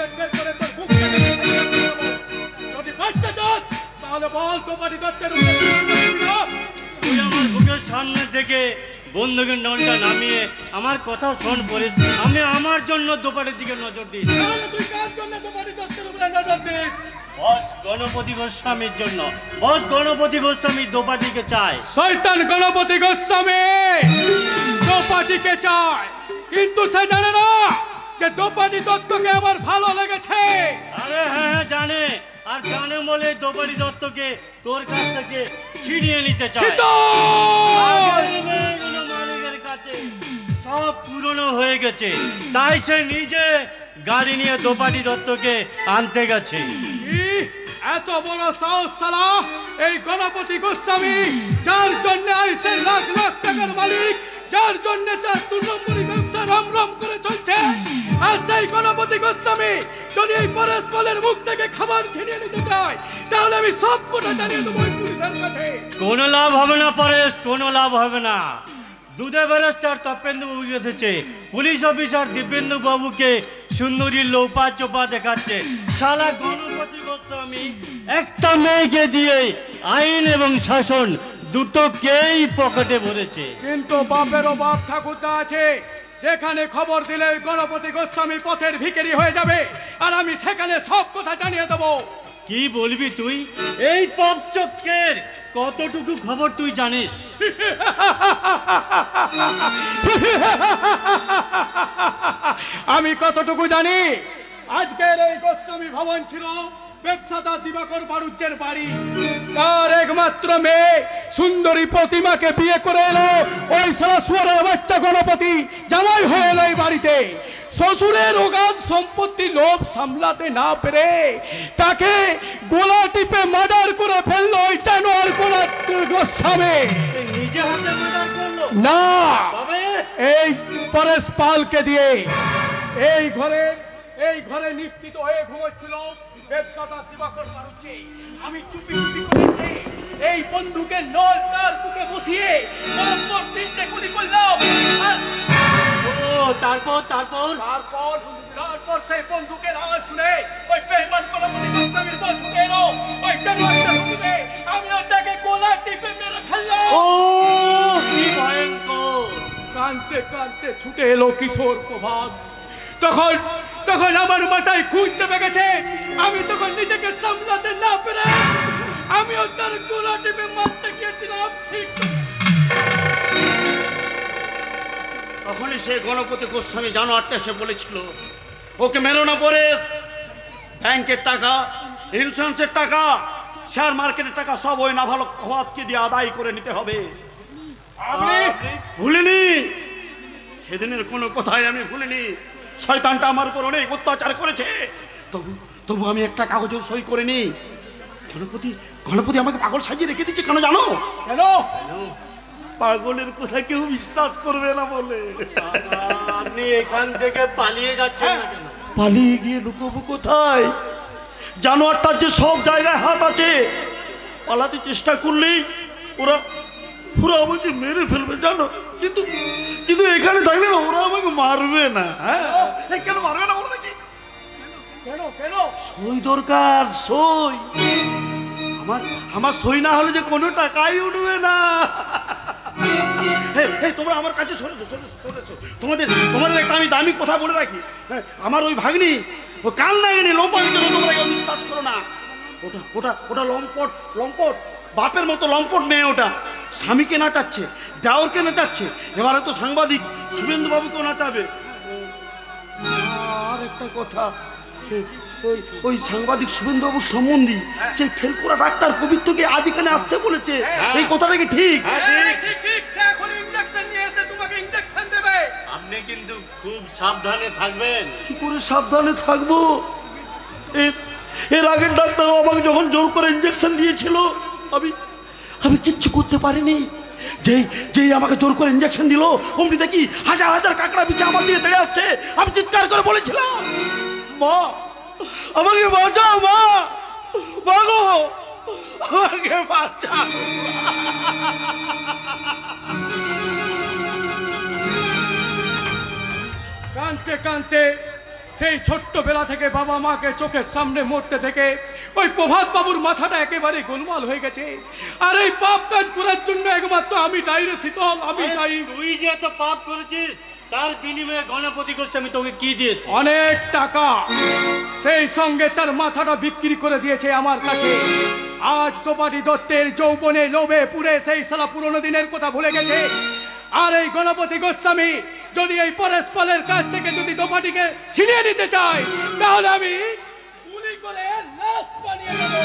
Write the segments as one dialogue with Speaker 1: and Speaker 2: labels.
Speaker 1: Bullet বের করে তোর বুক কেটে যদি বাঁচতে চাস তাহলে বল দোপাটি দত্তের
Speaker 2: তুই আমার বুকের সামনে থেকে বন্দুকের নলটা নামিয়ে আমার কথা শোন পরে আমি আমার জন্য দোপাটির দিকে নজর দিই।
Speaker 1: তাহলে তুই কার জন্য দোপাটি দত্তের উপরে নজর দিস?
Speaker 2: বস গণপতি গোস্বামীর জন্য। বস গণপতি গোস্বামী দোপাটিকে চায়।
Speaker 1: শয়তান গণপতি গোস্বামী দোপাটিকে চায়, কিন্তু সে জানে না যে দোপাটি দত্তকে আমার ভালো লেগেছে।
Speaker 2: আরে হ্যাঁ জানে, আর জানে বলে দোপাটি দত্তকে তোর কাছ থেকে ছিনিয়ে নিতে চায়। মালিকের কাছে সব পুরনো হয়ে গেছে, তাই সে নিজে গাড়ি নিয়ে দোপাটি দত্তকে আনতে গেছে।
Speaker 1: এত বড় সাহস সালা এই গণপতি গোস্বামী, যার জন্য আইসে লাখ লাখ টাকার মালিক, যার জন্য 4 নম্বরই ব্যবসা রম রম করে চলছে, আর সেই গণপতি গোস্বামী যদি এই পরেশ পালের মুখ থেকে খাবার ছিনিয়ে নিতে চায় তাহলে আমি সব কথা জানিয়ে দেবো পুলিশের কাছে।
Speaker 2: কোনো লাভ হবে না পরেশ, কোনো লাভ হবে না। দুধে ব্যারিস্টার তপেন্দু বাবু এসেছে, পুলিশ অফিসার দিব্যেন্দু বাবুকে সুন্দরীর লোপা চোপা দেখাচ্ছে। শালা গণপতি গোস্বামী একটা মেয়েকে দিয়ে আইন এবং শাসন দুটোকেই পকেটে ভরেছে।
Speaker 1: কিন্তু বাপেরও বাপ ঠাকুরদা আছে, যেখানে খবর দিলে গণপতি গোস্বামী পথের ভিখারি হয়ে যাবে, আর আমি সেখানে সব কথা জানিয়ে দেবো।
Speaker 2: কি বলবি তুই? এই পাপ চক্রের কতটুকু খবর তুই জানিস?
Speaker 1: আমি কতটুকু জানি, আজকের এই গোস্বামী ভবন ছিল ব্যবসাদার দিবাকর বাড়ুজ্যের বাড়ি। তার একমাত্র মেয়ে সুন্দরী প্রতিমাকে বিয়ে করে এলো ওই সারা সুয়ারের বাচ্চা গণপতি জামাই হয়ে এলো এই বাড়িতে। শ্বশুরের অগাধ সম্পত্তি লোভ সামলাতে না পেরে তাকে গোলা টিপে মার্ডার করে ফেললো ওই জানোয়ার গোস্বামী।
Speaker 2: নিজে হাতে মার্ডার করলো
Speaker 1: না,
Speaker 2: তবে
Speaker 1: এই পরেশ পালকে দিয়ে। এই ঘরে নিশ্চিত হয়ে ঘুমোচ্ছিল ব্যবসাদার দিবাকর বাড়ুজ্যে। আমি চুপি চুপি করেছি এই বন্দুকের নল তার বুকে বসিয়ে পরপর 3টে গুলি করলাম। তারপর সেই বন্দুকের আওয়াজ শুনে ওই বেঈমান গণপতি গোস্বামীর বউ ছুটে এলো ওই জানোয়ারটা হুকুমে। আমি ওটাকে গোলা টিপে মেরে ফেললাম।
Speaker 2: ও কি ভয়ঙ্কর!
Speaker 1: কাঁদতে কাঁদতে ছুটে এলো কিশোর প্রভাত। তখন আমার মাথায় খুন চেপে গেছে। আমি তখন নিজেকে সামলাতে না পেরে আমিও তার গোলা টিপে মারতে গিয়েছিলাম। ঠিক
Speaker 3: তখনই সে গণপতি গোস্বামী জানোয়ারটা এসে বলেছিল, ওকে মেরো না পরেশ, ব্যাংকের টাকা, ইন্স্যুরেন্সের টাকা, শেয়ার মার্কেটের টাকা সব ওই নাভালো প্রভাতকে দিয়ে আদায় করে নিতে হবে। ভুলিনি, সেদিনের কোনো কথাই আমি ভুলিনি। শয়তানটা আমার উপর অনেক অত্যাচার করেছে, তবু আমি একটা কাগজেও সই করিনি। গণপতি আমাকে পাগল সাজিয়ে রেখে দিচ্ছে। কেন জানো?
Speaker 1: কেন?
Speaker 3: পাগলের কথা কেউ বিশ্বাস করবে না বলে।
Speaker 2: আপনি এখান থেকে পালিয়ে যাচ্ছেন না কেন?
Speaker 3: পালিয়ে গিয়ে লুকোবো কোথায়? জানোয়ারটার যে সব জায়গায় হাত আছে, পালাতে চেষ্টা করলেই ওরা আমাকে মেরে ফেলবে জানো। কিন্তু এখানে থাকলে না ওরা আমাকে মারবে না। হ্যাঁ, কেন মারবে না বলো দেখি?
Speaker 1: কেন?
Speaker 3: সই দরকার, সই। আমার সই না হলে যে কোনো টাকাই উঠবে না। তোমরা আমার কাছে শুনেছো? তোমাদের একটা আমি দামি কথা বলে রাখি। আমার ওই ভাগ্নি ও কাল নাগিনি লোপার জন্য তোমরা কেউ বিশ্বাস করো না। ওটা লম্পট বাপের মতো লম্পট মেয়ে। ওটা স্বামীকে নাচাচ্ছে, দেওরকে নাচাচ্ছে, এবার হয়তো সাংবাদিক শুভেন্দু বাবুকেও নাচাবে। আর একটা কথা, ওই সাংবাদিক শুভেন্দু বাবুর সম্বন্ধী সেই ফেল করা ডাক্তার পবিত্রকে আজ এখানে আসতে বলেছে। এই কথাটা কি ঠিক?
Speaker 2: আপনি কিন্তু খুব সাবধানে থাকবেন।
Speaker 3: কি করে সাবধানে থাকবো? এর আগের ডাক্তার আমাকে যখন জোর করে ইঞ্জেকশন দিয়েছিল আমি কিচ্ছু করতে পারিনি। যেই আমাকে জোর করে ইঞ্জেকশন দিল অমনি দেখি হাজার হাজার কাকড়া বিছে আমার দিকে তেড়ে আসছে। আমি চিৎকার করে বলেছিলাম, মা আমাকে বাঁচাও, মা গো আমাকে বাঁচাও।
Speaker 1: কাঁদতে কাঁদতে সেই ছোট্টবেলা থেকে বাবা মাকে চোখের সামনে মরতে থেকে ওই প্রভাত বাবুর মাথাটা একেবারে গোলমাল হয়ে গেছে। আর এই পাপ কাজ করার জন্য একমাত্র আমি দায়ী রে শীতল, আমি দায়ী।
Speaker 2: তুই যে এত পাপ করেছিস তার বিনিময়ে গণপতি করছে আমি তোকে কি দিয়েছি?
Speaker 1: অনেক টাকা, সেই সঙ্গে তার মাথাটা বিক্রি করে দিয়েছে আমার কাছে। আজ দোপাটি দত্তের যৌবনে লোভে পুরে সেই সালা পুরনো দিনের কথা ভুলে গেছে। আর এই গণপতি গোস্বামী যদি এই পরেশ পালের কাছ থেকে যদি দোপাটিকে ছিনিয়ে নিতে চায় তাহলে আমি গুলি করে লাশ বানিয়ে দেব।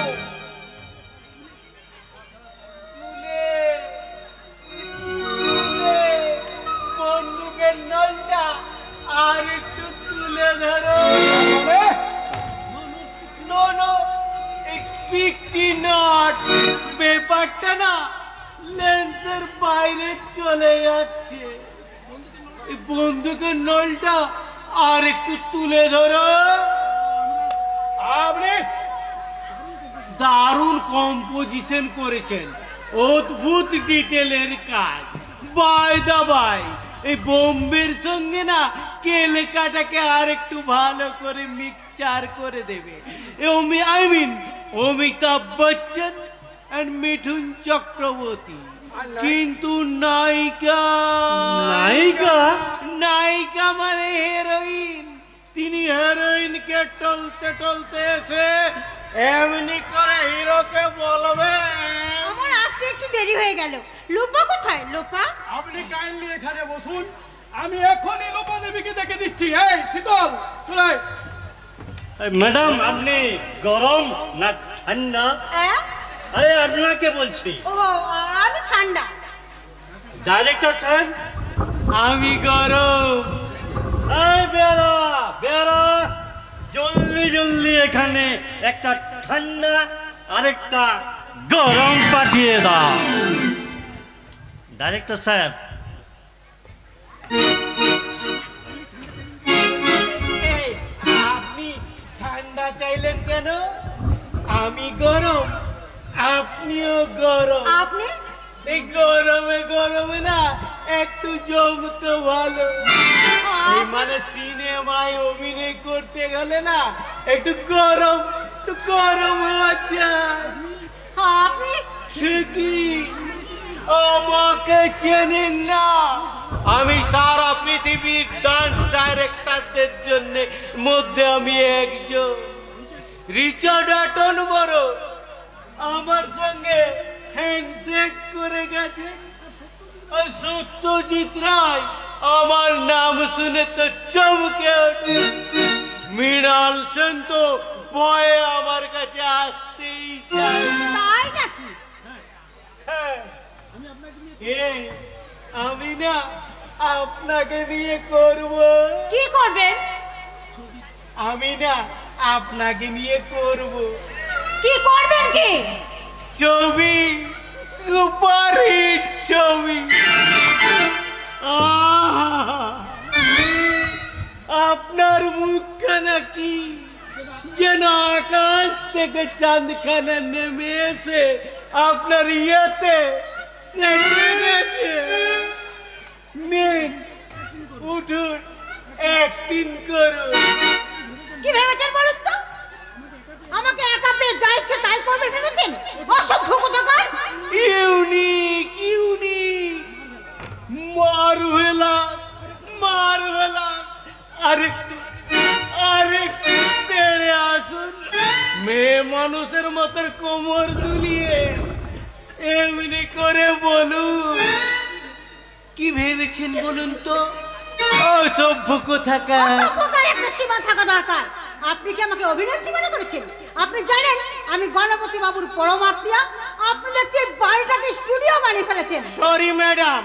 Speaker 4: বন্দুকের নলটা আর একটু তুলে ধরো। নো নো স্পিকটি নট, পেপারটা না লেন্সের বাইরে চলে যাচ্ছে। বন্দুকের নলটা আর একটু তুলে ধরো।
Speaker 1: আপনি
Speaker 4: দারুণ কম্পোজিশন করেছেন, অদ্ভুত ডিটেলের কাজ। বাই দা বাই, এই বোম্বের সঙ্গে না কেলেকাটাকে আর একটু ভালো করে মিক্সচার করে দেবে। I mean Amitabh Bachchan and Mithun Chakraborty. কিন্তু নায়িকা
Speaker 2: নায়িকা
Speaker 4: নায়িকা মানে হেরোইন। তিনি হেরোইনকে টলতে টলতে এসে এমনি করে হিরোকে বলবে।
Speaker 5: আমার আসতে একটু দেরি হয়ে গেল। লোপা কোথায়? লোপা,
Speaker 1: আপনি কাইন্ডলি এখানে বসুন, আমি এখনই লোপা দেবীকে ডেকে দিচ্ছি। এই শীতল চলে আয়।
Speaker 2: ম্যাডাম আপনি গরম না ঠান্ডা? আরে আপনাকে বলছি।
Speaker 5: ও আমি ঠান্ডা।
Speaker 2: ডাইরেক্টর সাহেব
Speaker 4: আমি গরম।
Speaker 2: এই বেরো বেরো, জলদি জলদি এখানে একটা ঠান্ডা আরেকটা গরম পাঠিয়ে দাও। ডাইরেক্টর সাহেব
Speaker 4: আপনি ঠান্ডা চাইলেন কেন? আমি গরম, আপনিও গরম।
Speaker 5: আপনি
Speaker 4: এই গরমে গরমে না একটু জমতো ভালো। এই মানে সিনেমায় অভিনয় করতে গেলে না একটু গরম হওয়া চাই।
Speaker 5: আপনি
Speaker 4: সে কি আমাকে চেনেন না? আমি সারা পৃথিবীর ডান্স ডাইরেক্টরদের জন্য মধ্যে আমি একজন। রিচার্ড অ্যাটনবরো আমার সঙ্গে হ্যান্ডশেক করে গেছে। আর সত্যজিৎ রায় আমার নাম শুনে তো চমকে ওঠে। মৃণাল সেন তো ভয়ে আমার কাছে আসতেই চায় না।
Speaker 5: তাই নাকি?
Speaker 4: এই আমি না আপনাকে নিয়ে করব।
Speaker 5: কি করবেন?
Speaker 4: আমি না আপনাকে নিয়ে করব
Speaker 5: কি করবেন? কি
Speaker 4: ছবি, সুপার হিট ছবি। আপনার মুখখানা কি যেন আকাশ থেকে চাঁদখানা নেমে এসে আপনার ইয়েতে সেটে গেছে। নিন উঠুন, অ্যাক্টিং করুন।
Speaker 5: কি ভেবেছেন বলুন তো? আমাকে একা পেয়ে যা ইচ্ছে তাই করবে ভেবেছেন? অসভ্য কোথাকার।
Speaker 4: Unique unique, marvellous. আরেকটু তেড়ে আসুন। মেয়ে মানুষের মতো কোমর দুলিয়ে এমনি করে বলুন। কি ভেবেছেন বলুন তো? অসভ্য কোথাকার।
Speaker 5: অসভ্যতার একটা সীমা থাকা দরকার। আপনি কি আমাকে অভিনেত্রী মনে করেছেন? আপনি জানেন আমি গণপতি বাবুর পরম আত্মীয়া। আপনি দেখছি বাড়িটাকে স্টুডিও বানিয়ে ফেলেছেন।
Speaker 4: সরি ম্যাডাম,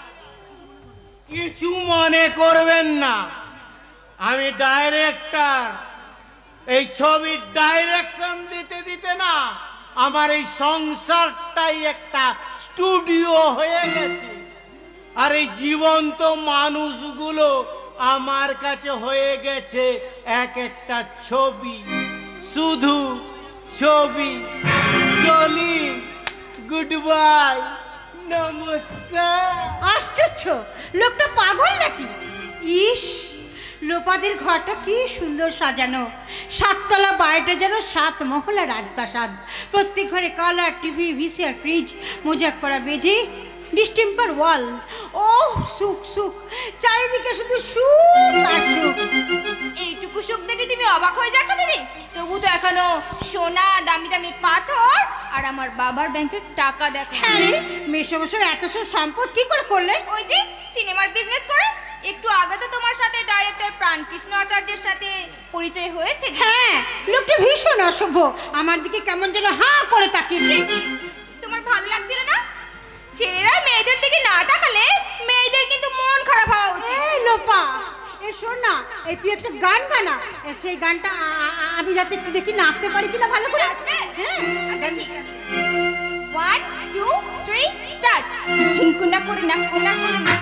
Speaker 4: কিছু মনে করবেন না। আমি ডাইরেক্টর। এই ছবির ডাইরেকশন দিতে দিতে না আমার এই সংসারটাই একটা স্টুডিও হয়ে গেছে। আর এই জীবন্ত মানুষগুলো আমার কাছে হয়ে গেছে এক একটা ছবি। শুধু ছবি। চলি, গুড বাই, নমস্কার।
Speaker 5: আশ্চর্য, লোকটা পাগল নাকি? ইস, লোপাদের ঘরটা কি সুন্দর সাজানো, 7 তলা বাড়িটা যেন 7 মহলা রাজপ্রাসাদ। প্রত্যেক ঘরে কালার টিভি, ভিসিআর, ফ্রিজ, মোজাক করা মেঝে, ডিস্টেম্পার ওয়াল। ও সুখ সুখ, চারিদিকে শুধু সুখ আর সুখ।
Speaker 6: এইটুকু সুখ দেখে তুমি অবাক হয়ে যাচ্ছ দিদি? তবু তো এখনো সোনা, দামি দামি পাথর আর আমার বাবার ব্যাংকের টাকা দেখো।
Speaker 5: হ্যাঁ রে, মেসমশার এত সব সম্পদ কি করে করলে?
Speaker 6: ওই যে সিনেমার বিজনেস করে। একটু আগে তো তোমার সাথে ডাইরেক্টর প্রাণকৃষ্ণ আচার্যের সাথে পরিচয় হয়েছে।
Speaker 5: হ্যাঁ, লোকটা ভীষণ অসভ্য, আমার দিকে কেমন যেন হাঁ করে তাকিয়েছে।
Speaker 6: তোমার ভালো লাগছিল না? ছেলেরা মেয়েদের দিকে না তাকালে মেয়েদের কিন্তু মন খারাপ হওয়া উচিত।
Speaker 5: এই লোপা, এ শোন না, এই তুই একটা গান গানা, সেই গানটা আমি যাতে একটু দেখি নাচতে পারি কিনা ভালো করে।
Speaker 6: হ্যাঁ আচ্ছা ঠিক আছে। 1 2 3 স্টার্ট। ঝিঙ্কুনা করে না কোনা করে না।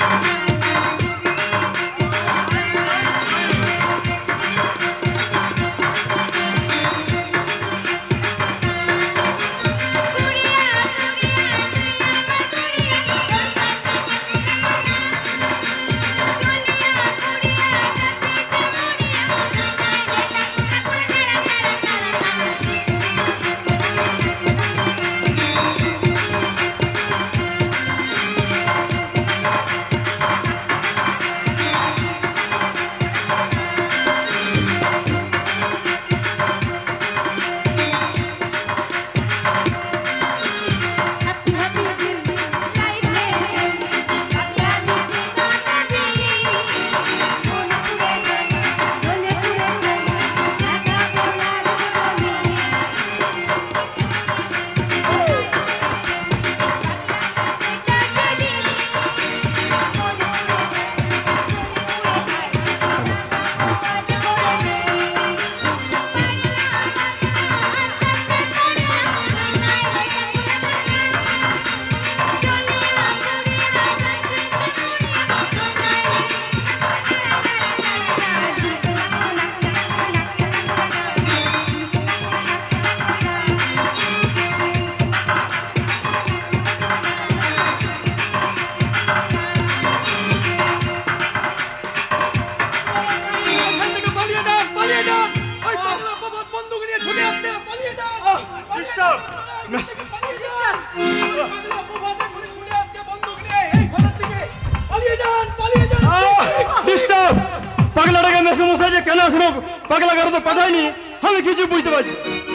Speaker 3: পাগলাটাকে মেসমশাই যে কেন এখনো পাগলা গারদে পাঠায়নি আমি কিছু বুঝতে পারছি।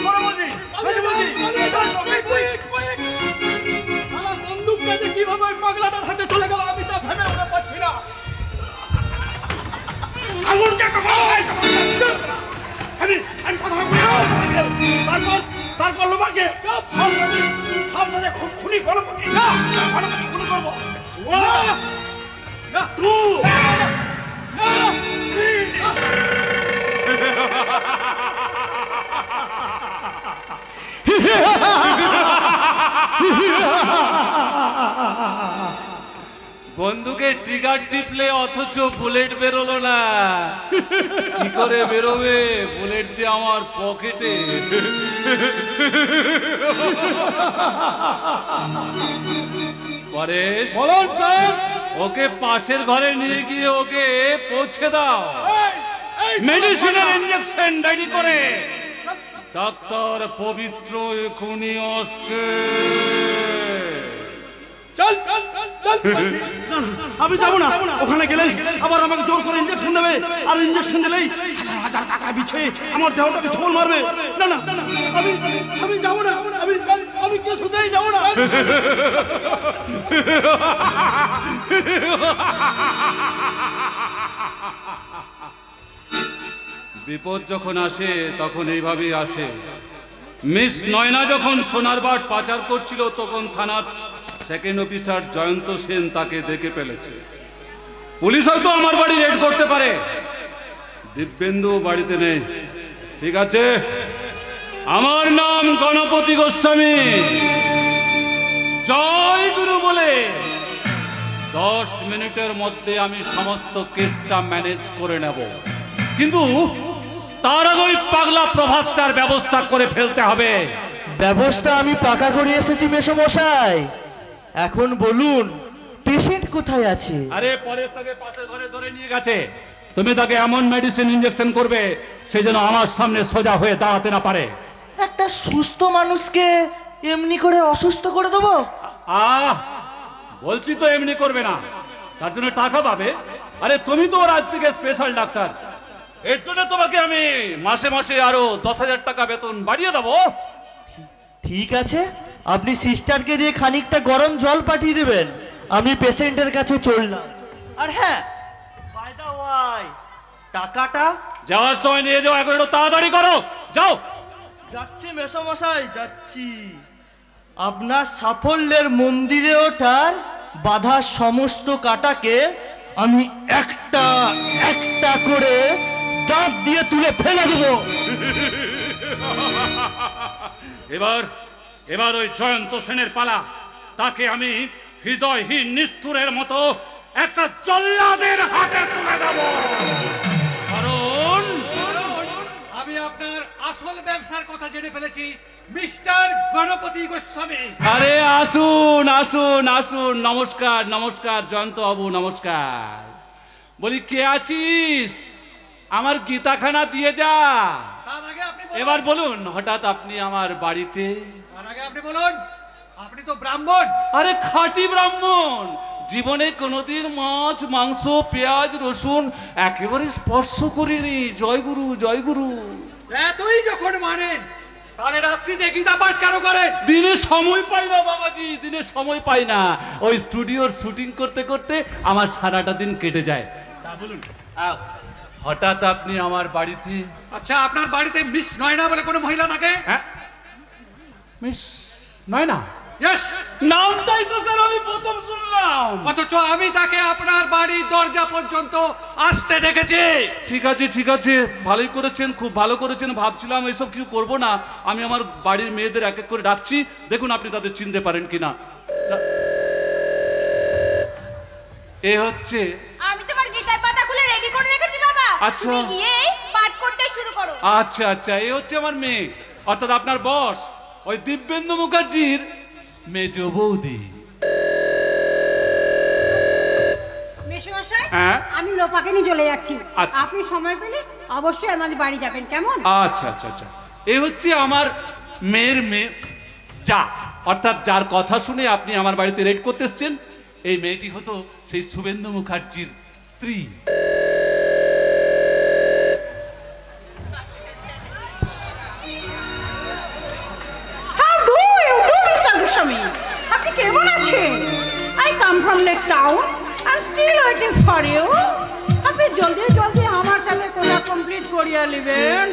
Speaker 1: কিভাবে পাগলাটার হাতে চলে গেল আমি তা ভেবে উঠতে পারছি না।
Speaker 3: তারপর লোমাকে সাবধানে খুনি গণপতি খুনি করবো।
Speaker 7: বন্দুকে ট্রিগার টিপলে অথচ বুলেট বেরোলো না। কি করে বেরোবে? বুলেট যে আমার পকেটে। পরেশ,
Speaker 1: বলুন স্যার।
Speaker 7: ওকে পাশের ঘরে নিয়ে গিয়ে ওকে পৌঁছে দাও। মেডিসিনের ইঞ্জেকশন রেডি করে। ডাক্তার পবিত্র এখনই আসছে।
Speaker 1: চল চল চল চল।
Speaker 3: আমি যাবো না, ওখানে গেলেই আবার আমাকে জোর করে ইঞ্জেকশন দেবে, আর ইঞ্জেকশন দিলেই হাজার হাজার কাকড়া বিছে আমার দেহটাকে ছোবল মারবে। না না, আমি যাবো না, আমি কিছুতেই যাবো না।
Speaker 7: বিপদ যখন আসে তখন এইভাবেই আসে। মিস নয়না যখন সোনার বাট পাচার করছিল তখন থানার সেকেন্ড অফিসার জয়ন্ত সেন তাকে দেখে ফেলেছে। পুলিশ হয়তো আমার বাড়ি রেড করতে পারে, দিব্যেন্দু বাড়িতে নেই। ঠিক আছে, আমার নাম গণপতি গোস্বামী। জয় গুরু বলে 10 মিনিটের মধ্যে আমি সমস্ত কেসটা ম্যানেজ করে নেব, কিন্তু তার আগে ওই পাগলা প্রভাতটার ব্যবস্থা করে ফেলতে হবে।
Speaker 8: ব্যবস্থা আমি পাকা করে এসেছি মেসমশাই। এখন বলুন পেশেন্ট কোথায় আছে?
Speaker 7: আরে পরেশ তাকে পাশের ঘরে ধরে নিয়ে গেছে। তুমি তাকে এমন মেডিসিন ইঞ্জেকশন করবে সে যেন আমার সামনে সোজা হয়ে দাঁড়াতে না পারে।
Speaker 8: একটা সুস্থ মানুষকে এমনি করে অসুস্থ করে দেবো?
Speaker 7: বলছি তো এমনি করবে না, তার জন্য টাকা পাবে। আরে তুমি তো আজ থেকে স্পেশাল ডাক্তার, এর জন্য তোমাকে আমি মাসে মাসে আরো 10,000 টাকা বেতন বাড়িয়ে দেবো।
Speaker 8: ঠিক আছে, আপনি সিস্টারকে দিয়ে খানিকটা গরম জল পাঠিয়ে দেবেন, আমি পেশেন্টের কাছে চললাম। আর হ্যাঁ, বাই দ্য ওয়াই, টাকাটা
Speaker 7: যাওয়ার সময় নিয়ে যাও, এখন একটু তাড়াতাড়ি করো, যাও।
Speaker 8: যাচ্ছি মেসোমশাই, যাচ্ছি। আপনার সাফল্যের মন্দিরে ওঠার বাধা সমস্ত কাটাকে আমি একটা একটা করে দাঁত দিয়ে তুলে ফেলে দেবো।
Speaker 7: এবার ওই জয়ন্ত সেনের পালা। তাকে আমি হৃদয়হীন নিষ্ঠুরের মতো একটা জল্লাদের হাতে তুলে দেব। কারণ
Speaker 1: আমি আপনার আসল ব্যবসার কথা জেনে ফেলেছি, মিস্টার গণপতি গোস্বামী।
Speaker 7: আরে আসুন আসুন আসুন, নমস্কার নমস্কার জয়ন্ত বাবু, নমস্কার। বলি কে আছিস? আমার গীতাখানা দিয়ে যা।
Speaker 1: তার আগে আপনি
Speaker 7: এবার বলুন, হঠাৎ আপনি আমার বাড়িতে?
Speaker 1: তার আগে আপনি বলুন, আপনি তো ব্রাহ্মণ।
Speaker 7: আরে খাঁটি ব্রাহ্মণ, জীবনে কোনোদিন মাছ মাংস পেঁয়াজ রসুন একেবারে স্পর্শ করিনি। জয়গুরু জয়গুরু।
Speaker 1: এতই যখন মানেন তাহলে রাত্রিতে গীতা পাঠ কেন করেন?
Speaker 7: দিনে সময় পাই না বাবাজি, দিনে সময় পাই না। ওই স্টুডিওর শুটিং করতে করতে আমার সারাটা দিন কেটে যায়। তা বলুন, হঠাৎ আপনি আমার বাড়িতে?
Speaker 1: আচ্ছা, আপনার বাড়িতে মিস নয়না বলে কোনো মহিলা থাকে?
Speaker 7: হ্যাঁ, মিস নয়না?
Speaker 1: ইয়েস।
Speaker 7: নামটাই তো স্যার আমি প্রথম শুনলাম।
Speaker 1: অথচ আমি তাকে আপনার বাড়ির দরজা পর্যন্ত আসতে দেখেছি।
Speaker 7: ঠিক আছে ঠিক আছে, ভালোই করেছেন, খুব ভালো করেছেন। ভাবছিলাম এইসব কিছু করবো না, আমি আমার বাড়ির মেয়েদের এক এক করে ডাকছি, দেখুন আপনি তাদের চিনতে পারেন কিনা। এ হচ্ছে,
Speaker 6: আমি তোমার গীতার পাতা খুলে রেডি করে রেখেছি বাবা।
Speaker 7: আচ্ছা।
Speaker 6: তুমি গিয়ে পাঠ করতে শুরু করো।
Speaker 7: আচ্ছা আচ্ছা, এ হচ্ছে আমার মেয়ে, অর্থাৎ আপনার বস, ওই দিব্যেন্দু মুখার্জির মেজ বৌদি।
Speaker 5: মেসোমশাই,
Speaker 7: হ্যাঁ?
Speaker 5: আমি লোপাকে নিয়ে চলে যাচ্ছি।
Speaker 7: আচ্ছা।
Speaker 5: আপনি সময় পেলে অবশ্যই আমাদের বাড়ি যাবেন, কেমন?
Speaker 7: আচ্ছা আচ্ছা আচ্ছা, এ হচ্ছে আমার মেয়ের মেয়ে যা, অর্থাৎ যার কথা শুনে আপনি আমার বাড়িতে রেড করতে এসছেন। এই মেয়েটি হতো সেই শুভেন্দু মুখার্জির স্ত্রী।
Speaker 5: আপনি কেমন আছেন? I come from the town and still waiting for you. আপনি জলদি জলদি আমার সাথে কোথা কমপ্লিট করিয়া নেবেন।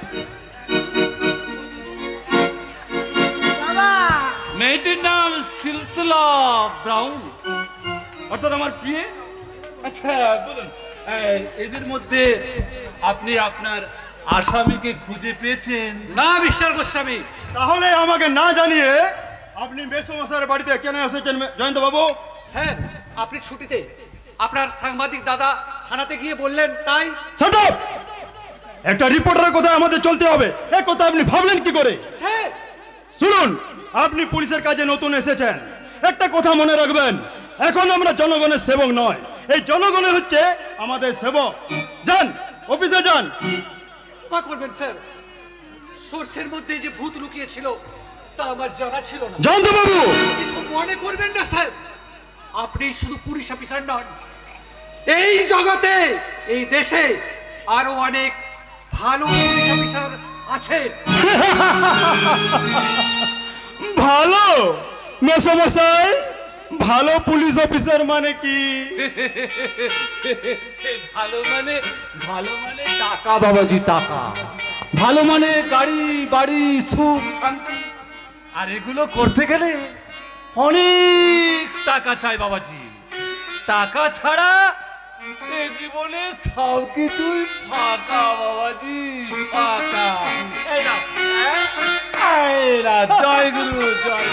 Speaker 5: বাবা,
Speaker 7: মেয়েটির নাম সিলসিলা ব্রাউন, অর্থাৎ আমার বিয়ে। আচ্ছা বলুন, এদের মধ্যে আপনি আপনার আসামিকে খুঁজে পেয়েছেন?
Speaker 1: না মিস্টার গোস্বামী।
Speaker 3: তাহলে আমাকে না জানিয়ে আপনি মেসোমশাইয়ের বাড়িতে কেন এসেছেন জয়ন্ত বাবু?
Speaker 1: স্যার, আপনি ছুটিতে, আপনার সাংবাদিক দাদা থানাতে গিয়ে বললেন তাই।
Speaker 3: Shut up! একটা রিপোর্টারের কথা আমাদের চলতে হবে, এই কথা আপনি ভাবলেন কি করে?
Speaker 1: স্যার,
Speaker 3: শুনুন, আপনি পুলিশের কাজে নতুন এসেছেন, একটা কথা মনে রাখবেন, এখন আমরা জনগণের সেবক নয়, এই জনগণের হচ্ছে আমাদের সেবক। যান, অফিসে যান।
Speaker 1: ক্ষমা করবেন স্যার, সর্ষের মধ্যে যে ভূত লুকিয়ে ছিল তা আমার জানা ছিল না।
Speaker 3: জয়ন্ত বাবু,
Speaker 1: কিছু মনে করবেন না স্যার, আপনি শুধু পুলিশ অফিসার নন, এই জগতে, এই দেশে আরো অনেক ভালো পুলিশ অফিসার আছেন।
Speaker 3: ভালো মেসোমশাই, ভালো পুলিশ অফিসার মানে কি?
Speaker 7: ভালো মানে টাকা বাবাজি, টাকা। ভালো মানে গাড়ি বাড়ি সুখ শান্তি, আর এগুলো করতে গেলে অনেক টাকা চাই বাবাজি। টাকা ছাড়া এই জীবনে সব কিছুই ফাঁকা বাবাজি, ফাঁকা। এই না, জয় গুরু জয়।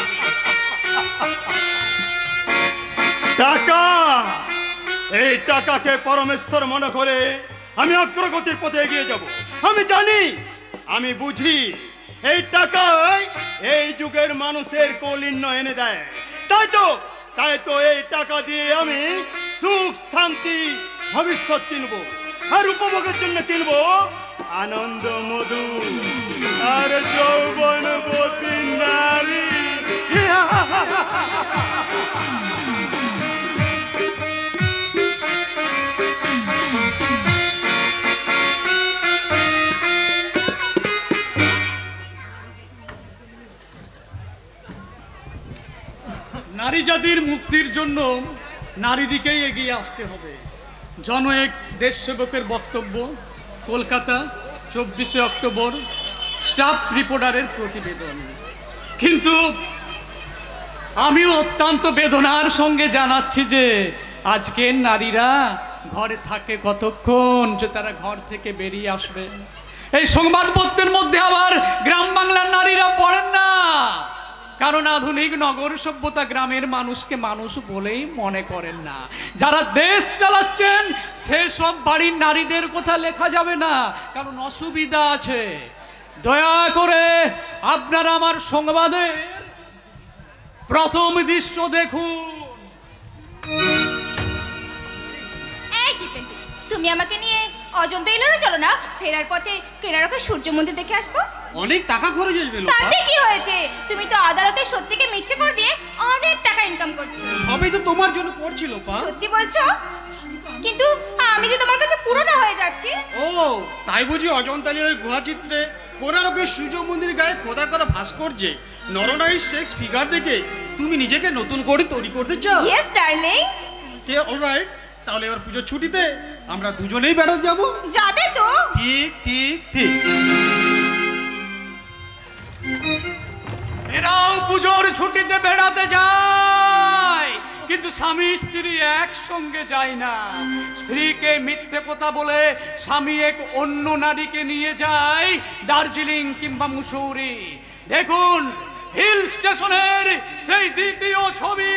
Speaker 3: টাকা, এই টাকাকে পরমেশ্বর মনে করে আমি অগ্রগতির পথে এগিয়ে যাব। আমি জানি, আমি বুঝি, এই টাকাই এই যুগের মানুষের কলিন্য এনে দেয়। তাই তো এই টাকা দিয়ে আমি সুখ শান্তি ভবিষ্যৎ কিনবো।
Speaker 9: আর উপভোগের জন্য কিনব আনন্দ মধু আর যৌবনবতী নারী।
Speaker 1: নারী জাতির মুক্তির জন্য নারী দিকেই এগিয়ে আসতে হবে। জনয়েক দেশসেবকের বক্তব্য, কলকাতা 24শে অক্টোবর, স্টাফ রিপোর্টারের প্রতিবেদন। কিন্তু আমিও অত্যন্ত বেদনার সঙ্গে জানাচ্ছি যে আজকের নারীরা ঘরে থাকে কতক্ষণ যে তারা ঘর থেকে বেরিয়ে আসবে। এই সংবাদপত্রের মধ্যে আবার গ্রাম বাংলার নারীরা পড়েন না, কারণ আধুনিক নগর সভ্যতা গ্রামের মানুষকে মানুষ বলেই মনে করেন না। যারা দেশ চালাচ্ছেন সেসব বাড়ির নারীদের কথা লেখা যাবে না, কারণ অসুবিধা আছে। দয়া করে আপনারা আমার সংবাদের প্রথম দৃশ্য দেখুন।
Speaker 6: তুমি আমাকে নিয়ে অজন্তা এলোরে চলো না, ফেরার পথে কেনারকে সূর্য মন্দির দেখে আসবো।
Speaker 9: অনেক টাকা খরচ আসবে।
Speaker 6: তাতে কি হয়েছে, তুমি তো আদালতে সত্যিকে মিথ্যে করে দিয়ে অনেক টাকা ইনকাম করছো।
Speaker 9: সবই তো তোমার জন্য করছি লোপা।
Speaker 6: সত্যি বলছো? কিন্তু আমি যে তোমার কাছে পুরনো হয়ে যাচ্ছি।
Speaker 9: ও তাই বুঝি অজন্তা এলোরের গুহা চিত্রে কোনারকের সূর্য মন্দির গায়ে খোদা করা ভাস্কর্যে নরনারীর সেক্স ফিগার দেখে তুমি নিজেকে নতুন করে তৈরি করতে চাও?
Speaker 6: Yes darling.
Speaker 9: কে অলরাইট, তাহলে এবার পুজোর ছুটিতে আমরা দুজনেই বেড়াতে যাব।
Speaker 6: যাবে তো?
Speaker 9: ঠিক ঠিক ঠিক।
Speaker 1: এরাও পুজোর ছুটিতে বেড়াতে যায়, কিন্তু স্বামী স্ত্রী একসঙ্গে যায় না। স্ত্রীকে মিথ্যে কথা বলে স্বামী এক অন্য নারীকে নিয়ে যায় দার্জিলিং কিংবা মুসৌরি। দেখুন হিল স্টেশনের সেই দ্বিতীয় ছবি।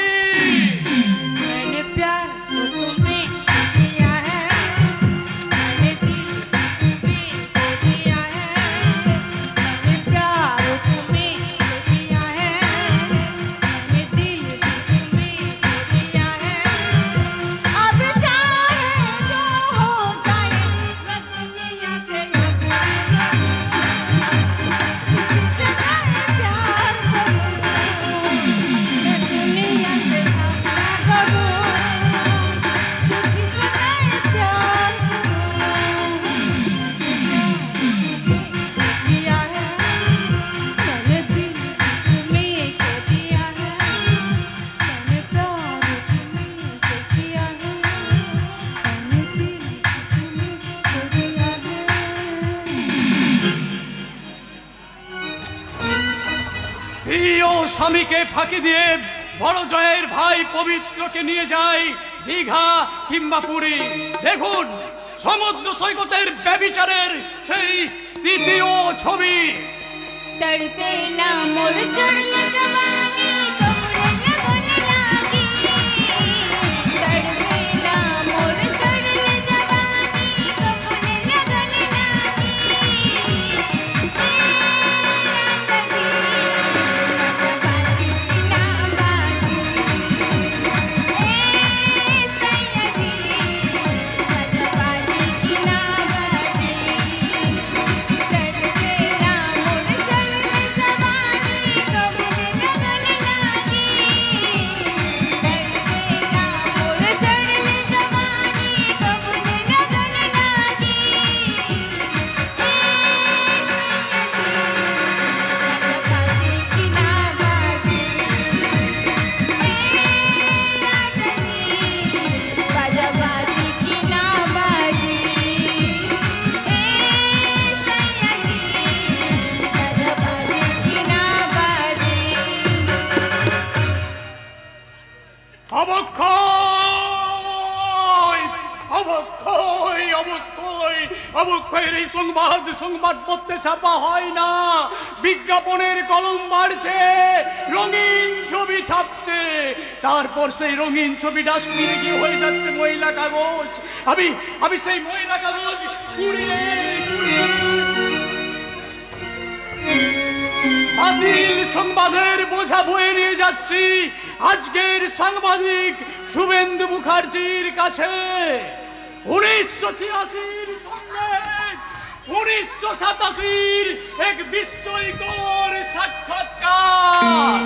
Speaker 1: স্বামীকে ফাঁকি দিয়ে বড় জয়ের ভাই পবিত্রকে নিয়ে যায় দীঘা কিংবা পুরী। দেখুন সমুদ্র সৈকতের ব্যভিচারের সেই তৃতীয় ছবি।
Speaker 6: তড়পেলা মোর চড়লে জবানি কবুলে বলে লাগি, তড়পেলা মোর চড়লে জবানি কবুলে লাগলে লাগি।
Speaker 1: অবক্ষয়ের এই সংবাদপত্রে ছাপা হয় না, বিজ্ঞাপনের কলম বাড়ছে, রঙিন ছবি ছাপছে, তারপর সেই রঙিন ছবি ডাস্টবিনে গিয়ে হয়ে যাচ্ছে ময়লা কাগজ। আমি সেই ময়লা কাগজ কুড়িয়ে বাতিল সংবাদের বোঝা বয়ে নিয়ে যাচ্ছি আজকের সাংবাদিক শুভেন্দু মুখার্জির কাছে। 1986 1987 এক বিস্ময়কর সাক্ষাৎকার।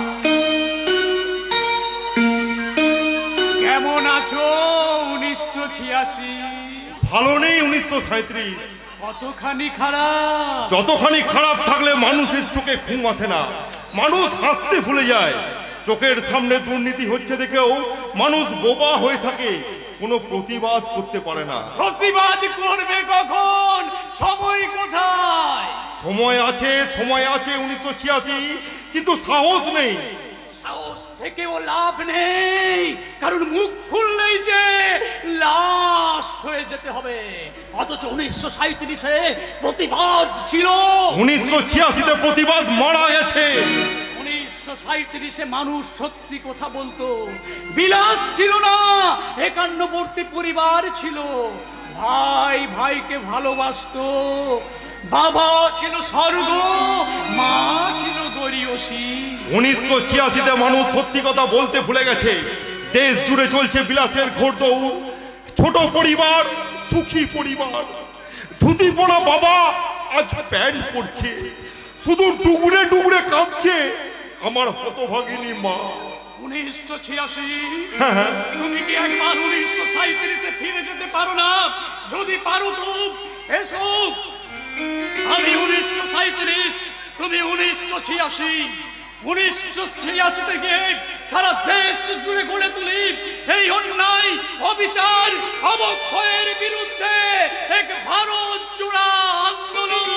Speaker 1: কেমন আছো 1986?
Speaker 10: ভালো নেই 1937।
Speaker 1: কতখানি খারাপ?
Speaker 10: যতখানি খারাপ থাকলে মানুষের চোখে ঘুম আসে না, মানুষ হাসতে ভুলে যায়। চোখের সামনে দুর্নীতি হচ্ছে দেখেও মানুষ বোবা হয়ে থাকে, কোনো প্রতিবাদ করতে পারে না।
Speaker 1: প্রতিবাদ করবে কখন? সময় কোথায়?
Speaker 10: সময় আছে 1986, কিন্তু সাহস নেই।
Speaker 1: সাহস থেকেও লাভ নেই, কারণ মুখ খুললেই যে লাশ হয়ে যেতে হবে। অথচ 1937-এ প্রতিবাদ ছিল।
Speaker 10: 1986-তে প্রতিবাদ মারা গেছে।
Speaker 1: 1937-এ মানুষ সত্যি কথা বলতো, বিলাস ছিল না, একান্নবর্তী পরিবার ছিল, ভাই ভাইকে ভালোবাসতো, বাবা ছিল স্বর্গ, মা ছিল গরিয়সী।
Speaker 10: 1986-তে মানুষ সত্যি কথা বলতে ভুলে গেছে। দেশ জুড়ে চলছে বিলাসের ঘোড়দৌড়। ছোট পরিবার, সুখী পরিবার। ধুতি পরা বাবা আজ প্যান্ট পরছে, শুধু ডুগরে ডুগরে কাঁদছে আমার হতভাগিনী মা।
Speaker 1: 1986, তুমি কি একবার 1937-এ ফিরে যেতে পারো না? যদি পারো তো এসো। আমি 1937, তুমি 1986। 1986 থেকে সারা দেশ জুড়ে গড়ে তুলি এই অন্যায়, অবিচার, অবক্ষয়ের বিরুদ্ধে এক ভারত জোড়া আন্দোলন।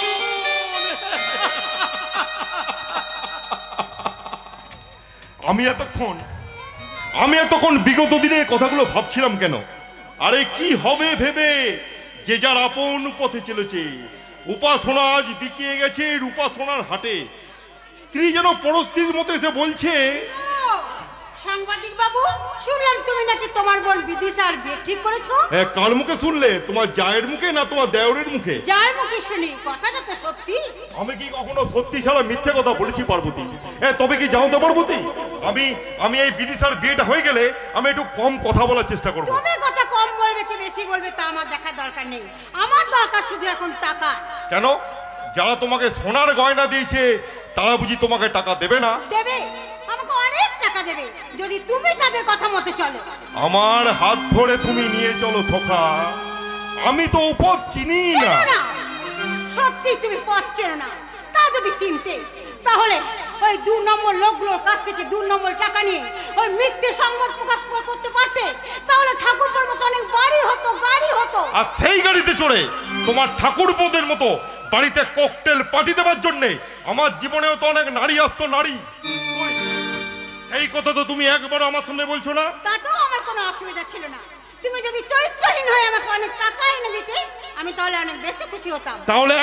Speaker 10: আমি এতক্ষণ বিগত দিনের কথাগুলো ভাবছিলাম কেন? আরে কি হবে ভেবে যে যার আপন পথে চলেছে। উপাসনা আজ বিকিয়ে গেছে রূপাসনার হাটে। স্ত্রী যেন পরস্ত্রীর মতো এসে বলছে,
Speaker 5: সাংবাদিক বাবু, শুনলাম তুমি নাকি তোমার বোন বিদিশার বিয়ে ঠিক করেছো।
Speaker 10: কার মুখে শুনলে? তোমার জায়ের মুখে না তোমার দেওরের মুখে?
Speaker 5: যার মুখে শুনি। কথাটা তো সত্যি।
Speaker 10: আমি কি কখনো সত্যি ছাড়া মিথ্যে কথা বলেছি পার্বতী? তবে কি জানো তো পার্বতী, আমি এই বিদিশার বিয়েটা হয়ে গেলে আমি একটু কম কথা বলার চেষ্টা করবো।
Speaker 5: তুমি কথা কম বলবে কি বেশি বলবে তা আমার দেখার দরকার নেই। আমার দরকার শুধু এখন টাকা।
Speaker 10: কেন? যারা তোমাকে সোনার গয়না দিয়েছে তারা বুঝি তোমাকে টাকা দেবে না?
Speaker 5: দেবে, আমাকে অনেক টাকা দেবে যদি তুমি তাদের কথা মতো চলো।
Speaker 10: আমার হাত ধরে তুমি নিয়ে চলো সখা। আমি তো পথ চিনি না।
Speaker 5: সত্যি তুমি পথ চেনো না? তা যদি চিনতে তাহলে ওই 2 নম্বর লোকগুলোর কাছ থেকে 2 নম্বর টাকা নিয়ে ওই মিথ্যে সংবাদ প্রকাশ করতে পারতে, তাহলে ঠাকুরপোর মতো অনেক বাড়ি হতো, গাড়ি হতো।
Speaker 10: আর সেই গাড়িতে চড়ে তোমার ঠাকুরপোদের মতো বাড়িতে ককটেল পার্টি দেওয়ার জন্য আমার জীবনেও তো অনেক নারী আসতো। নারী, সেই কথা তো তুমি একবারও আমার সামনে বলছো না।
Speaker 5: তাতেও আমার কোনো অসুবিধা ছিল না। তুমি যদি চরিত্রহীন হয়ে আমাকে অনেক টাকা এনে দিতে, আমি তাহলে অনেক বেশি খুশি হতাম।
Speaker 10: তাহলে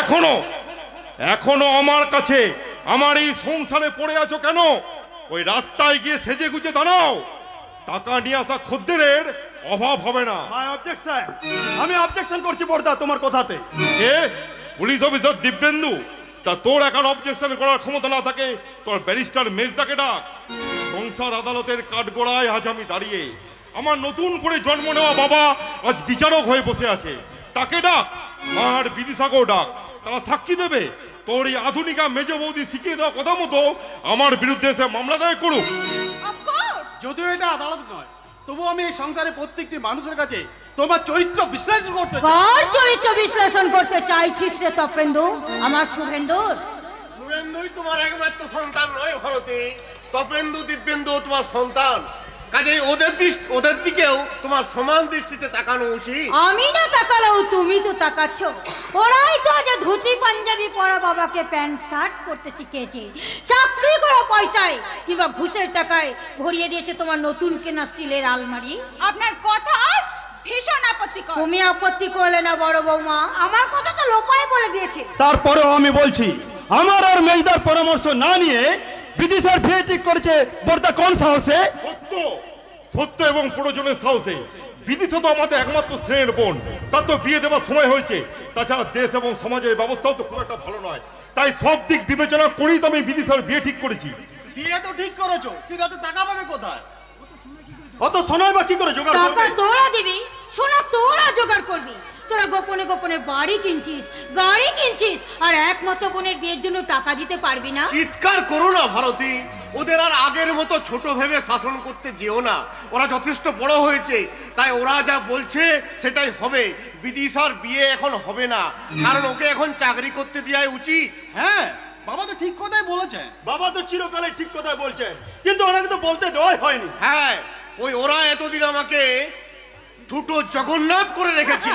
Speaker 10: এখনো আমার কাছে আমার এই সংসারে পড়ে আছো কেন? ওই রাস্তায় গিয়ে সেজে গুজে দাঁড়াও, টাকা নিয়ে আসা খদ্দেরের অভাব হবে না।
Speaker 3: আমি অবজেকশন করছি বড়দা তোমার কথাতে।
Speaker 10: পুলিশ অফিসার দিব্যেন্দু, তা তোর এখন অবজেকশন করার ক্ষমতা না থাকে তোর ব্যারিস্টার মেজদাকে ডাক। সংসার আদালতের কাঠগড়ায় আজ আমি দাঁড়িয়ে, আমার নতুন করে জন্ম নেওয়া বাবা আজ বিচারক হয়ে বসে আছে, তাকে ডাক। মার বিদিশাকেও ডাক, তারা সাক্ষী দেবে। তোর এই আধুনিকা মেজ বৌদি শিখিয়ে দেওয়া কথা মতো আমার বিরুদ্ধে এসে মামলা দায়ের করুক।
Speaker 9: যদিও এটা আদালত নয়, তবু আমি এই সংসারে প্রত্যেকটি মানুষের কাছে তোমার চরিত্র বিশ্লেষণ করতে চাই।
Speaker 5: কার চরিত্র বিশ্লেষণ করতে চাইছিস রে তপেন্দু? আমার শুভেন্দুর।
Speaker 4: শুভেন্দুই তোমার একমাত্র সন্তান নয় ভারতী, তপেন্দু দিব্যেন্দু তোমার সন্তান। কাজেই ওদের দিকেও তোমার সমান দৃষ্টিতে তাকানো উচিত।
Speaker 5: আমি না তাকালেও তুমি তো তাকাচ্ছ। ওরাই তো আজ ধুতি পাঞ্জাবি পরা বাবাকে প্যান্ট শার্ট করতে শিখিয়েছে। চাকরি করা পয়সায় কিংবা ঘুষের টাকায় ভরিয়ে দিয়েছে তোমার নতুন কেনা স্টিলের আলমারি।
Speaker 6: আপনার কথা ভীষণ আপত্তিকর।
Speaker 5: তুমি আপত্তি করলে না বড় বৌমা? আমার কথা তো লোপায় বলে দিয়েছে।
Speaker 3: তারপরেও আমি বলছি, আমার আর মেজদার পরামর্শ না নিয়ে বিদিশার বিয়ে ঠিক করেছে বড়দা কোন সাহসে?
Speaker 10: সত্য এবং প্রয়োজনের সাহসে। বিদিশা তো আমাদের একমাত্র স্নেহের বোন, তার তো বিয়ে দেওয়ার সময় হয়েছে। তাছাড়া দেশ এবং সমাজের ব্যবস্থাও তো খুব একটা ভালো নয়, তাই সব দিক বিবেচনা করেই তো আমি বিদিশার বিয়ে ঠিক করেছি।
Speaker 9: বিয়ে তো ঠিক করেছো, কিন্তু এত টাকা পাবে কোথায়?
Speaker 3: অত সোনার বা কি করে জোগাড় করবে?
Speaker 5: টাকা তোরা দিবি, সোনা তোরা জোগাড় করবি। তোরা গোপনে গোপনে বাড়ি কিনছিস, গাড়ি কিনছিস, আর একমাত্র বোনের বিয়ের জন্য টাকা দিতে পারবি না?
Speaker 4: চিৎকার করো না ভারতী, ওদের আর আগের মতো ছোট ভেবে শাসন করতে যেও না। ওরা যথেষ্ট বড় হয়েছে, তাই ওরা যা বলছে সেটাই হবে। বিদিশার বিয়ে এখন হবে না, কারণ ওকে এখন চাকরি করতে দেওয়াই উচিত।
Speaker 9: হ্যাঁ, বাবা তো ঠিক কথাই বলেছেন।
Speaker 3: বাবা তো চিরকালে ঠিক কথাই বলছেন, কিন্তু ওনাকে তো বলতে দেওয়াই হয়নি।
Speaker 4: হ্যাঁ, ওরা এতদিন আমাকে ঠুটো জগন্নাথ করে রেখেছিল।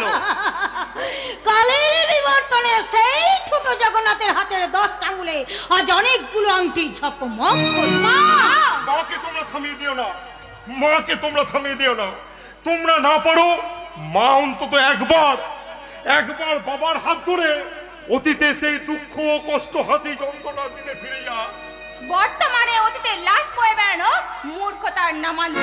Speaker 5: কালের বিবর্তনে সেই ছোট জগন্নাথের হাতের 10 আঙ্গুলে আজ অনেকগুলো আংটি ঝকমক করছে।
Speaker 10: মাকে তোমরা থামিয়ে দিও না, মাকে তোমরা থামিয়ে দিও না। তোমরা না পারো, মা অন্তত একবার বাবার হাত ধরে অতীতে সেই দুঃখ কষ্ট হাসি যন্ত্রণার দিনে ফিরে যা।
Speaker 6: বর্তমানে অতীতে লাশ বয়ে বেড়ানো মূর্খতার নামান্তর।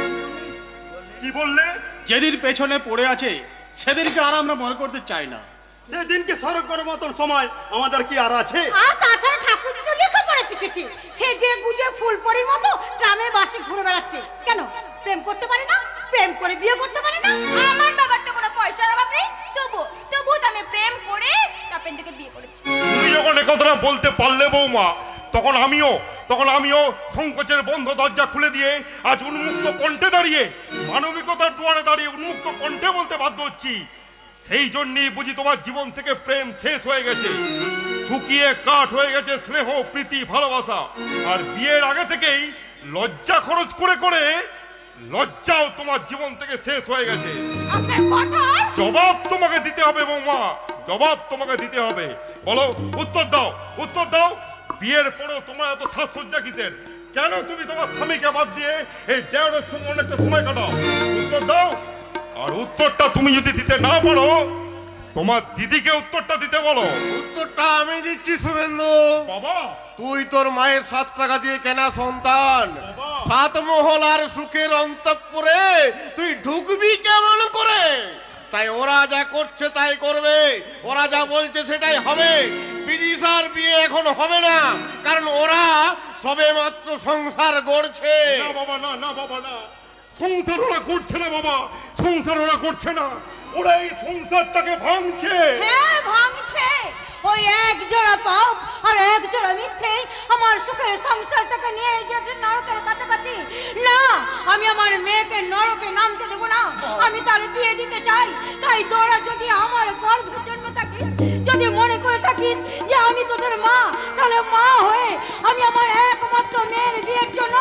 Speaker 10: কি বললে?
Speaker 9: যেদিন পেছনে পড়ে আছে সেদিনকে আর আমরা মনে করতে চাই না।
Speaker 3: সেদিনকে স্মরণ করার মতন সময় আমাদের কি আর আছে?
Speaker 5: আর তাছাড়া ঠাকুরজি তো লেখাপড়া শিখেছে, সে যে গুজে ফুলপরির মতো ট্রামে বাসে ঘুরে বেড়াচ্ছে। কেন প্রেম করতে পারে না? প্রেম করে বিয়ে করতে পারে না?
Speaker 6: আমার বাবার তো কোনো পয়সার অভাব নেই, তবু তো আমি প্রেম করে তারপর থেকে বিয়ে করেছি।
Speaker 10: তুমি যখন একথা বলতে পারলে বৌমা, তখন আমিও সংকোচের বন্ধ দরজা খুলে দিয়ে আজ উন্মুক্ত কণ্ঠে দাঁড়িয়ে, মানবিকতার দুয়ারে দাঁড়িয়ে উন্মুক্ত কণ্ঠে বলতে বাধ্য হচ্ছি। সেই জন্যই বুঝি তোমার জীবন থেকে প্রেম শেষ হয়ে গেছে, শুকিয়ে কাঠ হয়ে গেছে স্নেহ প্রীতি ভালোবাসা। আর বিয়ের আগে থেকেই লজ্জা খরচ করে করে লজ্জাও তোমার জীবন থেকে শেষ হয়ে গেছে।
Speaker 6: আপনার কথা
Speaker 10: জবাব তোমাকে দিতে হবে বৌমা, জবাব তোমাকে দিতে হবে। বলো, উত্তর দাও। বিয়ের পরেও তোমার এত সাজসজ্জা কিসের? কেন তুমি তোমার স্বামীকে বাদ দিয়ে এই দেওয়ারের সঙ্গে অনেকটা সময় কাটাও? উত্তর দাও। আর উত্তরটা তুমি যদি দিতে না পারো, তোমার দিদিকে উত্তরটা দিতে বলো।
Speaker 4: উত্তরটা আমি দিচ্ছি শুভেন্দু।
Speaker 10: বাবা,
Speaker 4: তুই তোর মায়ের 7 টাকা দিয়ে কেনা সন্তান, 7 মহলার সুখের অন্তঃপুরে তুই ঢুকবি কেমন করে? তাই ওরা যা করছে তাই করবে, ওরা যা বলছে সেটাই হবে। বিদিশার বিয়ে এখন হবে না, কারণ ওরা সবে মাত্র সংসার গড়ছে।
Speaker 10: না বাবা, না বাবা, না। সংসার ওরা করছে না বাবা, সংসার ওরা করছে না, ওরা এই সংসারটাকে ভাঙছে।
Speaker 5: হ্যাঁ, ভাঙছে। ওই এক জোড়া পাপ আর এক জোড়া মিথ্যে আমার সুখের সংসারটাকে নিয়ে গেছে নরকের কাছাকাছি। না, আমি আমার মেয়েকে নরকে নামতে দেবো না, আমি তার বিয়ে দিতে চাই। তাই তোরা যদি আমার গর্ভে জন্ম থাকিস, যদি মনে করে থাকিস যে আমি তোদের মা, তাহলে মা হয়ে আমি আমার একমাত্র মেয়ের বিয়ের জন্য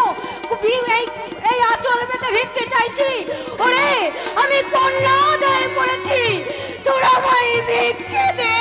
Speaker 5: এই আঁচল পেতে ভিক্ষে চাইছি। ওরে, আমি কন্যা আদায় পড়েছি, তোরা আমায় ভিক্ষে দে।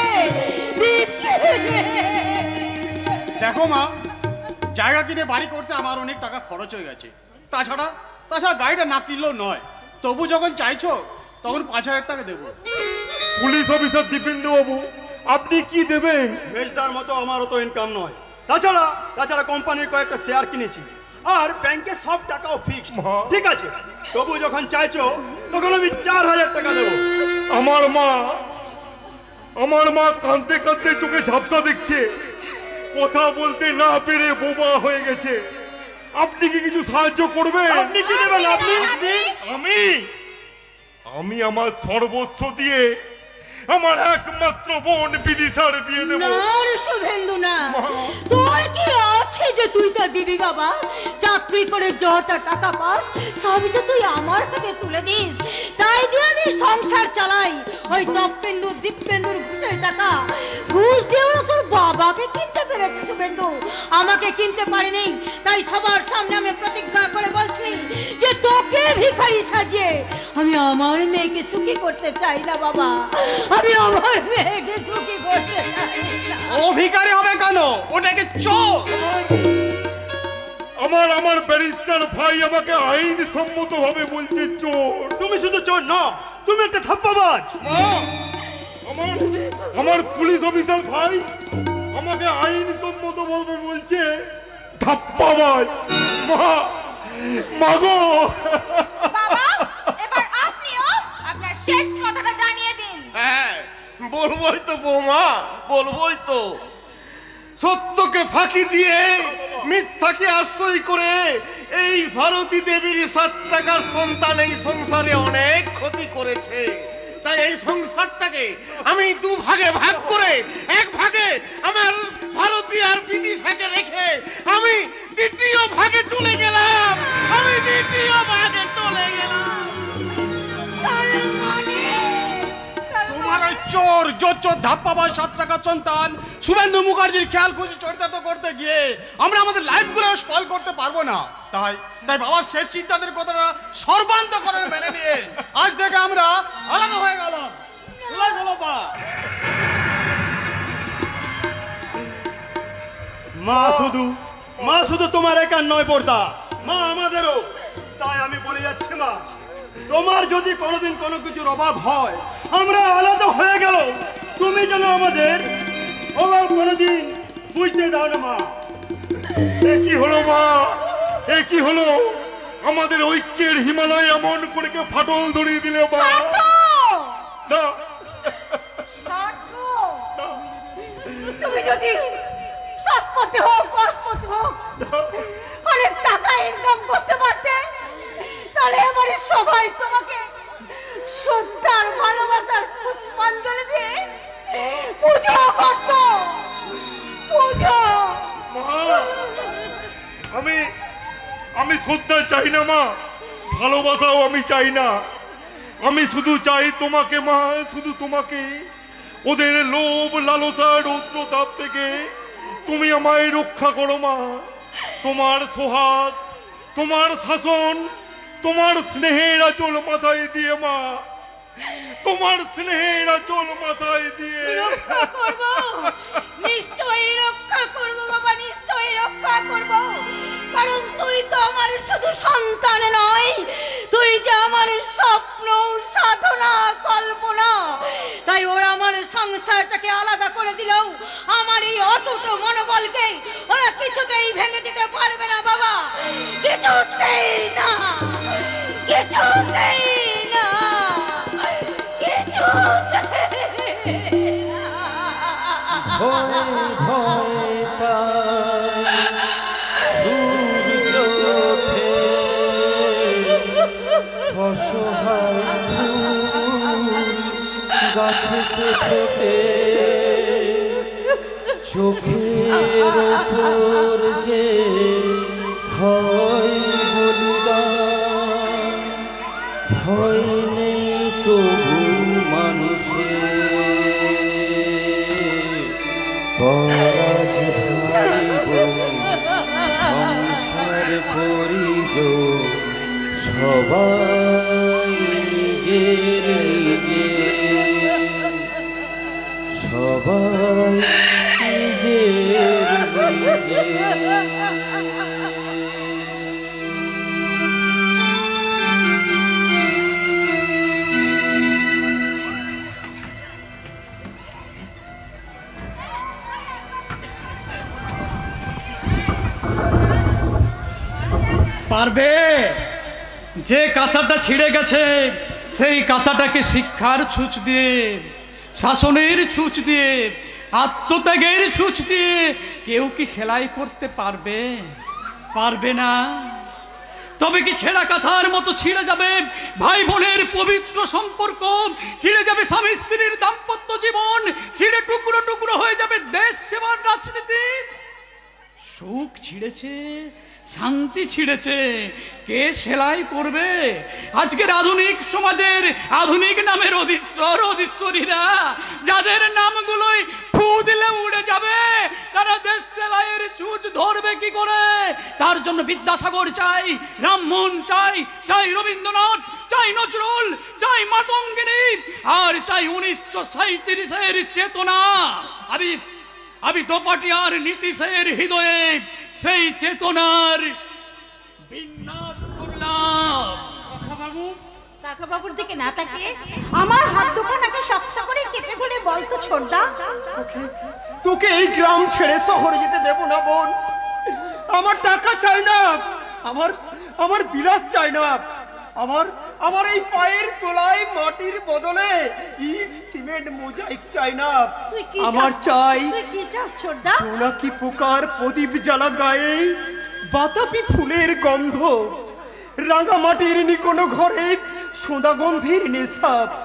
Speaker 9: দেখো মা, জায়গা কিনে বাড়ি করতে আমার অনেক টাকা খরচ হয়ে গেছে। তাছাড়া গাড়িটা না কিনলেও নয়। তবু যখন চাইছো তখন 5,000 টাকা দেবো।
Speaker 10: পুলিশ অফিসার দীপেন্দু বাবু, আপনি কি দেবেন?
Speaker 3: বেশদার মতো আমারও তো ইনকাম নয়। তাছাড়া কোম্পানির কয়েকটা শেয়ার কিনেছি, আর ব্যাংকে সব টাকাও ফিক্সড। ঠিক আছে, তবু যখন চাইছো তখন আমি 4,000 টাকা দেবো।
Speaker 10: আমার মা কাঁদতে কাঁদতে চোখে ঝাপসা দেখছে, কথা বলতে না পেরে বোবা হয়ে গেছে। আপনি কি কিছু সাহায্য করবেন?
Speaker 3: আপনি কি দেবেন?
Speaker 10: আমি আমার সর্বস্ব দিয়ে আমার একমাত্র বোন বিদিশার বিয়ে দেব।
Speaker 5: না রে শুভেন্দু, না। তোর কি আছে যে তুই তো দিবি বাবা? চাকরি করে যটা টাকা পাস সবই তো তুই আমার হাতে তুলে দিস, তাই দিয়ে আমি সংসার চালাই। ওই তপেন্দু দীপেন্দুর ঘুষের টাকা ঘুষ দিয়েও না তোর বাবাকে কিনতে পেরেছে শুভেন্দু, আমাকে কিনতে পারেনি। তাই সবার সামনে আমি প্রতিজ্ঞা করে বলছি যে তোকে ভিখারি সাজিয়ে আমি আমার মেয়েকে সুখী করতে চাই না বাবা, আমি আমার মেয়েকে সুখী করতে চাই না।
Speaker 9: ও ভিখারি হবে কেন? ওটাকে চোর।
Speaker 10: আমার ব্যারিস্টার ভাই আমাকে আইন সম্মত ভাবে বলছে চোর।
Speaker 3: তুমি শুধু চোর না, তুমি একটা থাপ্পাবাজ।
Speaker 10: আমার পুলিশ অফিসার ভাই আমাকে আইন সম্মত ভাবে বলছে ধাপ্পাবাজ। মাগো
Speaker 6: বাবা, এবার আপনিও আপনার শেষ কথাটা জানিয়ে দিন।
Speaker 4: হ্যাঁ, বলবোই তো বৌমা, বলবোই তো। সত্যকে ফাঁকি দিয়ে মিথ্যাকে আশ্রয় করে এই ভারতী দেবীর 7 টাকার সন্তান এই সংসারে অনেক ক্ষতি করেছে। তাই এই সংসারটাকে আমি দু ভাগে ভাগ করে এক ভাগে আমার ভারতীয় আর বিদিশাকে রেখে আমি দ্বিতীয় ভাগে চলে গেলাম। আমি দ্বিতীয় ভাগে চলে গেলাম।
Speaker 9: তোমার ওই চোর জোর ধাপ্পাবার 7 টাকার সন্তান শুভেন্দু মুখার্জির খেয়াল খুশি চরিতার্থ করতে গিয়ে আমরা আমাদের লাইফগুলো স্পয়েল করতে পারবো না। তাই বাবার শেষ চিন্তাদের কথাটা সর্বান্তকরণে মেনে নিয়ে আজ থেকে আমরা আলাদা হয়ে গেলাম।
Speaker 3: মা শুধু তোমার একার নয় পর্দা, মা আমাদেরও। তাই আমি বলে যাচ্ছি মা, তোমার যদি কোনোদিন কোনো কিছুর অভাব হয়, আমরা আলাদা হয়ে গেল, তুমি যেন আমাদের অভাব কোনোদিন বুঝতে দাও না মা।
Speaker 10: এ কি হলো মা, এ কি হলো? আমাদের ঐক্যের হিমালয় এমন করে কে ফাটল ধরিয়ে দিলে মা। না,
Speaker 5: তুমি যদি সৎপথে হোক কষ্টপথে হোক অনেক টাকা ইনকাম করতে পারতে, তাহলে এবারে সবাই তোমাকে শ্রদ্ধার ভালোবাসার পুষ্পাঞ্জলি দিয়ে পুজো করত। পুজো।
Speaker 10: আমি শ্রদ্ধা চাই না মা, ভালোবাসাও আমি চাই না। আমি শুধু চাই তোমাকে মা, শুধু তোমাকে। ওদের লোভ লালসা রৌদ্র তাপ থেকে তুমি আমায় রক্ষা করো মা। তোমার সোহাগ, তোমার শাসন, তোমার স্নেহের আঁচল মাথায় দিয়ে মা, তোমার স্নেহের আঁচল মাথায় দিয়ে
Speaker 6: রক্ষা করব, নিশ্চয়ই রক্ষা করব বাবা, নিশ্চয়ই রক্ষা করব। কারণ তুই তো আমার শুধু সন্তান নয়, তুই যে আমার স্বপ্ন, সাধনা, কল্পনা। তাই ওরা আমার সংসারটাকে আলাদা করে দিলেও আমার এই অটুট মনোবলকে ওরা কিছুতেই ভেঙে দিতে পারবে না বাবা, কিছুতেই না, কিছুতেই না, কিছুতেই না।
Speaker 8: গাছেতে ফোটে চোখের ওপর যে হয় বলিদান, ভয় নেই তবু মানুষের পরাজ ভাইব সংসার পরিজন সবাই নিজের নিজের, সবাই নিজের নিজের।
Speaker 1: পারবে? যে কাঁথাটা ছিঁড়ে গেছে সেই কাঁথাটাকে শিক্ষার ছুঁচ দিয়ে, শাসনের ছুঁচ দিয়ে, আত্মত্যাগের ছুঁচ দিয়ে কেউ কি সেলাই করতে পারবে? পারবে না। তবে কি ছেঁড়া কাঁথার মতো ছিঁড়ে যাবে ভাই বোনের পবিত্র সম্পর্ক, ছিঁড়ে যাবে স্বামী স্ত্রীর দাম্পত্য জীবন, ছিঁড়ে টুকরো টুকরো হয়ে যাবে দেশ সেবার রাজনীতি? সুখ ছিঁড়েছে, শান্তি ছিঁড়েছে, কে সেলাই করবে? আজকের আধুনিক সমাজের আধুনিক নামের অধীশ্বরীরা, যাদের নামগুলোই ফু দিলে উড়ে যাবে, তারা দেশ সেলাইয়ের ছুঁচ ধরবে কি করে? তার জন্য বিদ্যাসাগর চাই, রামমোহন চাই, চাই রবীন্দ্রনাথ, চাই নজরুল, চাই মাতঙ্গিনী, আর চাই 1937-এর চেতনা। আমি দোপাটিয়ার নীতিশের হৃদয়ে সেই চেতনার বিন্যাস করলাম।
Speaker 5: কাকা বাবুর দিকে না তাকিয়ে আমার হাত দুখানাকে শক্ত করে চেপে ধরে বলতো ছোটদা,
Speaker 3: তোকে এই গ্রাম ছেড়ে শহরে যেতে দেব না বোন। আমার টাকা চাই না, আমার বিলাস চাই না, আমার এই পায়ের তোলায় মাটির বদলে ইট সিমেন্ট মোজাইক চাই না। আমার চাই জোনাকি পোকার প্রদীপ জ্বালা গায়ে বাতাবি ফুলের গন্ধ, রাঙা মাটির নিকোনো ঘরে সোঁদা গন্ধের নেশা,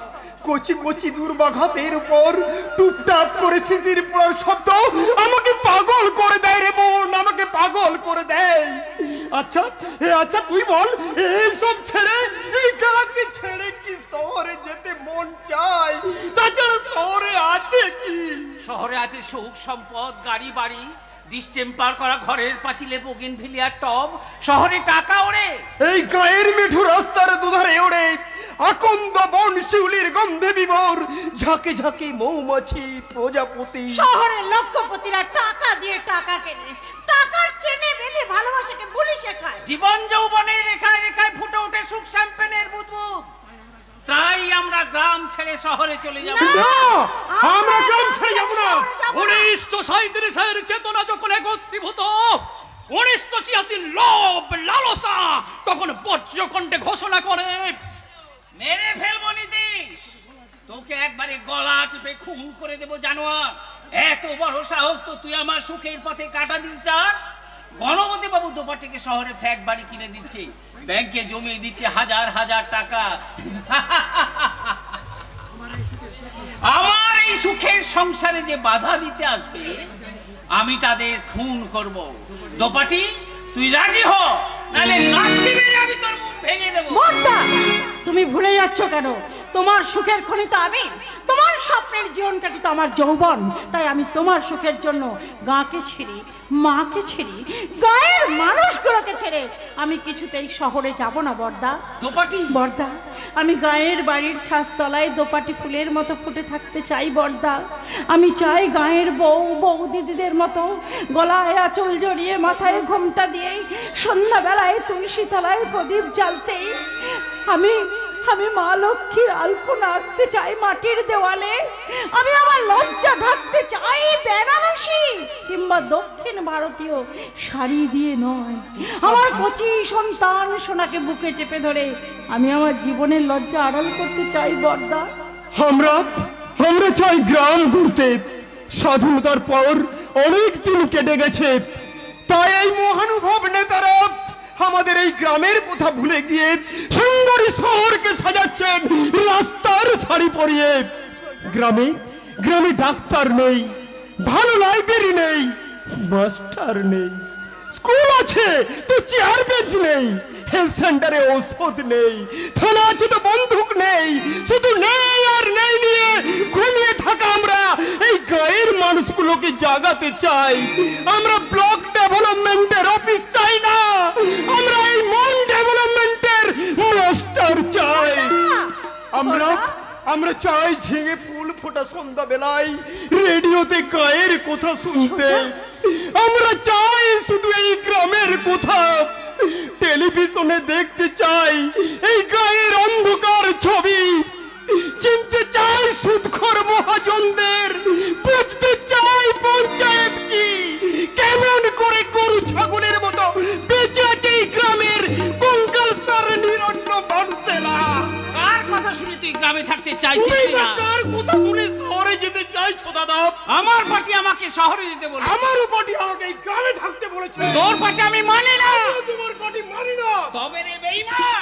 Speaker 11: কচি কচি দুর্বা ঘাসের উপর টুপটাপ করে শিশির পড়ার শব্দ আমাকে পাগল করে দেয় রে বোন, আমাকে পাগল করে দেয়। আচ্ছা আচ্ছা তুই বল, এইসব ছেড়ে, এই খেলাকে ছেড়ে কি শহরে যেতে মন চায়? তাছাড়া শহরে আছে কি?
Speaker 12: শহরে আছে সুখ সম্পদ, গাড়ি বাড়ি, ডিস্টেম্পার করা ঘরের পাঁচিলে বোগেনভিলিয়ার টব। শহরে টাকা ওড়ে,
Speaker 11: এই গায়ের মিঠু রাস্তার দুধারে ওড়ে আকন্দ বন শিউলির গন্ধে বিভোর, ঝাঁকে ঝাঁকে মৌমাছি প্রজাপতি।
Speaker 5: শহরে লক্ষপতিরা টাকা দিয়ে টাকা কেনে, টাকার চেনে বেঁধে ভালোবাসাকে বুলি শেখায়।
Speaker 12: জীবন যৌবনের রেখায় রেখায় ফুটে ওঠে সুখ শ্যাম্পেনের বুদবুদ। তাই আমরা গ্রাম ছেড়ে শহরে চলে যাব।
Speaker 1: আমরা গ্রাম ছেড়ে যাব না। 1937 চেতনা যখন একত্রীভূত, 1986 লোভ লালসা তখন বজ্রকণ্ঠে ঘোষণা করে,
Speaker 12: মেরে ফেলবো নীতিশ, তোকে একবারে গলা টিপে খুন করে দেবো জানোয়ার। এত বড় সাহস তো তুই আমার সুখের পথে কাটা দিতে চাস? গণপতি বাবু দোপাটিকে শহরে ফ্ল্যাট বাড়ি কিনে দিচ্ছে, ব্যাংকে জমিয়ে দিচ্ছে হাজার হাজার টাকা। আমার এই সুখের সংসারে যে বাধা দিতে আসবে, আমি তাদের খুন করব। দোপাটি তুই রাজি হ, নালে লাঠি মেরে আমি তোর মুখ ভেঙে দেব।
Speaker 5: বড়দা, তুমি ভুলে যাচ্ছ কেন? তোমার সুখের খনি তো আমি, তোমার স্বপ্নের জীবন কাটি তো আমার যৌবন। তাই আমি তোমার সুখের জন্য গাঁকে ছেড়ে, মাকে ছেড়ে, গায়ের মানুষগুলোকে ছেড়ে আমি কিছুতেই শহরে যাব না বড়দা।
Speaker 12: দোপাটি
Speaker 5: বড়দা, আমি গায়ের বাড়ির ছাদতলায় দোপাটি ফুলের মতো ফুটে থাকতে চাই বড়দা। আমি চাই গায়ের বৌদিদিদের মতো গলায় আঁচল জড়িয়ে, মাথায় ঘোমটা দিয়ে সন্ধ্যাবেলায় তুলসী তলায় প্রদীপ জ্বালতেই আমি মা লক্ষ্মীর আলপনা আঁকতে চাই মাটির দেওয়ালে। আমি আমার লজ্জা ঢাকতে চাই বেনারসি কিংবা দক্ষিণ ভারতীয় শাড়ি দিয়ে নয়। আমার কচি সন্তান সোনাকে বুকে চেপে ধরে আমি আমার জীবনের লজ্জা আড়াল করতে চাই বড়দা।
Speaker 11: আমরা চাই গ্রাম ঘুরতে। স্বাধীনতার পর অনেক দিন কেটে গেছে, তাই এই মহানুভব নেতারা আমাদের এই গ্রামের কথা ভুলে গিয়ে সুন্দরী শহরকে সাজাচ্ছেন রাস্তার শাড়ি পরিয়ে। গ্রামে গ্রামে ডাক্তার নেই, ভালো লাইব্রেরি নেই, মাস্টার নেই, স্কুল আছে তো চেয়ার বেঞ্চ নেই, হেলথ সেন্টারে ওষুধ নেই, থানা আছে তো বন্দুক নেই, শুধু নেই আর নেই নিয়ে ঘুমিয়ে থাকা আমরা এই গায়ের মানুষগুলোকে জাগাতে চাই। আমরা ব্লক ডেভেলপমেন্টের অফিস চাই না, আমরা এই মন ডেভেলপমেন্টের মাস্টার চাই। আমরা চাই ঝিঙে ফুল ফোটা সন্ধ্যা বেলায় রেডিওতে গায়ের কথা শুনতে। আমরা চাই শুধু এই গ্রামের কথা টেলিভিশনে দেখতে চাই, এই গায়ের অন্ধকার ছবি চিনতে চাই সুদখোর মহাজনদের, বুঝতে চাই পঞ্চায়েত কি, কেমন করে গরু ছাগলের মতো বেঁচে আছে এই গ্রামের কঙ্কালসার নিরন্ন মানুষেরা।
Speaker 12: কার কথা শুনে তুই গ্রামে থাকতে চাইছিস না?
Speaker 11: কার কথা শুনে শহরে যেতে চাইছো দাদা?
Speaker 12: আমার পার্টি আমাকে শহরে যেতে বলেছে।
Speaker 11: আমার পার্টি আমাকে এই গ্রামে থাকতে বলেছে।
Speaker 12: তোর পার্টি আমি মানি না।
Speaker 11: তোমার পার্টি মানি না।
Speaker 12: তবে রে বেঈমান,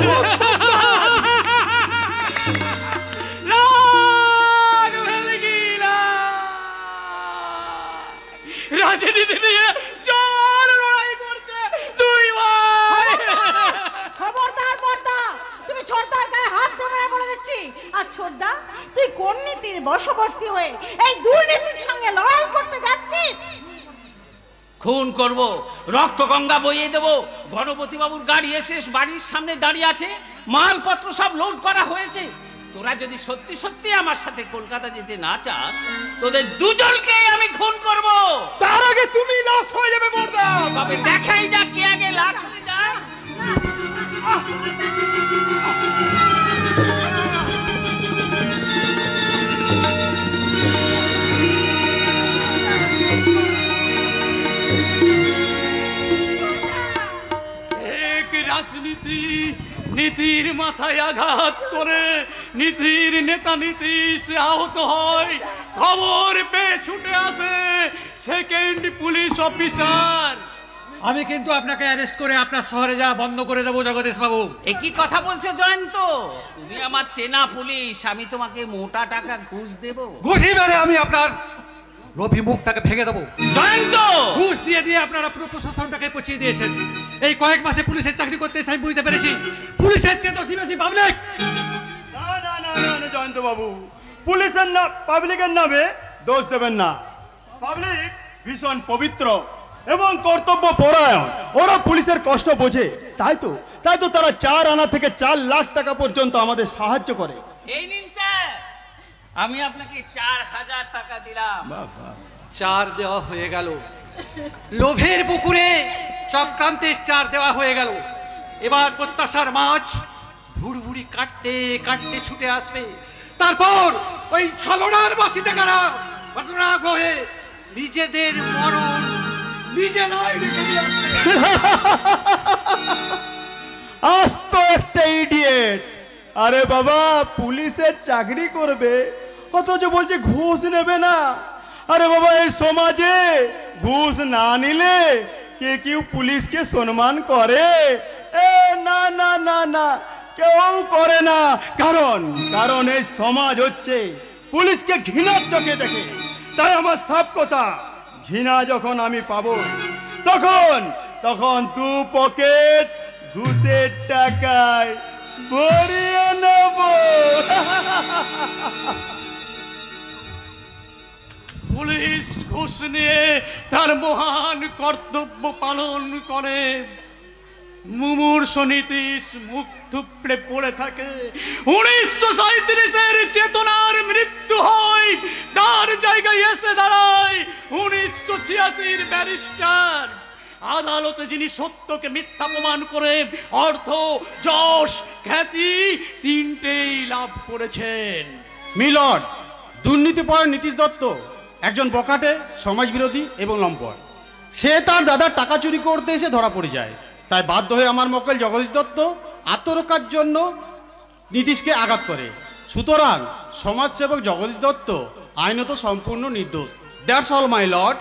Speaker 1: রাজনীতি নিয়ে জোর লড়াই করছে দুই ভাই।
Speaker 5: খবরদার বড়দা, তুমি ছোটদার গায়ে হাত দেবে না বলে দিচ্ছি। আর ছোটদা, তুই কোন নীতির বশবর্তী হয়ে এই দুর্নীতির সঙ্গে লড়াই করতে যাচ্ছিস?
Speaker 12: খুন করব, রক্ত গঙ্গা বইয়ে দেব। গণপতি বাবুর গাড়ি এসে বাড়ির সামনে দাঁড়িয়ে আছে, মালপত্র সব লোড করা হয়েছে। তোরা যদি সত্যি সত্যি আমার সাথে কলকাতা যেতে না চাস, তোদের দুজনকে আমি খুন করব।
Speaker 11: তার আগে তুমি লাশ হয়ে যাবে বড়দা।
Speaker 12: তবে দেখাই যাক কে আগে লাশ হয়ে যায়।
Speaker 1: রাজনীতি নীতির মাথায় আঘাত করে নীতির নেতা নীতিশ আহত হয়। খবর পেয়ে ছুটে আসে সেকেন্ড পুলিশ অফিসার। আমি কিন্তু আপনাকে অ্যারেস্ট করে আপনার শহরে যাওয়া বন্ধ করে দেবো জগদীশ বাবু।
Speaker 12: এ কি কথা বলছো জয়ন্ত? তুমি আমার চেনা পুলিশ, আমি তোমাকে মোটা টাকা ঘুষ দেব?
Speaker 1: ঘুষি মেরে আমি আপনার লোভী মুখটাকে ভেঙে দেবো।
Speaker 12: জয়ন্ত!
Speaker 1: ঘুষ দিয়ে দিয়ে আপনারা পুরো প্রশাসনটাকে পচিয়ে দিয়েছেন। এই কয়েক মাসে পুলিশের চাকরি করতে এসে আমি বুঝতে পেরেছি পুলিশের চেয়ে দোষী বেশি পাবলিক।
Speaker 11: না না না না জয়ন্ত বাবু, পুলিশের না পাবলিকের নামে দোষ দেবেন না। পাবলিক ভীষণ পবিত্র এবং কর্তব্য পরায়ণ, ওরা পুলিশের কষ্ট বোঝে, তাই তো তারা 4 আনা থেকে 4 লাখ টাকা পর্যন্ত আমাদের সাহায্য করে।
Speaker 12: এই নিন স্যার, আমি আপনাকে 4000 টাকা দিলাম।
Speaker 1: 4 দেওয়া হয়ে গেল, লোভের পুকুরে চক্রান্তের 4 দেওয়া হয়ে গেল। এবার প্রত্যাশার মাছ ভুড়ভুড়ি কাটতে কাটতে ছুটে আসবে, তারপর ওই ছলনার বাসিতে কারা ঘটনা হয়ে নিজেদের মরণ নিজেরাই ডেকে নিয়ে আসবে।
Speaker 11: আস্ত একটা ইডিয়েট! আরে বাবা, পুলিশের চাকরি করবে অথচ বলছে ঘুষ নেবে না। আরে বাবা, এই সমাজে ঘুষ না নিলে কেউ পুলিশকে সম্মান করে? না না না না, কেউ করে না। কারণ এই সমাজ হচ্ছে পুলিশকে ঘৃণার চোখে দেখে। তাই আমার সব কথা, ঘৃণা যখন আমি পাবো তখন 2 পকেট ঘুষের টাকায় ভরিয়ে নেব।
Speaker 1: পুলিশ ঘুষ নিয়ে তার মহান কর্তব্য পালন করে। মুমূর্ষ নীতিশ মুখ থুপড়ে পড়ে থাকে। 1937-এর চেতনার মৃত্যু হয়, তার জায়গায় এসে দাঁড়ায় 1986-র ব্যারিস্টার। আদালতে যিনি সত্যকে মিথ্যা প্রমাণ করে অর্থ, যশ, খ্যাতি 3টেই লাভ করেছেন।
Speaker 9: মিলর্ড, দুর্নীতিপরায়ণ নীতিশ দত্ত একজন বখাটে, সমাজবিরোধী এবং লম্পট। সে তার দাদার টাকা চুরি করতে এসে ধরা পড়ে যায়। তাই বাধ্য হয়ে আমার মক্কেল জগদীশ দত্ত আত্মরক্ষার জন্য নীতিশকে আঘাত করে। সুতরাং সমাজসেবক জগদীশ দত্ত আইনত সম্পূর্ণ নির্দোষ। That's all my lord.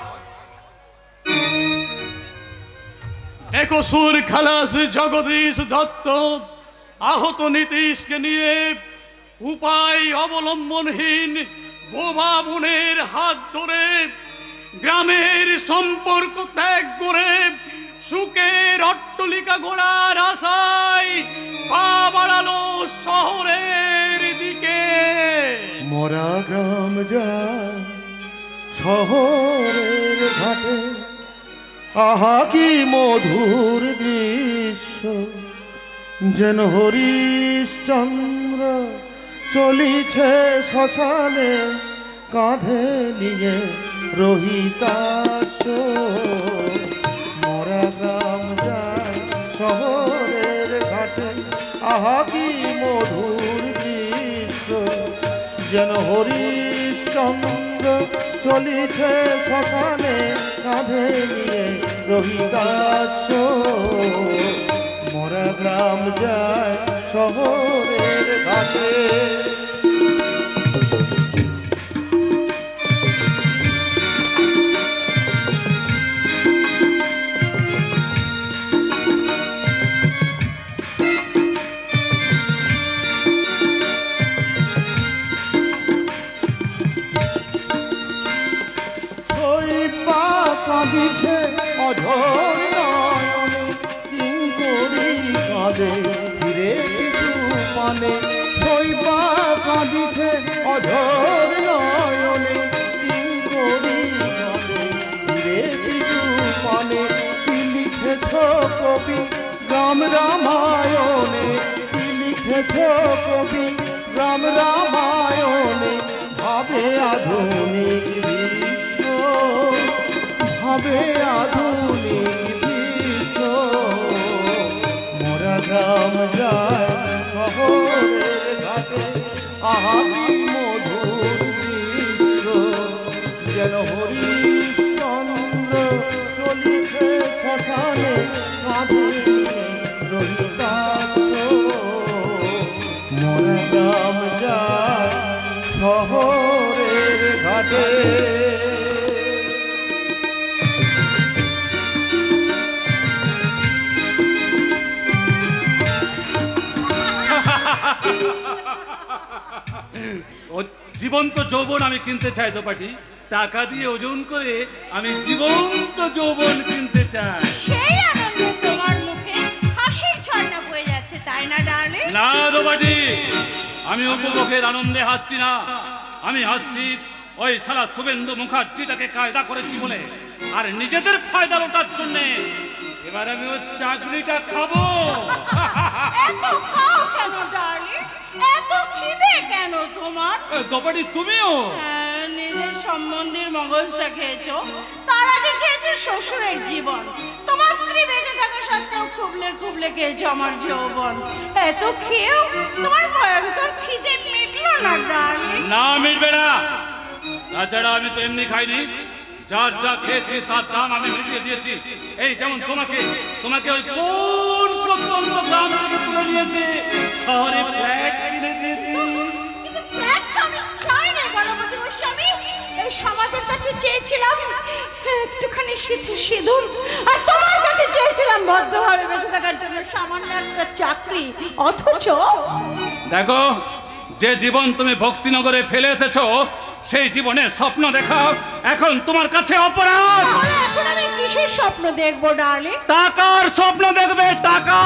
Speaker 1: একসুর খালাস জগদীশ দত্ত আহত নীতিশকে নিয়ে উপায় অবলম্বনহীন বোবা বোনের হাত ধরে গ্রামের সম্পর্ক ত্যাগ করে সুখের অট্টলিকা গড়ার আশায় পা বাড়ালো শহরের দিকে।
Speaker 13: মোরা গ্রাম যায় শহরের ঘাটে, আহা কি মধুর দৃশ্য, যেন হরিশ্চন্দ্র চলিছে শ্মশানে, কাঁধে নিয়ে রহিতাস। মোরা গ্রাম যায় শহরের ঘাটে, আহা কি মধুর দৃশ্য, যেন হরিশ্চন্দ্র চলিছে শ্মশানে, কাঁধে নিয়ে রহিদাস। মোরা গ্রাম যায় শহরের ঘাটে। কাঁদিছে অঝোর নয়নে, কিঙ্করি কাঁদে ফিরে কিছু পানে। শৈবা কাঁদিছে অঝোর নয়নে, কিঙ্করি কাঁদে ফিরে কিছু পানে। কি লিখেছ কবি গ্রাম রামায়ণে, কি লিখেছ কবি গ্রাম রামায়ণে। ভাবে আধুনিক বিশ্ব, ভাবে আধুনিক বিশ্ব। মোরা গ্রাম যায় শহরের ঘাটে, আহা কি মধুর দৃশ্য, যেন হরিশ্চন্দ্র চলিছে শ্মশানে, কাঁধে রহিদাস। মোরা গ্রাম যায় শহরের ঘাটে।
Speaker 7: ও জীবন্ত যৌবন আমি কিনতে চাই দোপাটি, টাকা দিয়ে ওজন করে আমি জীবন্ত যৌবন কিনতে চাই।
Speaker 5: সেই আনন্দে তোমার মুখে হাসির ঝর্ণা বয়ে যাচ্ছে, তাই না ডার্লিং?
Speaker 7: না দোপাটি, আমি উপভোগের আনন্দে হাসছি না, আমি হাসছি ওই শালা শুভেন্দু মুখার্জিটাকে কায়দা করেছি বলে আর নিজেদের ফায়দা লোটার জন্য এবার আমি ওই চাকরিটা খাবো।
Speaker 5: এত খাও কেন ডার্লিং? এত খিদে কেন তোমার?
Speaker 7: দোপাটি তুমিও
Speaker 5: নিজের সম্বন্ধীর মগজটা খেয়েছো, তার আগে খেয়েছো শ্বশুরের জীবন। তোমার স্ত্রী বেঁচে থাকা সত্ত্বেও খুবলে খুবলে খেয়েছো আমার যৌবন। এত খেয়েও তোমার ভয়ঙ্কর খিদে মিটলো না ডার্লিং?
Speaker 7: না, মিটবে না। তাছাড়া আমি তো এমনি খাইনি, যার যা খেয়েছি তার দাম আমি মিটিয়ে দিয়েছি। এই যেমন তোমাকে ওই কোন প্রত্যন্ত গ্রাম থেকে তুলে নিয়েছি, শহরে ফ্ল্যাট কিনে দিয়েছি।
Speaker 5: কিন্তু ফ্ল্যাট তো আমি চাই না গণপতি গোস্বামী। এই সমাজের কাছে চেয়েছিলাম একটুখানি সিঁদুর, আর তোমার কাছে চেয়েছিলাম ভদ্রভাবে বেঁচে থাকার জন্য সামান্য একটা চাকরি। অথচ
Speaker 7: দেখো, যে জীবন তুমি ভক্তিনগরে ফেলে এসেছো সেই জীবনের স্বপ্ন দেখা এখন তোমার কাছে অপরাধ।
Speaker 5: এখন আমি কিসের স্বপ্ন দেখবো ডার্লিং?
Speaker 7: টাকার স্বপ্ন দেখবে। টাকা,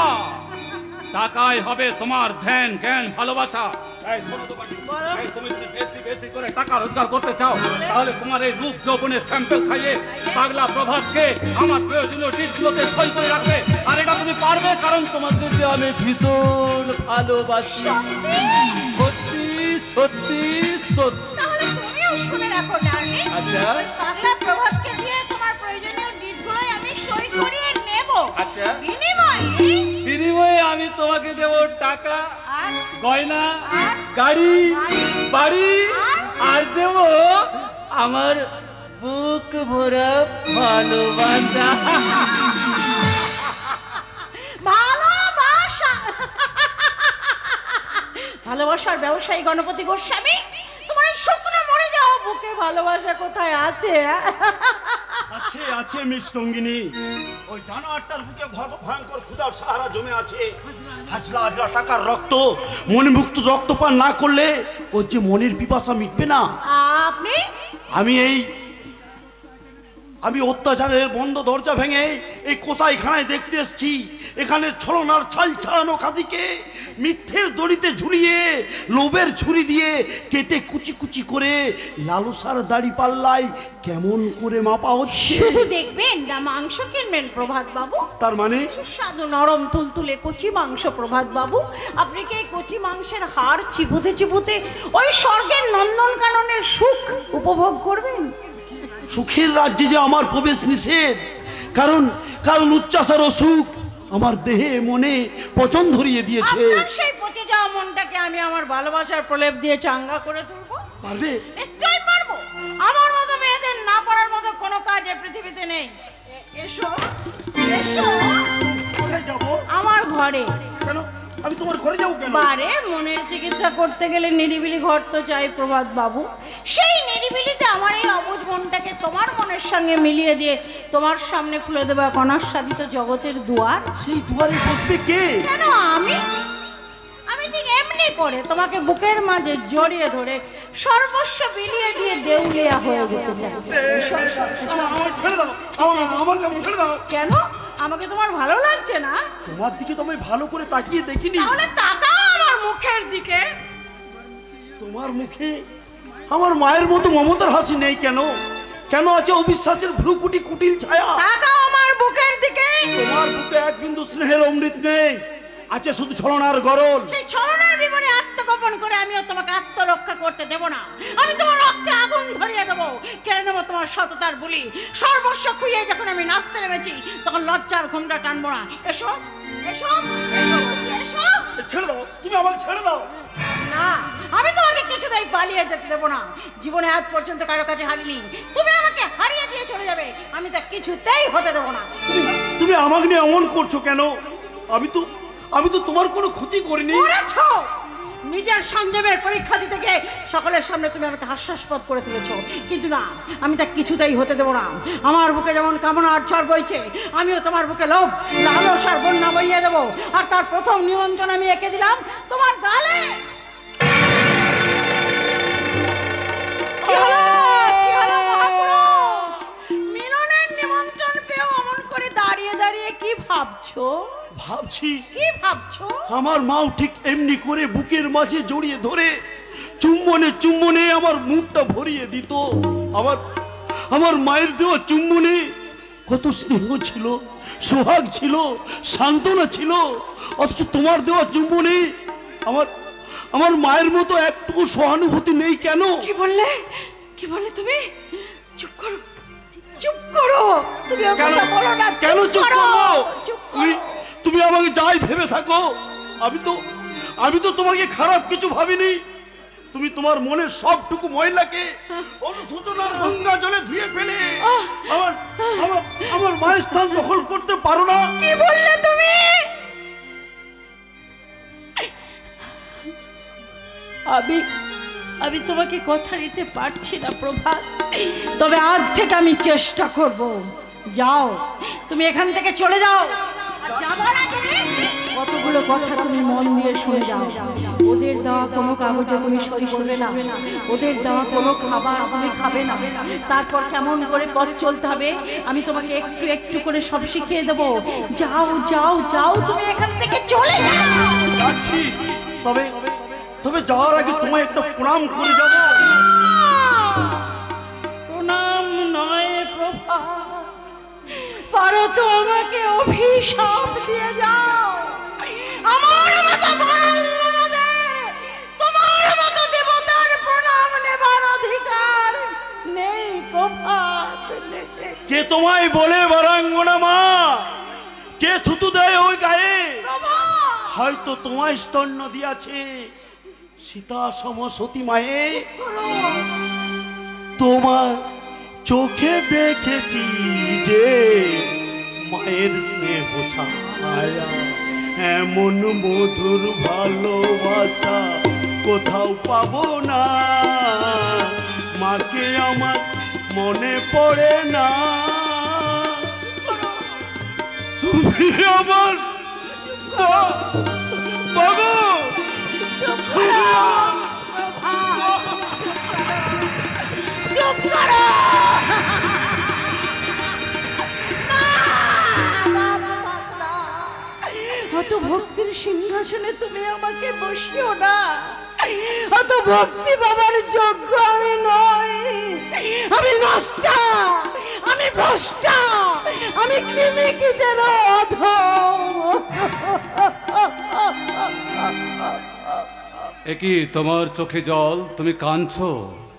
Speaker 7: টাকাই হবে তোমার ধ্যান, জ্ঞান, ভালোবাসা। তুমি যদি বেশি বেশি করে টাকা রোজগার করতে চাও তাহলে তোমার এই রূপ যৌবনের স্যাম্পল খাইয়ে পাগলা প্রভাতকে আমার প্রয়োজনীয় ডিটগুলোতে সই করে রাখবে। আর এটা তুমি পারবে, কারণ তোমাকে যে আমি ভীষণ ভালোবাসি। সত্যি সত্যি সত্যি।
Speaker 5: তাহলে তুমিও শুনে রাখো ডার্লিং।
Speaker 7: আচ্ছা,
Speaker 5: পাগলা প্রভাতকে দিয়ে তোমার প্রয়োজনীয় ডিটগুলো আমি সই করিয়ে নেব।
Speaker 7: আচ্ছা,
Speaker 5: বিনিময়ে
Speaker 7: আমি তোমাকে দেব টাকা, গয়না, গাড়ি, বাড়ি, আর দেব আমার বুক ভরা ভালোবাসা।
Speaker 5: ভালোবাসার ব্যবসায়ী গণপতি গোস্বামী, তোমার শুকনো মরে যাও বুকে ভালোবাসা কোথায় আছে?
Speaker 3: আছে আছে মিস রঙ্গিনী, ওই জানোয়ারটার বুকে ভয়ঙ্কর ক্ষুধার সাহারা জমে আছে। হাজলা হাজলা টাকার রক্ত মণিমুক্ত রক্তপান না করলে ওর যে মনের পিপাসা মিটবে না। আমি অত্যাচারের বন্ধ দরজা ভেঙে এই কোসাইখানায় দেখতে এসেছি। এখানে ছলনার ছাল ছাড়ানো খাদিকে মিথ্যের দড়িতে ঝুলিয়ে লোভের ছুরি দিয়ে কেটে কুচি কুচি করে লালসার দাড়ি পাল্লাই কেমন করে মাপা হচ্ছে।
Speaker 5: শুধু দেখবেন না মাংস কিনবেন প্রভাত বাবু।
Speaker 3: তার মানে
Speaker 5: সুস্বাদু নরম তুলতুলে কচি মাংস প্রভাত বাবু। আপনি কি কচি মাংসের হাড় চিবোতে চিবোতে ওই স্বর্গের নন্দনকাননের সুখ উপভোগ করবেন?
Speaker 3: সুখের রাজ্যে যে আমার প্রবেশ নিষেধ, কারণ কারণ উচ্চাসার অসুখ আমার দেহে মনে পচন ধরিয়ে দিয়েছে।
Speaker 5: সেই পচে যাওয়া মনটাকে আমি আমার ভালোবাসার প্রলেপ দিয়ে চাঙ্গা করে তুলবো।
Speaker 3: পারবে?
Speaker 5: নিশ্চয়ই পারবো। আমার মতো মেয়েদের না পারার মতো কোনো কাজ এই পৃথিবীতে নেই। এসো এসো।
Speaker 3: কোথায় যাব?
Speaker 5: আমার ঘরে।
Speaker 3: কেন? আমি তোমার ঘরে যাবো কেন?
Speaker 5: বারে মনের চিকিৎসা করতে গেলে নিরিবিলি ঘর তো চাই প্রভাত বাবু। সেই নিরিবিলিতে আমার এই অবুঝ মনটাকে তোমার মনের সঙ্গে মিলিয়ে দিয়ে তোমার সামনে খুলে দেবো এক অনাস্বাদিত জগতের দুয়ার।
Speaker 3: সেই দুয়ারে বসবে কে?
Speaker 5: কেন আমি? আমি ঠিক এমনি করে তোমাকে বুকের মাঝে জড়িয়ে ধরে সর্বস্ব বিলিয়ে দিয়ে দেউলিয়া হয়ে যেতে চাই।
Speaker 3: আমাকে ছেড়ে দাও, আমাকে ছেড়ে দাও।
Speaker 5: কেন? আমাকে তোমার ভালো লাগছে না?
Speaker 3: তোমার দিকে তো আমি ভালো করে তাকিয়ে দেখিনি।
Speaker 5: তাহলে তাকাও আমার মুখের দিকে।
Speaker 3: তোমার মুখে আমার মায়ের মতো মমতার হাসি নেই কেন? কেন আছে অবিশ্বাসের ভ্রুকুটি কুটিল ছায়া?
Speaker 5: তাকাও আমার বুকের দিকে।
Speaker 3: তোমার বুকে এক বিন্দু স্নেহের অমৃত নেই, আছে শুধু ছলনার গরল।
Speaker 5: সেই ছলনার বিবরে আত্মগোপন করে আমিও তোমাকে আত্মরক্ষা করতে দেব না। আমি তোমার রক্তে আগুন ধরিয়ে দেবো, কেড়ে নেবো তোমার সততার বলি। সর্বস্ব খুইয়ে যখন আমি নাচতে নেমেছি তখন লজ্জার ঘোমটা টানবো না। এসো এসো এসো বলছি, এসো।
Speaker 3: ছেড়ে দাও, তুমি আমাকে ছেড়ে দাও।
Speaker 5: না, আমি তোমাকে কিছুতেই পালিয়ে যেতে দেবো না। জীবনে আজ পর্যন্ত কারো কাছে হারিনি, তুমি আমাকে হারিয়ে দিয়ে চলে যাবে, আমি তা কিছুতেই হতে দেবো না।
Speaker 3: তুমি আমাকে নিয়ে এমন করছো কেন? আমি তো তোমার কোনো ক্ষতি করিনি।
Speaker 5: করেছো। নিজের সংযমের পরীক্ষা দিতে গিয়ে সকলের সামনে তুমি আমাকে হাস্যাস্পদ করে তুলেছো, কিন্তু না, আমি তা কিছুতেই হতে দেবো না। আমার বুকে যেমন কামনার ঝড় বইছে, আমিও তোমার বুকে লোভ লালসার বন্যা বইয়ে দেবো। আর তার প্রথম নিমন্ত্রণ আমি এঁকে দিলাম তোমার গালে। দাঁড়িয়ে দাঁড়িয়ে কি ভাবছো?
Speaker 3: ভাবছি
Speaker 5: কি ভাবছো?
Speaker 3: আমার মাও ঠিক এমনি করে বুকের মাঝে জড়িয়ে ধরে চুম্বনে চুম্বনে আমার মুখটা ভরিয়ে দিত। আমার মায়ের দেওয়া চুম্বনে কত স্নেহ ছিল, সোহাগ ছিল, সান্ত্বনা ছিল, অথচ তোমার দেওয়া চুম্বনে আমার মায়ের মতো একটুকু সহানুভূতি নেই কেন?
Speaker 5: কি বললে? কি বললে তুমি? চুপ করো, চুপ করো, তুমি কথা বলো না।
Speaker 3: কেন চুপ করো?
Speaker 5: চুপ করো।
Speaker 3: তুমি আমাকে যাই ভেবে থাকো, আমি তো তোমাকে খারাপ কিছু ভাবিনি। তুমি তোমার মনের সবটুকু ময়লাকে অনুশোচনার গঙ্গা জলে ধুয়ে ফেলে আমার মায়ের স্থান দখল করতে পারো না।
Speaker 5: কি বললে তুমি? আমি তোমাকে কথা দিতে পারছি না প্রভাত, তবে আজ থেকে আমি চেষ্টা করব। যাও, তুমি এখান থেকে চলে যাও। যাবার আগে কতগুলো কথা তুমি মন দিয়ে শুনে যাও। ওদের দেওয়া কোনো কাগজে তুমি সই করবে না, ওদের দেওয়া কোনো খাবার তুমি খাবে না। তারপর কেমন করে পথ চলতে হবে আমি তোমাকে একটু একটু করে সব শিখিয়ে দেবো। যাও যাও যাও, তুমি এখান থেকে চলে যাও।
Speaker 3: যাচ্ছি, তবে যাওয়ার আগে তোমায় একটা প্রণাম করে যাব।
Speaker 5: প্রণাম নয় প্রভা, পারো তো আমাকে অভিশাপ দিয়ে যাও। আমার মতো বরাঙ্গনাদের তোমার মতো দেবতার প্রণাম নেবার অধিকার নেই প্রভাত।
Speaker 3: কে তোমায় বলে বরাঙ্গনা মা? কে থুতু দেয় ওই গায়ে? হয়তো তোমায় স্তন্য দিয়াছে সীতা সম সতী মায়ে। তোমার চোখে দেখেছি যে মায়ের স্নেহ ছায়া, এমন মধুর ভালোবাসা কোথাও পাবো না। মাকে আমার মনে পড়ে না, তুমি আমার বাবা।
Speaker 5: চুপ করো। অত ভক্তির সিংহাসনে তুমি আমাকে বসিও না। অত ভক্তি বাবার যোগ্য আমি নই। আমি নষ্টা, আমি ভ্রষ্টা, আমি কৃমি কীটের অধম।
Speaker 7: একই তোমার চোখে জল, তুমি কাঁদছো?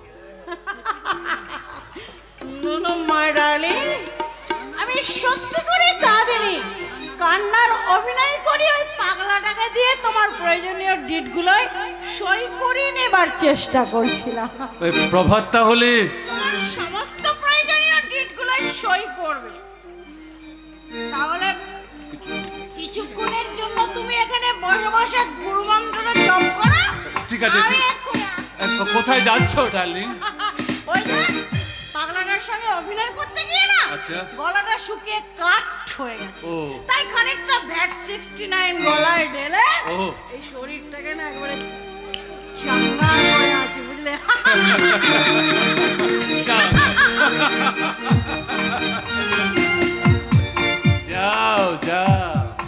Speaker 5: আমি সত্যি করে কাঁদিনি, কান্নার অভিনয় করি ওই পাগলাটাকে দিয়ে তোমার প্রয়োজনীয় ডিটগুলোয় সই করে নেবার চেষ্টা করছিলাম।
Speaker 7: ওই প্রভাত তাহলে
Speaker 5: তোমার সমস্ত প্রয়োজনীয় ডিটগুলোয় সই করবে। তাহলে কিছুক্ষণের জন্য তুমি এখানে বসে বসে গুরুমন্ত্রটা জপ করো।
Speaker 7: ঠিক আছে। কোথায় যাচ্ছ ডার্লিং?
Speaker 5: ওই পাগলাটার সঙ্গে অভিনয় করতে গিয়ে না গলাটা শুকিয়ে কাঠ হয়ে গেছে, তাই খানিকটা ব্যাট 69 গলায় ঢেলে এই শরীরটাকে না একবারে চাঙ্গা হয়ে আছে, বুঝলে?
Speaker 7: যাও যাও।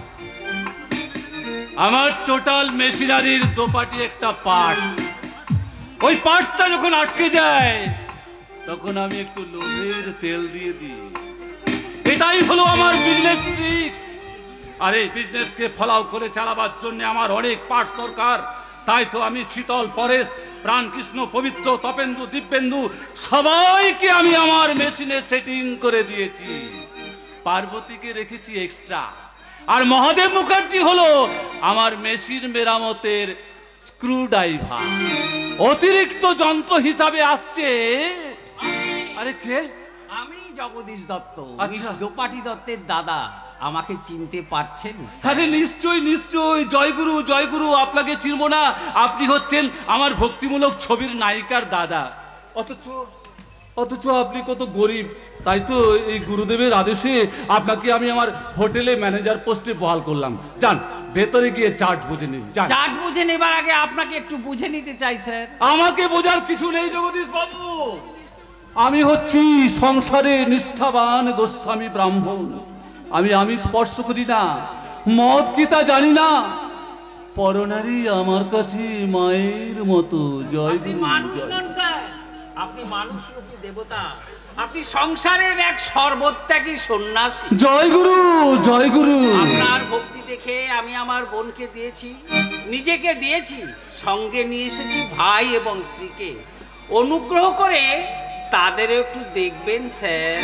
Speaker 7: আমার টোটাল মেশিনারির দোপাটি একটা পার্টস, ওই পার্টসটা যখন আটকে যায় তখন আমি একটু লোভের তেল দিয়ে দিই। এটাই হলো আমার বিজনেস ট্রিক্স। আর এই বিজনেসকে ফলাও করে চালাবার জন্য আমার অনেক পার্টস দরকার। তাই তো আমি শীতল, পরেশ, প্রাণকৃষ্ণ, পবিত্র, তপেন্দু, দিব্যেন্দু সবাইকে আমি আমার মেশিনে সেটিং করে দিয়েছি। পার্বতীকে রেখেছি এক্সট্রা। আর মহাদেব মুখার্জি হলো আমার মেশিন মেরামতের স্ক্রু ড্রাইভার, অতিরিক্ত যন্ত্র হিসাবে আসছে। আরে কে?
Speaker 12: আমি জগদীশ দত্ত, দোপাটি দত্তের দাদা। আমাকে চিনতে পারছেন?
Speaker 7: আরে নিশ্চয়ই নিশ্চয়ই। জয়গুরু জয়গুরু, আপনাকে চিনবো না? আপনি হচ্ছেন আমার ভক্তিমূলক ছবির নায়িকার দাদা। অথচ আপনি কত গরিব। তাই তো এই গুরুদেবের আদেশে আপনাকে আমি আমার হোটেলে ম্যানেজার পোস্টে বহাল করলাম। যান ভেতরে গিয়ে চার্জ বুঝে নিন।
Speaker 12: চার্জ বুঝে নেবার আগে আপনাকে একটু বুঝে নিতে চাই স্যার।
Speaker 7: আমাকে বোঝার কিছু নেই জগদীশ বাবু। আমি হচ্ছি সংসারে নিষ্ঠাবান গোস্বামী ব্রাহ্মণ। আমি স্পর্শ করি না, মদ কি তা জানি না। পরনারী আমার কাছে মায়ের মতো। জয়
Speaker 12: আপনি
Speaker 7: গুরু,
Speaker 12: মানুষ
Speaker 7: জয়
Speaker 12: নন স্যার, আপনি মানুষ রূপী দেবতা। আপনি সংসারের এক সর্বত্যাগী সন্ন্যাসী।
Speaker 7: জয় গুরু, জয় গুরু।
Speaker 12: আপনার ভক্তি দেখে আমি আমার বোনকে দিয়েছি, নিজেকে দিয়েছি, সঙ্গে নিয়ে এসেছি ভাই এবং স্ত্রীকে। অনুগ্রহ করে তাদের একটু দেখবেন স্যার।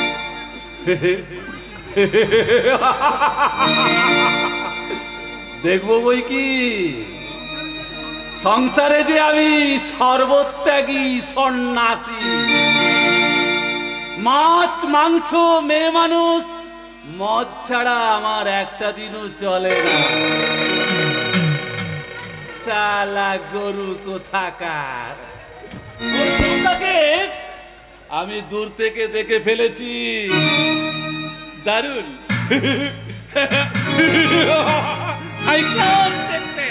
Speaker 7: দেখবো বই কি, সংসারে যে আমি সর্বত্যাগী সন্ন্যাসী। মাছ মাংস মেয়ে মানুষ মদ ছাড়া আমার একটা দিনও চলে না। শালা গরু কোথাকার। ওর বউটাকে আমি দূর থেকে দেখে ফেলেছি, দারুণ। দেখতে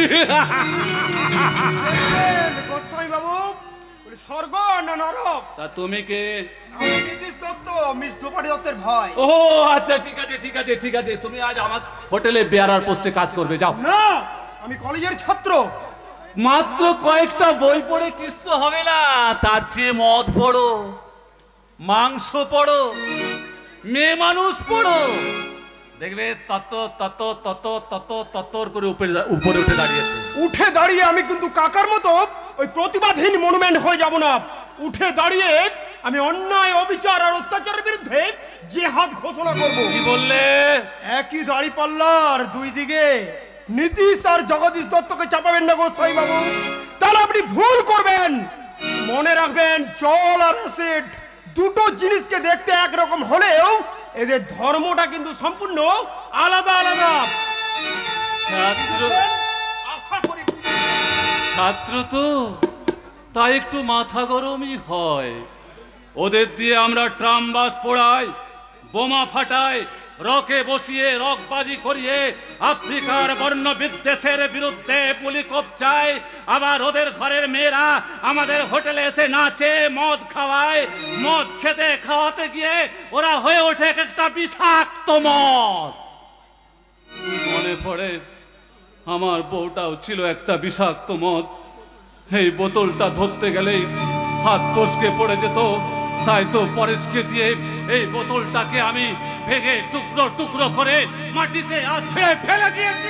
Speaker 11: গোস্বামী বাবু, স্বর্গ না নরক?
Speaker 7: তা তুমি কে?
Speaker 11: আমি নীতিশ দত্ত, মিস দোপাটি দত্তের ভাই।
Speaker 7: ও আচ্ছা, ঠিক আছে ঠিক আছে ঠিক আছে। তুমি আজ আমার হোটেলে বেয়ারার পোস্টে কাজ করবে, যাও।
Speaker 11: না, আমি কলেজের ছাত্র।
Speaker 7: মাত্র কয়েকটা বই পড়ে কিচ্ছু হবে না, তার চেয়ে মদ পড়ো, মাংস পড়ো, মেয়ে মানুষ পড়ো, দেখবে তত তত তত তত ততর করে উপরে উঠে দাঁড়িয়েছে।
Speaker 11: উঠে দাঁড়িয়ে আমি কিন্তু কাকার মতো ওই প্রতিবাদহীন মনুমেন্ট হয়ে যাব না। উঠে দাঁড়িয়ে আমি অন্যায়, অবিচার আর অত্যাচারের বিরুদ্ধে জিহাদ ঘোষণা করব।
Speaker 7: কি বললে?
Speaker 11: একই দাড়ি পাল্লার দুই দিকে নীতিশ আর জগদীশ দত্তকে চাপাবেন না গোস্বামী বাবু, তাহলে আপনি ভুল করবেন। মনে রাখবেন, জল আর অ্যাসিড দুটো জিনিসকে দেখতে একরকম হলেও এদের ধর্মটা কিন্তু সম্পূর্ণ আলাদা আলাদা।
Speaker 7: ছাত্র
Speaker 11: আশা করি
Speaker 7: ছাত্র তো তাই একটু মাথা গরমই হয়। ওদের দিয়ে আমরা ট্রাম বাস পোড়াই, বোমা ফাটাই, রকে বসিয়ে রকবাজি করিয়ে আফ্রিকার বর্ণ বিদ্বেষের বিরুদ্ধে পুলি কবচায়। আবার ওদের ঘরের মেয়েরা আমাদের হোটেলে এসে নাচে, মদ খাওয়ায়। মদ খেতে খাওয়াতে গিয়ে ওরা হয়ে ওঠে একটা বিষাক্ত মদ। মনে পড়ে আমার বউটাও ছিল একটা বিষাক্ত মদ। এই বোতলটা ধরতে গেলেই হাত ফসকে পড়ে যেত, তাই তো পরেশকে দিয়ে এই বোতলটাকে আমি ভেঙে টুকরো টুকরো করে মাটিতে আছড়ে ফেলে দিয়েছি।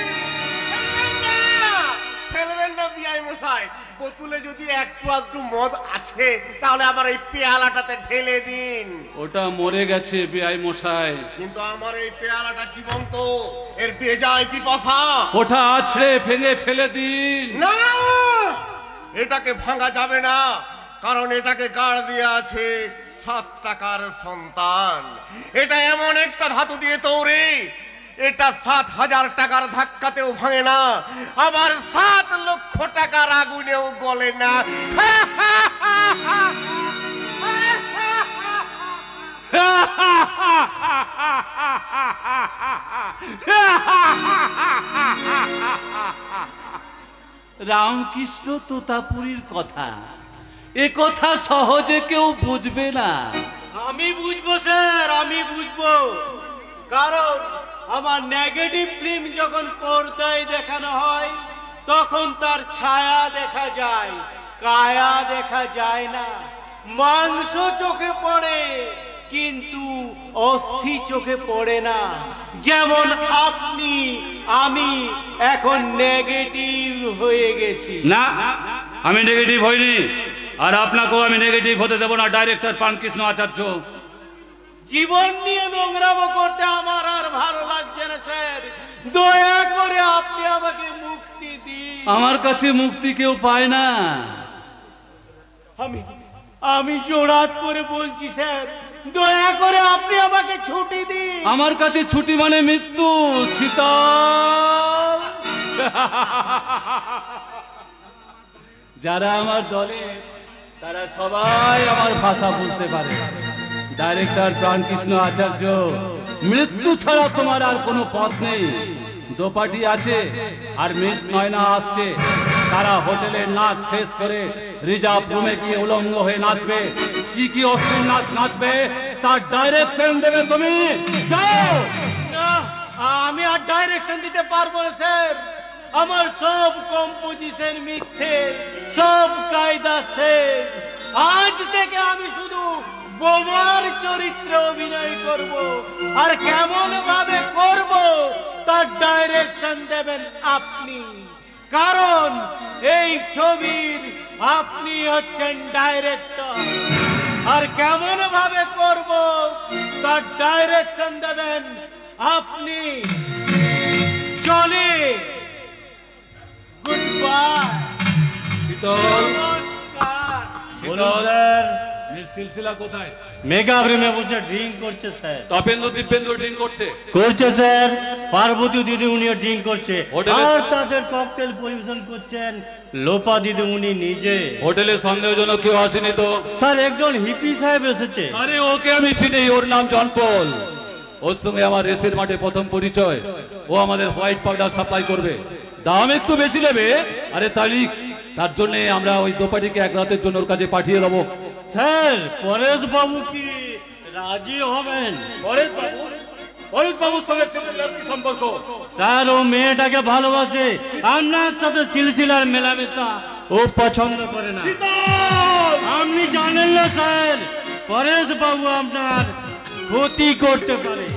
Speaker 4: ফেলবেন না বিআই মশাই, বোতলে যদি একটু আধটু মদ আছে তাহলে আমার এই পেয়ালাটাতে ঢেলে দিন।
Speaker 7: ওটা মরে গেছে বিআই মশাই।
Speaker 4: কিন্তু আমার এই পেয়ালাটা জীবন্ত, এর বেজায় পিপাসা।
Speaker 7: ওটা আছড়ে ভেঙে ফেলে দিন।
Speaker 4: না, এটাকে ভাঙা যাবে না, কারণ এটাকে গাড় দিয়ে আছে 7 টাকার সন্তান। এটা এমন একটা ধাতু দিয়ে তৈরি, এটা 7,000 টাকার ধাক্কাতেও ভাঙে না, আবার 7 লক্ষ টাকার আগুনেও গলে না।
Speaker 7: রামকৃষ্ণ তোতাপুরীর কথা, এ কথা সহজে কেউ বুঝবে না।
Speaker 8: আমি বুঝবো স্যার, আমি বুঝবো, কারণ আমার নেগেটিভ ফিল্ম যখন পর্দায় দেখানো হয় তখন তার ছায়া দেখা যায়, কায়া দেখা যায় না। মাংস চোখে পড়ে কিন্তু অস্থি চোখে পড়ে না। যেমন আপনি, আমি এখন নেগেটিভ হয়ে গেছি।
Speaker 7: না, আমি নেগেটিভ হইনি, আর আপনাকেও আমি নেগেটিভ হতে দেব না। ডাইরেক্টর প্রাণকৃষ্ণ আচার্য,
Speaker 8: জীবন নিয়ে নোংরামো করতে আমার আর ভালো লাগছে না স্যার। দয়া করে আপনি আমাকে মুক্তি দিন।
Speaker 7: আমার কাছে মুক্তি কেউ পায় না।
Speaker 8: আমি জোড়াত করে বলছি স্যার, দয়া করে আপনি আমাকে ছুটি দিন।
Speaker 7: আমার কাছে ছুটি মানে মৃত্যু। শীতল, যারা আমার দলে তারা সবাই আমার ভাষা বুঝতে পারে। ডাইরেক্টর প্রাণকৃষ্ণ আচার্য, মৃত্যু ছাড়া তোমার আর কোনো পথ নেই। দোপাটি আছে আর মিস নয়না আসছে, তারা হোটেলে নাচ শেষ করে রিজার্ভ রুমে গিয়ে উলঙ্গ হয়ে নাচবে। কি কি অশ্লীল নাচ নাচবে তার ডাইরেকশন দেবে তুমি। যাও।
Speaker 8: না, আমি আর ডাইরেকশন দিতে পারবো না স্যার। আমার সব কম্পোজিশন মিথ্যে, সব কায়দা শেষ। আজ থেকে আমি শুধু বোমার চরিত্রে অভিনয় করব, আর কেমন ভাবে করব তার ডাইরেকশন দেবেন আপনি, কারণ এই ছবির আপনি হচ্ছেন ডাইরেক্টর। আর কেমন ভাবে করব তার ডাইরেকশন দেবেন আপনি। চলে, গুড বাই।
Speaker 7: শীতল,
Speaker 8: নমস্কার।
Speaker 7: শীতল, মিস সিলসিলা কোথায়?
Speaker 2: মেগা রুমে বসে ড্রিঙ্ক করছে স্যার।
Speaker 7: তপেন্দ্র দিব্যেন্দু ড্রিঙ্ক করছে?
Speaker 2: করছে স্যার। পার্বতী দিদিমণিও ড্রিঙ্ক করছে,
Speaker 7: হোটেলে-
Speaker 2: আর তাদের ককটেল পরিবেশন করছেন লোপা দিদিমণি নিজে।
Speaker 7: হোটেলে সন্দেহজনক কেউ আসেনি তো?
Speaker 2: স্যার একজন হিপি সাহেব এসেছে।
Speaker 7: আরে ওকে আমি চিনি, ওর নাম জন পল। ওর সঙ্গে আমার রেসের মাঠে প্রথম পরিচয়। ও আমাদের হোয়াইট পাউডার সাপ্লাই করবে, দাম একটু বেশি নেবে। আরে তারিখ, তার জন্য আমরা ওই দোপাটিকে এক রাতের জন্য ওর কাছে পাঠিয়ে দেবো।
Speaker 2: স্যার পরেশ বাবু কি রাজি হবেন?
Speaker 7: পরেশ বাবু? পরেশ বাবুর সঙ্গে সিলসিলার কি সম্পর্ক?
Speaker 2: স্যার ও মেয়েটাকে ভালোবাসে, আপনার সাথে সিলসিলার মেলামেশা ও পছন্দ করে না। আপনি জানেন না স্যার, পরেশ বাবু আপনার ক্ষতি করতে পারে।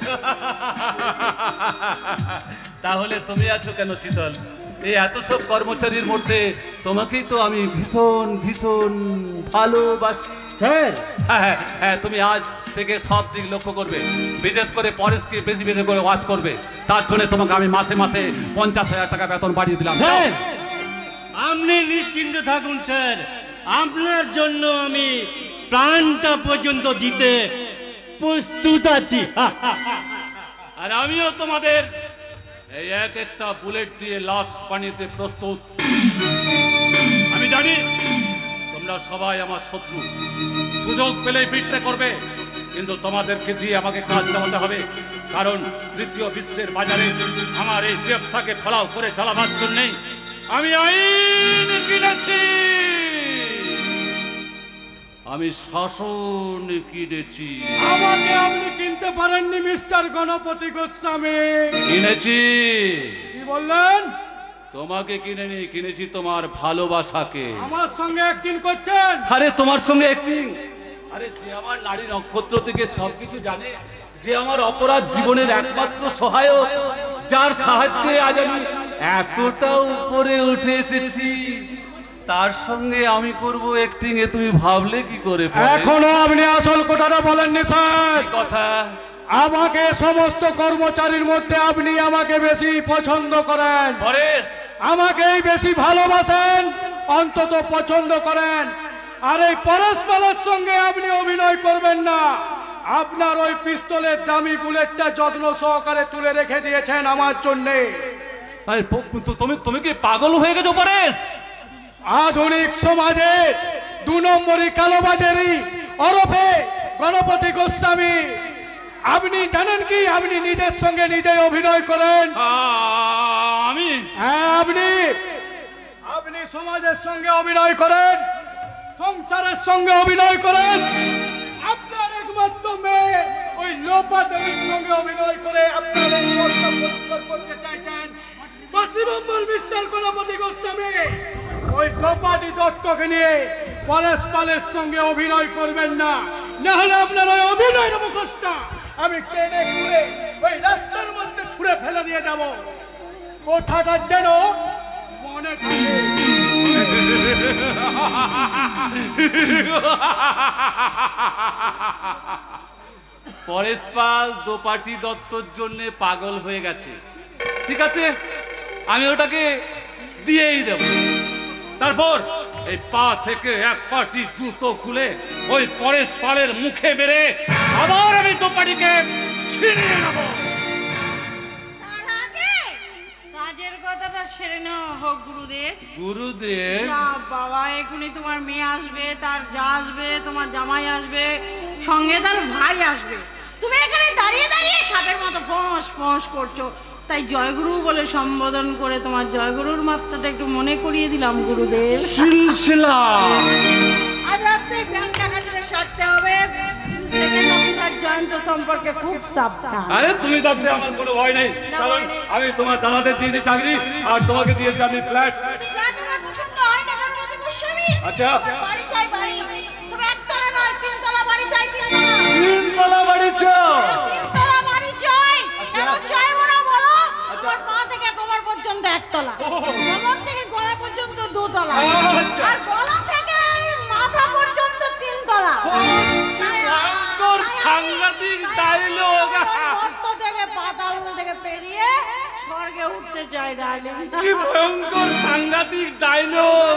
Speaker 7: তাহলে তুমি আছো কেন শীতল? এই এত সব কর্মচারীর মধ্যে তোমাকেই তো আমি ভীষণ ভীষণ ভালোবাসি
Speaker 2: স্যার।
Speaker 7: হ্যাঁ হ্যাঁ, তুমি আজ থেকে সব দিক লক্ষ্য করবে, বিশেষ করে পরেশকে বেশি বেশি করে ওয়াচ করবে। তার জন্য তোমাকে আমি মাসে মাসে 50,000 টাকা বেতন বাড়িয়ে দিলাম।
Speaker 2: স্যার আপনি নিশ্চিন্তে থাকুন স্যার, আপনার জন্য আমি প্রাণটা পর্যন্ত দিতে প্রস্তুত আছি।
Speaker 7: আর আমিও তোমাদের এই এক একটা বুলেট দিয়ে লাশ পানিতে প্রস্তুত। আমি জানি তোমরা সবাই আমার শত্রু, সুযোগ পেলেই বিট্রে করবে, কিন্তু তোমাদেরকে দিয়ে আমাকে কাজ চালাতে হবে। কারণ তৃতীয় বিশ্বের বাজারে আমার এই ব্যবসাকে ফলাও করে চালাবার জন্যই আমি আইন কিনেছি, আমি শাসন কিনেছি।
Speaker 1: আমাকে আপনি কিনতে পারেননি মিস্টার গণপতি গোস্বামী।
Speaker 7: কিনেছি।
Speaker 1: কি বললেন?
Speaker 7: তোমাকে কিনেনি, কিনেছি তোমার ভালোবাসাকে।
Speaker 1: আমার সঙ্গে একদিন করছেন?
Speaker 7: আরে তোমার সঙ্গে একদিন? আরে যে আমার নারী নক্ষত্র থেকে সবকিছু জানে, যে আমার অপরাধ জীবনের একমাত্র সহায়ক, যার সাহায্যে আজ আমি এতটা উপরে উঠে এসেছি, তার সঙ্গে আমি করব অ্যাক্টিং, এ তুমি ভাবলে কি করে?
Speaker 1: এখনো আপনি আসল কথাটা বলেননি স্যার।
Speaker 7: কথা?
Speaker 1: আমাকে সমস্ত কর্মচারীর মধ্যে আপনি আমাকে বেশি পছন্দ করেন,
Speaker 7: পরেশ
Speaker 1: আমাকেই বেশি ভালোবাসেন, অন্তত পছন্দ করেন। আর এই পরেশ পালের সঙ্গে আপনি অভিনয় করবেন না। আপনার ওই পিস্তলের দামি বুলেটটা যত্ন সহকারে তুলে রেখে দিয়েছেন আমার জন্যে।
Speaker 7: তুমি কি পাগল হয়ে গেছো পরেশ?
Speaker 1: আধুনিক সমাজে 2 নম্বরই কালোবাজারি ওরফে গণপতি গোস্বামী। আপনি জানেন কি আপনি নিজের সঙ্গে নিজে অভিনয় করেন?
Speaker 7: আমি?
Speaker 1: হ্যাঁ আপনি সমাজের সঙ্গে অভিনয় করেন, সংসারের সঙ্গে অভিনয় করেন। আপনার একমাত্র মেয়ে ওই লোপা দেবীর সঙ্গে অভিনয় করে আপনার এই পথটা পরিষ্কার করতে চাইছেন। মাতৃমঙ্গল মিস্টার গণপতি গোস্বামী, ওই লোপাটি দত্তকে নিয়ে পরেশ পালের সঙ্গে অভিনয় করবেন না, না হলে আপনার ওই অভিনয়ের মুখোশটা আমি টেনে খুলে ওই রাস্তার মধ্যে ছুঁড়ে ফেলে দিয়ে যাব। কথাটা যেন মনে থাকে।
Speaker 7: পরেশ পাল দোপাটি দত্তর জন্য পাগল হয়ে গেছে, ঠিক আছে, আমি ওটাকে দিয়েই দেব। তারপর এই পা থেকে এক পাটি জুতো খুলে ওই পরেশ পালের মুখে মেরে আবার আমি দোপাটিকে ছিনিয়ে নেব।
Speaker 5: কাজের কথাটা সেরে নেওয়া হোক গুরুদেব।
Speaker 7: গুরুদেব?
Speaker 5: না বাবা, এখনই তোমার মেয়ে আসবে, তার যা আসবে, তোমার জামাই আসবে, সঙ্গে তার ভাই আসবে। তুমি এখানে দাঁড়িয়ে দাঁড়িয়ে সাপের মতো ফোঁস ফোঁস করছো, তাই জয়গুরু বলে সম্বোধন করে তোমার জয়গুরুর মাত্রাটা একটু মনে করিয়ে দিলাম গুরুদেব।
Speaker 1: সিলসিলা
Speaker 5: আজ রাত্রে ব্যাংক ডাকাতিটা সারতে হবে। সেকেন্ড অফিসার জয়ন্ত সম্পর্কে খুব সাবধান।
Speaker 7: আরে তুমি থাকতে আমার কোনো ভয় নেই, কারণ আমি তোমার দাদাদের দিয়েছি চাকরি আর তোমাকে দিয়েছি আমি ফ্ল্যাট। আচ্ছা
Speaker 5: বাড়ি চাই বাড়ি, তুমি একতলা নয় তিনতলা বাড়ি চাই।
Speaker 7: তিনতলা বাড়ি চাও?
Speaker 5: তিনতলা বাড়ি চাই। কেন চাইবো না বলো? আমার পা থেকে কোমর পর্যন্ত একতলা, কোমর থেকে গলা পর্যন্ত দুতলা, আর গলা থেকে মাথা পর্যন্ত তিনতলা।
Speaker 7: সাংঘাতিক ডায়লগ।
Speaker 5: মর্ত থেকে পাতাল থেকে পেরিয়ে স্বর্গে উঠতে চাই ডায়লগ।
Speaker 7: কি ভয়ঙ্কর সাংঘাতিক ডায়লগ।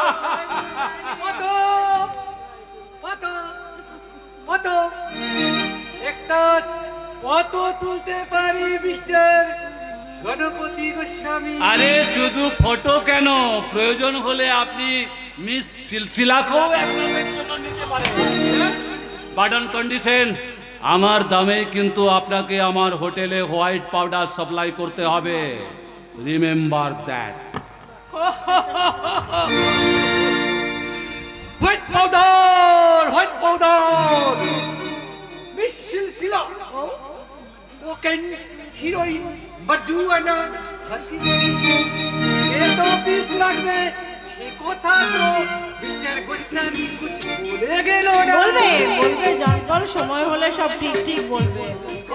Speaker 14: একটা ফটো তুলতে পারি মিস্টার গণপতি গোস্বামী?
Speaker 7: আরে শুধু ফটো কেন, প্রয়োজন হলে আপনি মিস সিলসিলাকেও আপনাদের জন্য নিতে পারেন, বাট অন কন্ডিশন আমার দামে কিন্তু আপনাকে আমার হোটেলে হোয়াইট পাউডার সাপ্লাই করতে হবে, remember that.
Speaker 14: White powder, white powder. Miss Silsila ওকেন হিরোইন বাজুয়ানা হাসি পিস, এত পিস লাগবে সে কথা তো মিস্টার গোস্বামী কুছ বলে গেল না।
Speaker 5: বলবে বলবে জঙ্গল সময় হলে সব ঠিক ঠিক বলবে।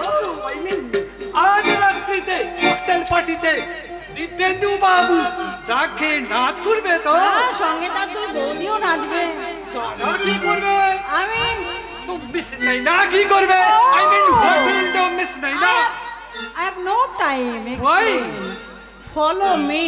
Speaker 14: আজ রাত্রিতে ককটেল পার্টিতে দিব্যেন্দু বাবু ডাকে নাচ করবে তো?
Speaker 5: সঙ্গে তার দুই বৌদিও নাচবে।
Speaker 14: তারা কি করবে?
Speaker 5: আমি
Speaker 14: তো মিস নাই না কি করবে? আই মিন হোটেল তো মিস নাই না।
Speaker 5: I have no time.
Speaker 14: Why?
Speaker 5: Follow me.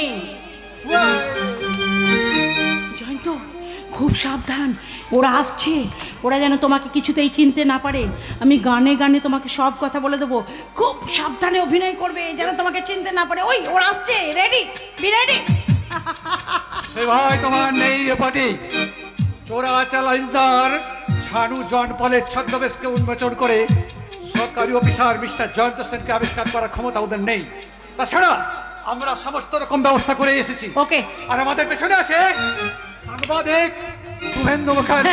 Speaker 5: Jayanta খুব সাবধান, ওরা আসছে, ওরা যেন তোমাকে কিছুতেই চিনতে না পারে। আমি গানে গানে তোমাকে সব কথা বলে দেবো, খুব সাবধানে অভিনয় করবে যেন তোমাকে চিনতে না পারে। ওই ওরা আসছে, রেডি, বি রেডি।
Speaker 14: সে ভাই তোমার নেই এ পার্টি। চোরা চালাইদার ঝাড়ু জন পলের ছদ্মবেশকে উন্মোচন করে সরকারি অফিসার মিস্টার জয়ন্ত সেনকে আবিষ্কার করার ক্ষমতা ওদের নেই। তাছাড়া আমরা সমস্ত রকম ব্যবস্থা করে এসেছি।
Speaker 5: ওকে।
Speaker 14: আর আমাদের পেছনে আছে সাংবাদিক শুভেন্দু মুখার্জি।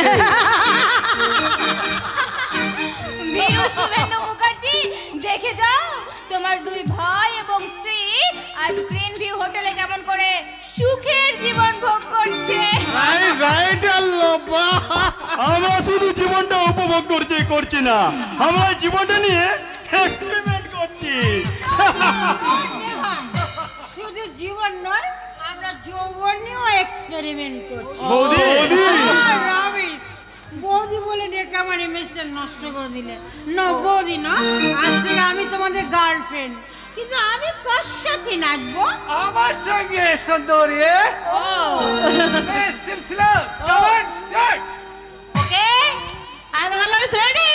Speaker 6: বীরু শুভেন্দু মুখার্জি, দেখে যাও তোমার দুই ভাই এবং স্ত্রী আজ গ্রিন ভিউ হোটেলে কেমন করে সুখের জীবন ভোগ করছে।
Speaker 3: আমরা শুধু জীবনটা উপভোগ করছি না, আমরা জীবনটা নিয়ে এক্সপেরিমেন্ট করছি।
Speaker 5: শুধু জীবন নয়, আমরা যৌবন নিয়েও এক্সপেরিমেন্ট করছি।
Speaker 3: বৌদি
Speaker 5: রাবিশ বৌদি বলে ডেকে আমার ইমেজটা নষ্ট করে দিলে। না বৌদি না, আজ থেকে আমি তোমাদের গার্লফ্রেন্ড। কিন্তু আমি কার সাথে নাচবো?
Speaker 14: আমার সঙ্গে সুন্দরী।
Speaker 5: ও
Speaker 14: Silsila come on start.
Speaker 5: Okay, I am always ready.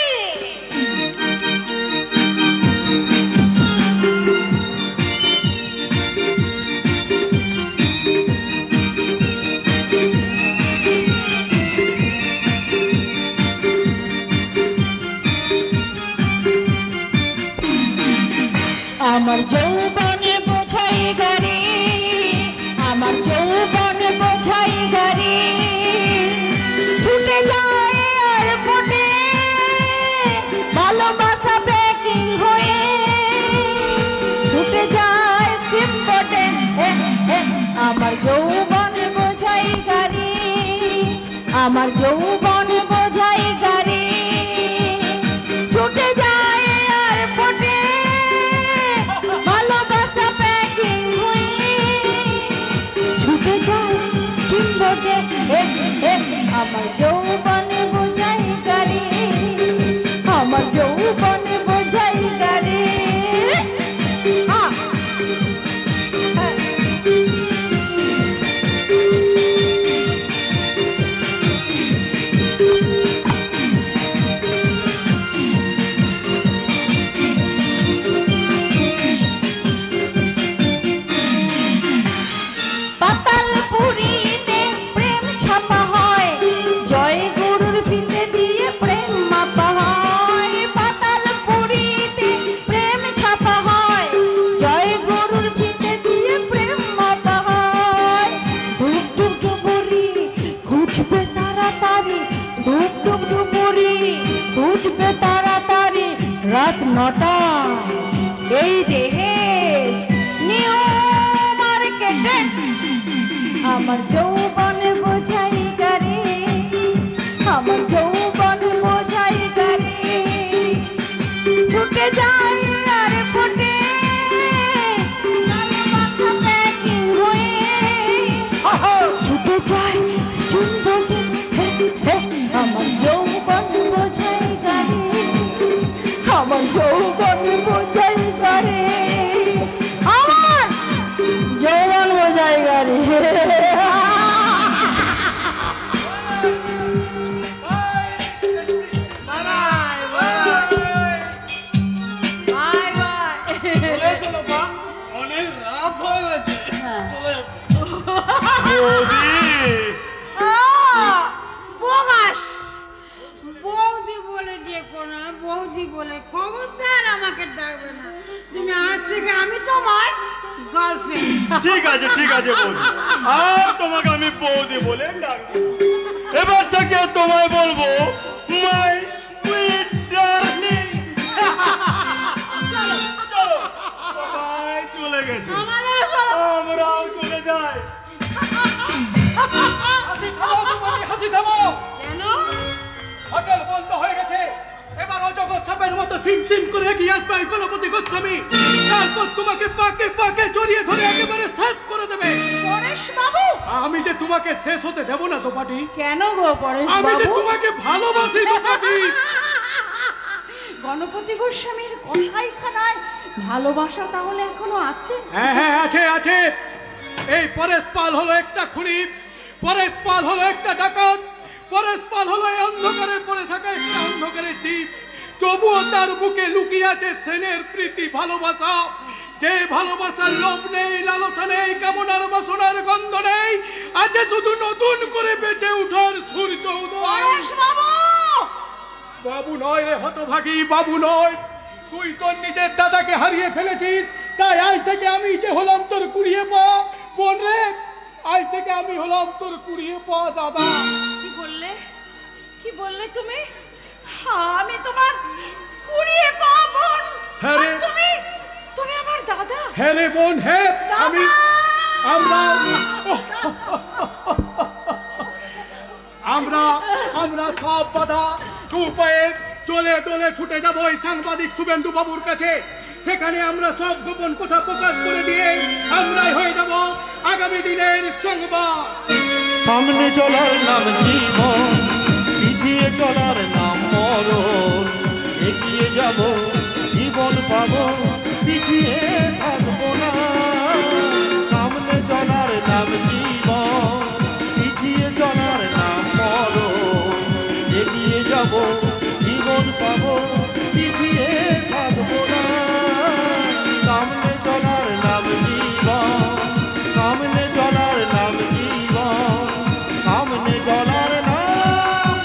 Speaker 5: আমার যৌবনে বোঝাই গাড়ি, আমার যৌবনে বোঝাই গাড়ি, ছুটে যায় আর ফোটে ভালোবাসা প্যাকিং হয়ে, ছুটে যায় সিম্পটে। আমার যৌবনে বোঝাই গাড়ি, আমার যৌবনে বোঝাই গাড়ি, ছুটে যায় আর ফোটে ভালোবাসা প্যাকিং হয়ে, ছুটে যায় স্টিমবোটে। আমার যৌবনে বোঝাই গাড়ি, আমার যৌবনে বোঝাই গাড়ি।
Speaker 10: বৌদি
Speaker 5: বোগাস বৌদি বলে ডেকো না, বৌদি বলে খবরদার আমাকে ডাকবে না। তুমি আজ থেকে আমি তোমার গার্লফ্রেন্ড।
Speaker 3: ঠিক আছে বৌদি, আর তোমাকে আমি বৌদি বলে ডাকবো। এবার থেকে তোমায় বলবো মাই সুইট ডার্লিং। চলো সবাই চলে গেছে, আমরাও চলে যাই।
Speaker 1: হাসি থামো।
Speaker 5: কেন?
Speaker 1: হোটেল বন্ধ হয়ে গেছে, এবার অজগর সাপের মতো সিম সিম করে এগিয়ে আসবে এই গণপতি গোস্বামী। তারপর তোমাকে পাকে পাকে জড়িয়ে ধরে একেবারে শেষ করে দেবে।
Speaker 5: পরেশ বাবু,
Speaker 1: আমি যে তোমাকে শেষ হতে দেব না তো পাটি।
Speaker 5: কেন গো পরেশ বাবু?
Speaker 1: আমি যে তোমাকে ভালোবাসি তো পাটি।
Speaker 5: গণপতি গোস্বামীর কসাইখানায় ভালোবাসা তাহলে এখনো আছে?
Speaker 1: হ্যাঁ আছে। এই পরেশ পাল হলো একটা খুনি, পরেশ পাল হলো একটা ডাকাত, পরেশ পাল হলো এই অন্ধকারে পড়ে থাকা একটা অন্ধকারের জীব। তবুও তার বুকে লুকিয়ে আছে সেনের প্রীতি ভালোবাসা, যে ভালোবাসার লোভ নেই, লালসা নেই, কামনার বাসনার গন্ধ নেই, আছে শুধু নতুন করে বেঁচে ওঠার সূর্য উদয়। বাবু নয় রে হতভাগী, বাবু নয়। তুই তোর নিজের দাদাকে হারিয়ে ফেলেছিস, তাই আজ থেকে আমি যে হলাম তোর কুড়িয়ে পা বোন রে। আজ থেকে আমি হলাম তোর কুড়িয়ে পা দাদা।
Speaker 5: কি বললে তুমি? আমি তোমার কুড়িয়ে পা বোন?
Speaker 1: হ্যাঁ রে।
Speaker 5: তুমি আমার দাদা?
Speaker 1: হ্যাঁ রে বোন, হ্যাঁ। আমরা সব বাধা দু পায়ে চলে চলে ছুটে যাবো ওই সাংবাদিক শুভেন্দু বাবুর কাছে। সেখানে আমরা সব গোপন কথা প্রকাশ করে দিয়ে আমরাই হয়ে যাব আগামী দিনের সংবাদ।
Speaker 13: সামনে চলার নাম জীবন, পিছিয়ে চলার নাম মরণ। এগিয়ে যাব জীবন পাবো, পিছিয়ে থাকবো না। সামনে চলার নাম জীবন, পিছিয়ে চলার নাম মরণ। এগিয়ে যাব জীবন পাবো, পিছিয়ে থাকবো না। সামনে চলার নাম জীবন, সামনে চলার নাম জীবন, সামনে চলার নাম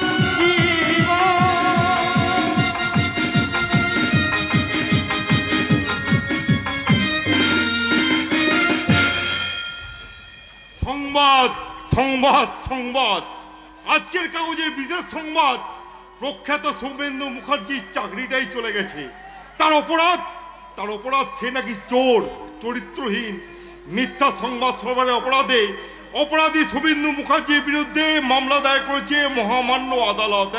Speaker 10: সংবাদ সংবাদ সংবাদ আজকের কাগজের বিশেষ সংবাদ। প্রখ্যাত শুভেন্দু মুখার্জির চাকরিটাই চলে গেছে। তার অপরাধ সে নাকি চোর, চরিত্রহীন, মিথ্যা সংবাদ সরবরাহের অপরাধে অপরাধী শুভেন্দু মুখার্জির বিরুদ্ধে মামলা দায়ের করেছে মহামান্য আদালত।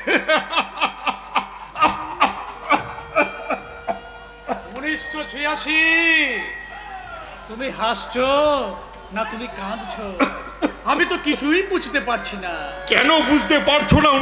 Speaker 1: 1986। তুমি হাসছো না তুমি কাঁদছো? আমি তো কিছুই বুঝতে পারছি না।
Speaker 10: কেন বুঝতে পারছো না?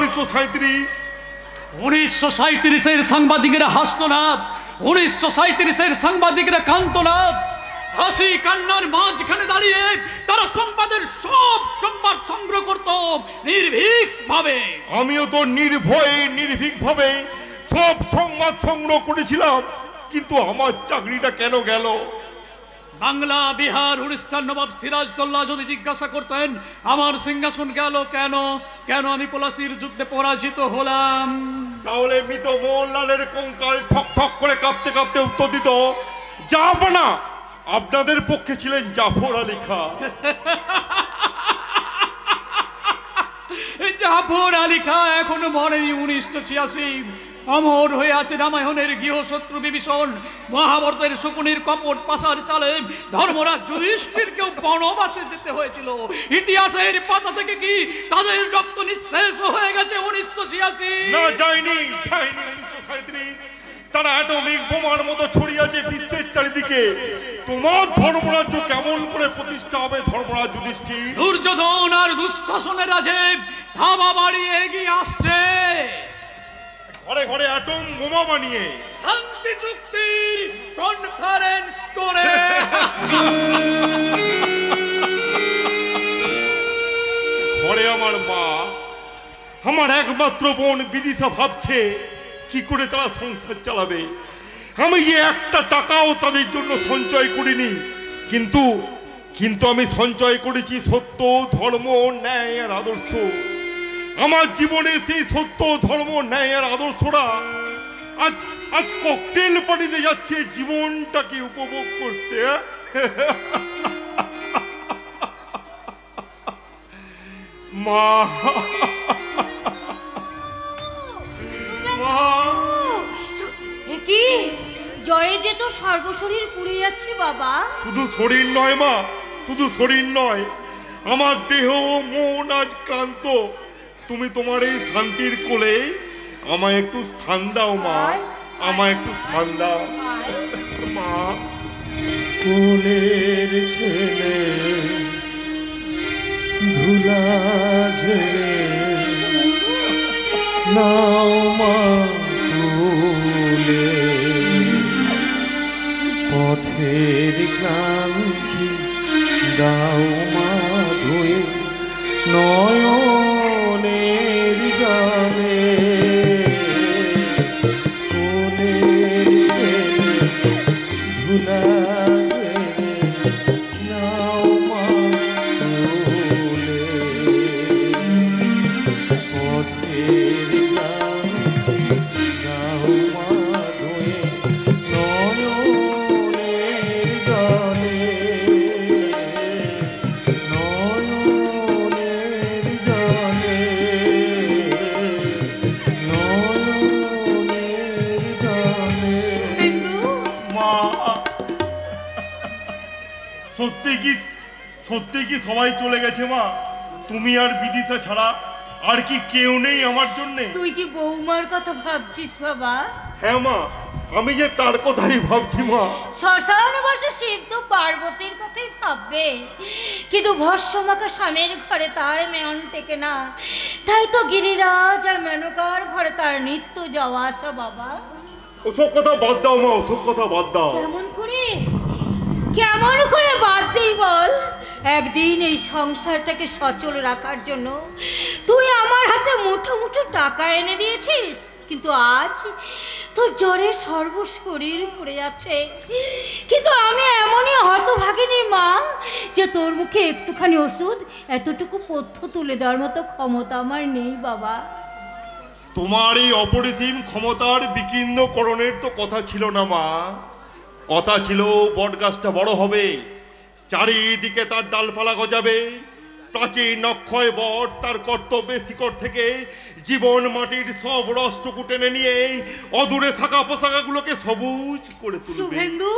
Speaker 1: 1937-এর সাংবাদিকেরা হাসতো না, 1937-এর সাংবাদিকেরা কাঁদতো না। হাসি কান্নার মাঝখানে দাঁড়িয়ে তারা সংবাদের সব সংবাদ সংগ্রহ করত নির্ভীক ভাবে।
Speaker 10: আমিও তো নির্ভীক ভাবে সব সংবাদ সংগ্রহ করেছিলাম, কিন্তু আমার চাকরিটা কেন গেল?
Speaker 1: বাংলা, বিহার, উড়িষ্যার নবাব সিরাজদৌল্লা যদি জিজ্ঞাসা করতেন আমার সিংহাসন গেল কেন, কেন আমি পলাশির যুদ্ধে পরাজিত হলাম,
Speaker 10: তাহলে মৃত মোহনলালের কঙ্কাল ঠক ঠক করে কাঁপতে কাঁপতে উত্তর দিত, জাহাপনা আপনাদের পক্ষে ছিলেন জাফর আলী খান।
Speaker 1: জাফর আলী খান এখনো মরেনি। 1986 অমর হয়ে আছে রামায়ণের গৃহশত্রু বিভীষণ, মহাভারতের শকুনির কপট পাশার চালে ধর্মরাজ যুধিষ্ঠিরকেও বনবাসে যেতে হয়েছিল। ইতিহাসের পাতা থেকে কি তাদের রক্ত নিঃশেষ হয়ে গেছে 1986?
Speaker 10: না, যায়নি 1937। তারা অ্যাটমিক বোমার মতো ছড়িয়ে আছে বিশ্বের চারিদিকে। তোমার ধর্মরাজ্য কেমন করে প্রতিষ্ঠা হবে ধর্মরাজ যুধিষ্ঠির?
Speaker 1: দুর্যোধন আর দুঃশাসনের রাজে ধাবা বাড়িয়ে এগিয়ে আসছে,
Speaker 10: ঘরে ঘরে অ্যাটম বোমা বানিয়ে
Speaker 1: শান্তি চুক্তির কনফারেন্স করে।
Speaker 10: ঘরে আমার মা, আমার একমাত্র বোন বিদিশা ভাবছে কি করে তারা সংসার চালাবে। আমি যে একটা টাকাও তাদের জন্য সঞ্চয় করিনি, কিন্তু কিন্তু আমি সঞ্চয় করেছি সত্য, ধর্ম, ন্যায় আর আদর্শ। আমার জীবনে সেই সত্য, ধর্ম, ন্যায় আর আদর্শরা আজ আজ ককটেল পার্টিতে যাচ্ছে জীবনটাকে উপভোগ করতে। মা,
Speaker 6: কি জ্বরে যে তো সর্বশরীর পুড়ে যাচ্ছে বাবা।
Speaker 10: শুধু শরীর নয় মা, শুধু শরীর নয়, আমার দেহ মন আজ ক্লান্ত। তুমি তোমার এই শান্তির কোলে আমায় একটু স্থান দাও মা, আমায় একটু স্থান দাও মা।
Speaker 13: কোলের ছেলে ধুলা ঝেড়ে নাও মা কোলে, পথের ক্লান্তি দাও মা ধুয়ে নয়নের জলে। কোলের ছেলে ধুলা
Speaker 10: সত্যি কি সবাই চলে গেছে মা? তুমি আর বিদিশা ছাড়া আর কি কেউ নেই আমার জন্য?
Speaker 6: তুই কি বৌমার কথা ভাবছিস বাবা?
Speaker 10: হ্যাঁ মা, আমি যে তার কথাই ভাবছি মা।
Speaker 6: শ্মশানে বসে শিব তো পার্বতীর কথাই ভাববে, কিন্তু ভস্মমাখা স্বামীর ঘরে তার মেয়ন টেকে না। তাই তো গিরিরাজ আর মেনকার ঘরে তার নিত্য যাওয়া আসা বাবা।
Speaker 10: ওসব কথা বাদ দাও মা, ওসব কথা বাদ দাও।
Speaker 6: কেমন করে কেমন করে বাদ দিই বল? একদিন এই সংসারটাকে সচল রাখার জন্য তুই আমার হাতে মুঠো মুঠো টাকা এনে দিয়েছিস, কিন্তু আজ তোর জ্বরে সর্বশরীর পুড়ে যাচ্ছে। কিন্তু আমি এমনই হতভাগিনী মা যে তোর মুখে একটুখানি ওষুধ, এতটুকু পথ্য তুলে দেওয়ার মতো ক্ষমতা আমার নেই বাবা।
Speaker 10: তোমার এই অপরিসীম ক্ষমতার বিকীর্ণকরণের তো কথা ছিল না মা। কথা ছিল বটগাছটা বড় হবে, চারিদিকে তার ডালপালা গজাবে, প্রাচীন অক্ষয় বট তার কর্তব্যের শিকড় থেকে জীবন মাটির সব রসটুকু টেনে নিয়ে অদূরে শাখা পোশাকাগুলোকে সবুজ করে তুলবে।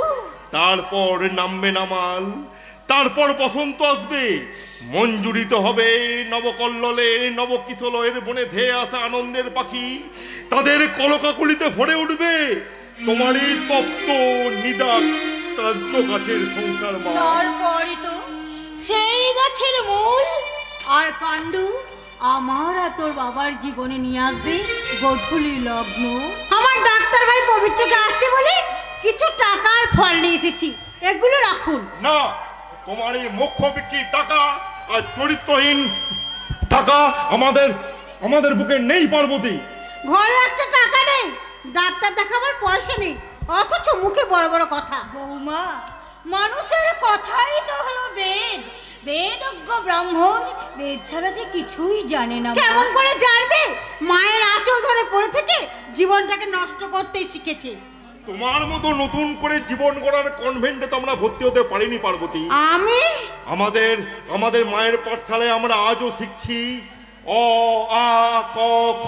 Speaker 10: তারপর নামবে নামাল, তারপর বসন্ত আসবে, মঞ্জুরিত হবে নবকল্লোলে নবকিশলয়ের বনে ধেয়ে আসা আনন্দের পাখি, তাদের কলকাকুলিতে ভরে উঠবে তোমারই তপ্ত নিদাক ক্লান্ত গাছের সংসার মা।
Speaker 6: তারপরই তো সেই গাছের মূল আর কাণ্ড আমার আর তোর বাবার জীবনে নিয়ে আসবে গোধূলি লগ্ন।
Speaker 5: আমার ডাক্তার ভাই পবিত্রকে আসতে বলে কিছু টাকার ফল নিয়ে এসেছি, এগুলো রাখুন।
Speaker 10: না, তোমার এই মোক্ষ বিক্রির টাকা আর চরিত্রহীন টাকা আমাদের বুকে নেই পার্বতী।
Speaker 5: ঘরে একটা টাকা নেই, ডাক্তার দেখাবার পয়সা নেই, অথচ মুখে বড় বড় কথা।
Speaker 6: বৌমা, মানুষের কথাই তো হলো বেদ। বেদজ্ঞ ব্রাহ্মণ বেদ ছাড়া যে কিছুই জানে না।
Speaker 5: কেমন করে জানবে? মায়ের আঁচল ধরে পড়ে থেকে জীবনটাকে নষ্ট করতেই শিখেছে।
Speaker 10: তোমার মতো নতুন করে জীবন গড়ার কনভেন্টে তো আমরা ভর্তি হতে পারিনি পার্বতী।
Speaker 5: আমি
Speaker 10: আমাদের মায়ের পাঠশালায় আমরা আজও শিখছি অ আ ক খ।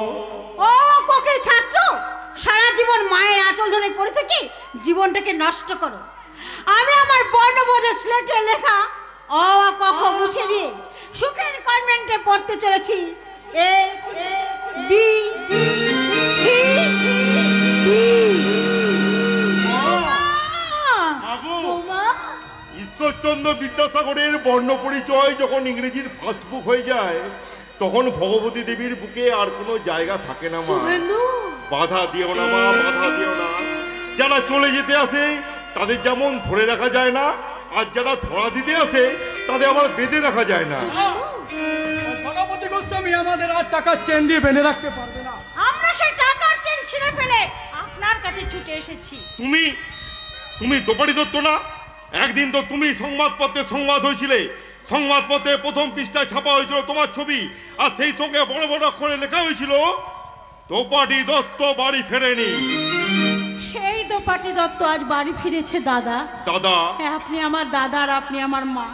Speaker 5: ও কোকের ছাত্র, সারা জীবন মায়ের আঁচল ধরে পড়ে থেকে জীবনটাকে নষ্ট করো। আমি আমার বর্ণবোধের স্লেটে লেখা অ আ ক খ মুছে দিয়ে সুখের কনভেন্টে পড়তে চলেছি। A B C D.
Speaker 10: Ishwarchandra বিদ্যাসাগরের বর্ণ পরিচয় যখন ইংরেজির ফার্স্ট বুক হয়ে যায়, তখন ভগবতী দেবীর বুকে আর কোনো জায়গা থাকে না মা। বাধা দিও না মা, বাধা দিও না। যারা চলে যেতে আসে তাদের যেমন ধরে রাখা যায় না, আর যারা ধরা দিতে আসে তাদের আবার বেঁধে রাখা যায় না।
Speaker 1: গণপতি গোস্বামী আমাদের আর টাকার চেন দিয়ে বেঁধে রাখতে পারবে না।
Speaker 5: আমরা সেই টাকার চেন ছিঁড়ে ফেলে আপনার কাছে ছুটে এসেছি।
Speaker 10: তুমি দোপাড়ি দত্ত না? একদিন তো তুমি সংবাদপত্রে সংবাদ হয়েছিলে, সংবাদপত্রে প্রথম পৃষ্ঠায় ছাপা হয়েছিল তোমার ছবি, আর সেই সঙ্গে বড় বড় অক্ষরে লেখা হয়েছিল দোপাটি দত্ত বাড়ি ফেরেনি।
Speaker 5: সেই দোপাটি দত্ত আজ বাড়ি ফিরেছে দাদা।
Speaker 10: দাদা?
Speaker 5: হ্যাঁ, আপনি আমার দাদা আর আপনি আমার মা।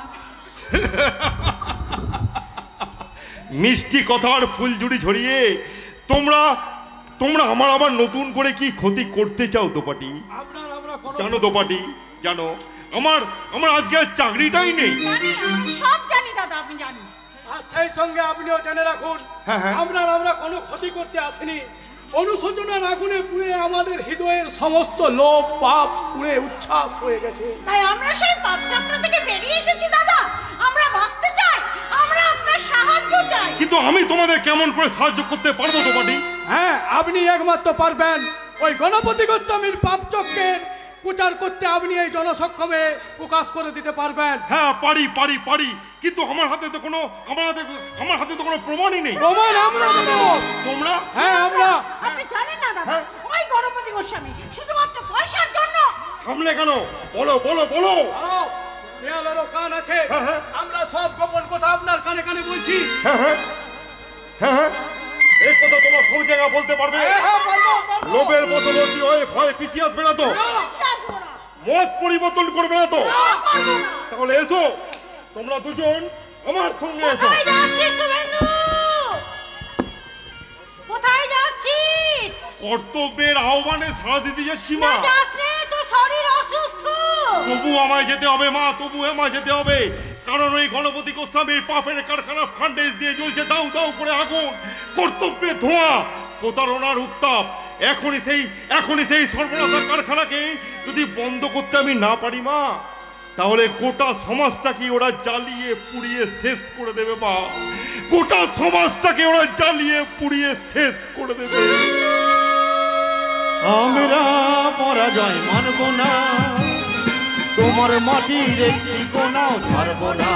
Speaker 10: মিষ্টি কথার ফুলঝুরি ঝরিয়ে তোমরা তোমরা আবার নতুন করে কি ক্ষতি করতে চাও দোপাটি? জানো দোপাটি, জানো আমার আজকে আর চাকরিটাই নেই।
Speaker 5: সব জানি দাদা, আপনি জানেন।
Speaker 1: আর সেই সঙ্গে আপনিও জেনে রাখুন, আমরা কোনো ক্ষতি করতে আসিনি। অনুশোচনার আগুনে পুড়ে আমাদের হৃদয়ের সমস্ত লোভ পাপ পুড়ে উচ্ছ্বাস হয়ে গেছে।
Speaker 5: তাই আমরা সেই পাপ চক্র থেকে বেরিয়ে এসেছি দাদা। আমরা বাঁচতে চাই, আমরা আপনার সাহায্য চাই।
Speaker 10: কিন্তু আমি তোমাদের কেমন করে সাহায্য করতে পারবো দোপাটি?
Speaker 1: হ্যাঁ, আপনি একমাত্র পারবেন। ওই গণপতি গোস্বামীর পাপ চক্রের প্রচার করতে আপনি এই জনসক্ষমে প্রকাশ করে দিতে পারবেন।
Speaker 10: হ্যাঁ, পারি, কিন্তু আমার হাতে তো কোনো প্রমাণই নেই।
Speaker 1: প্রমাণ আমরা দেব।
Speaker 10: তোমরা?
Speaker 1: হ্যাঁ, আমরা।
Speaker 5: আপনি জানেন না দাদা, ওই গণপতি গোস্বামী শুধুমাত্র পয়সার জন্য।
Speaker 10: সামনে কেন? বলো।
Speaker 1: দেয়ালেরও কান আছে, আমরা সব গোপন কথা আপনার কানে কানে বলছি।
Speaker 10: হ্যাঁ, এই কথা তোমার সব জায়গায় বলতে পারবে? লোভের বদলতি হয়ে ভয় পিছিয়ে আসবে না তো? মত পরিবর্তন করবে না তো? তাহলে এসো, তোমরা দুজন আমার সঙ্গে এসো।
Speaker 6: কোথায় যাচ্ছিস?
Speaker 10: কর্তব্যের আহ্বানে সাড়া দিতে যাচ্ছি মা।
Speaker 6: তোর শরীর অসুস্থ।
Speaker 10: তবু আমায় যেতে হবে মা, যেতে হবে। কারণ ওই গণপতি গোস্বামীর পাপের কারখানা ফান্ডেজ দিয়ে জ্বলছে দাউ দাউ করে আগুন, কর্তব্যের ধোঁয়া, প্রতারণার উত্তাপ। এখনই সেই সর্বনাশা কারখানাকে যদি বন্ধ করতে আমি না পারি মা, তাহলে গোটা সমাজটাকে ওরা জ্বালিয়ে পুড়িয়ে শেষ করে দেবে মা। গোটা সমাজটাকে ওরা জ্বালিয়ে পুড়িয়ে শেষ করে দেবে।
Speaker 13: আমরা পরাজয় মানব না, তোমার মাটির একটি কোনাও ছাড়ব না।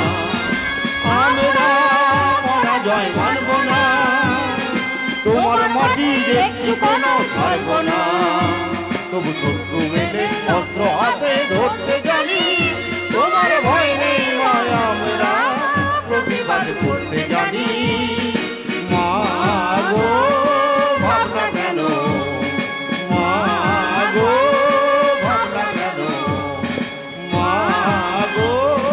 Speaker 13: আমরা পরাজয় মানব না, তোমার মাটির একটি কোনাও ছাড়ব না। তবু শত্রু এলে অস্ত্র হাতে ধরতে জানি, তোমার ভয় নেই মায়, আমরা প্রতিবাদ করতে জানি। মা গো ভাবনা কেন, মা গো ভাবনা কেন, মা গো।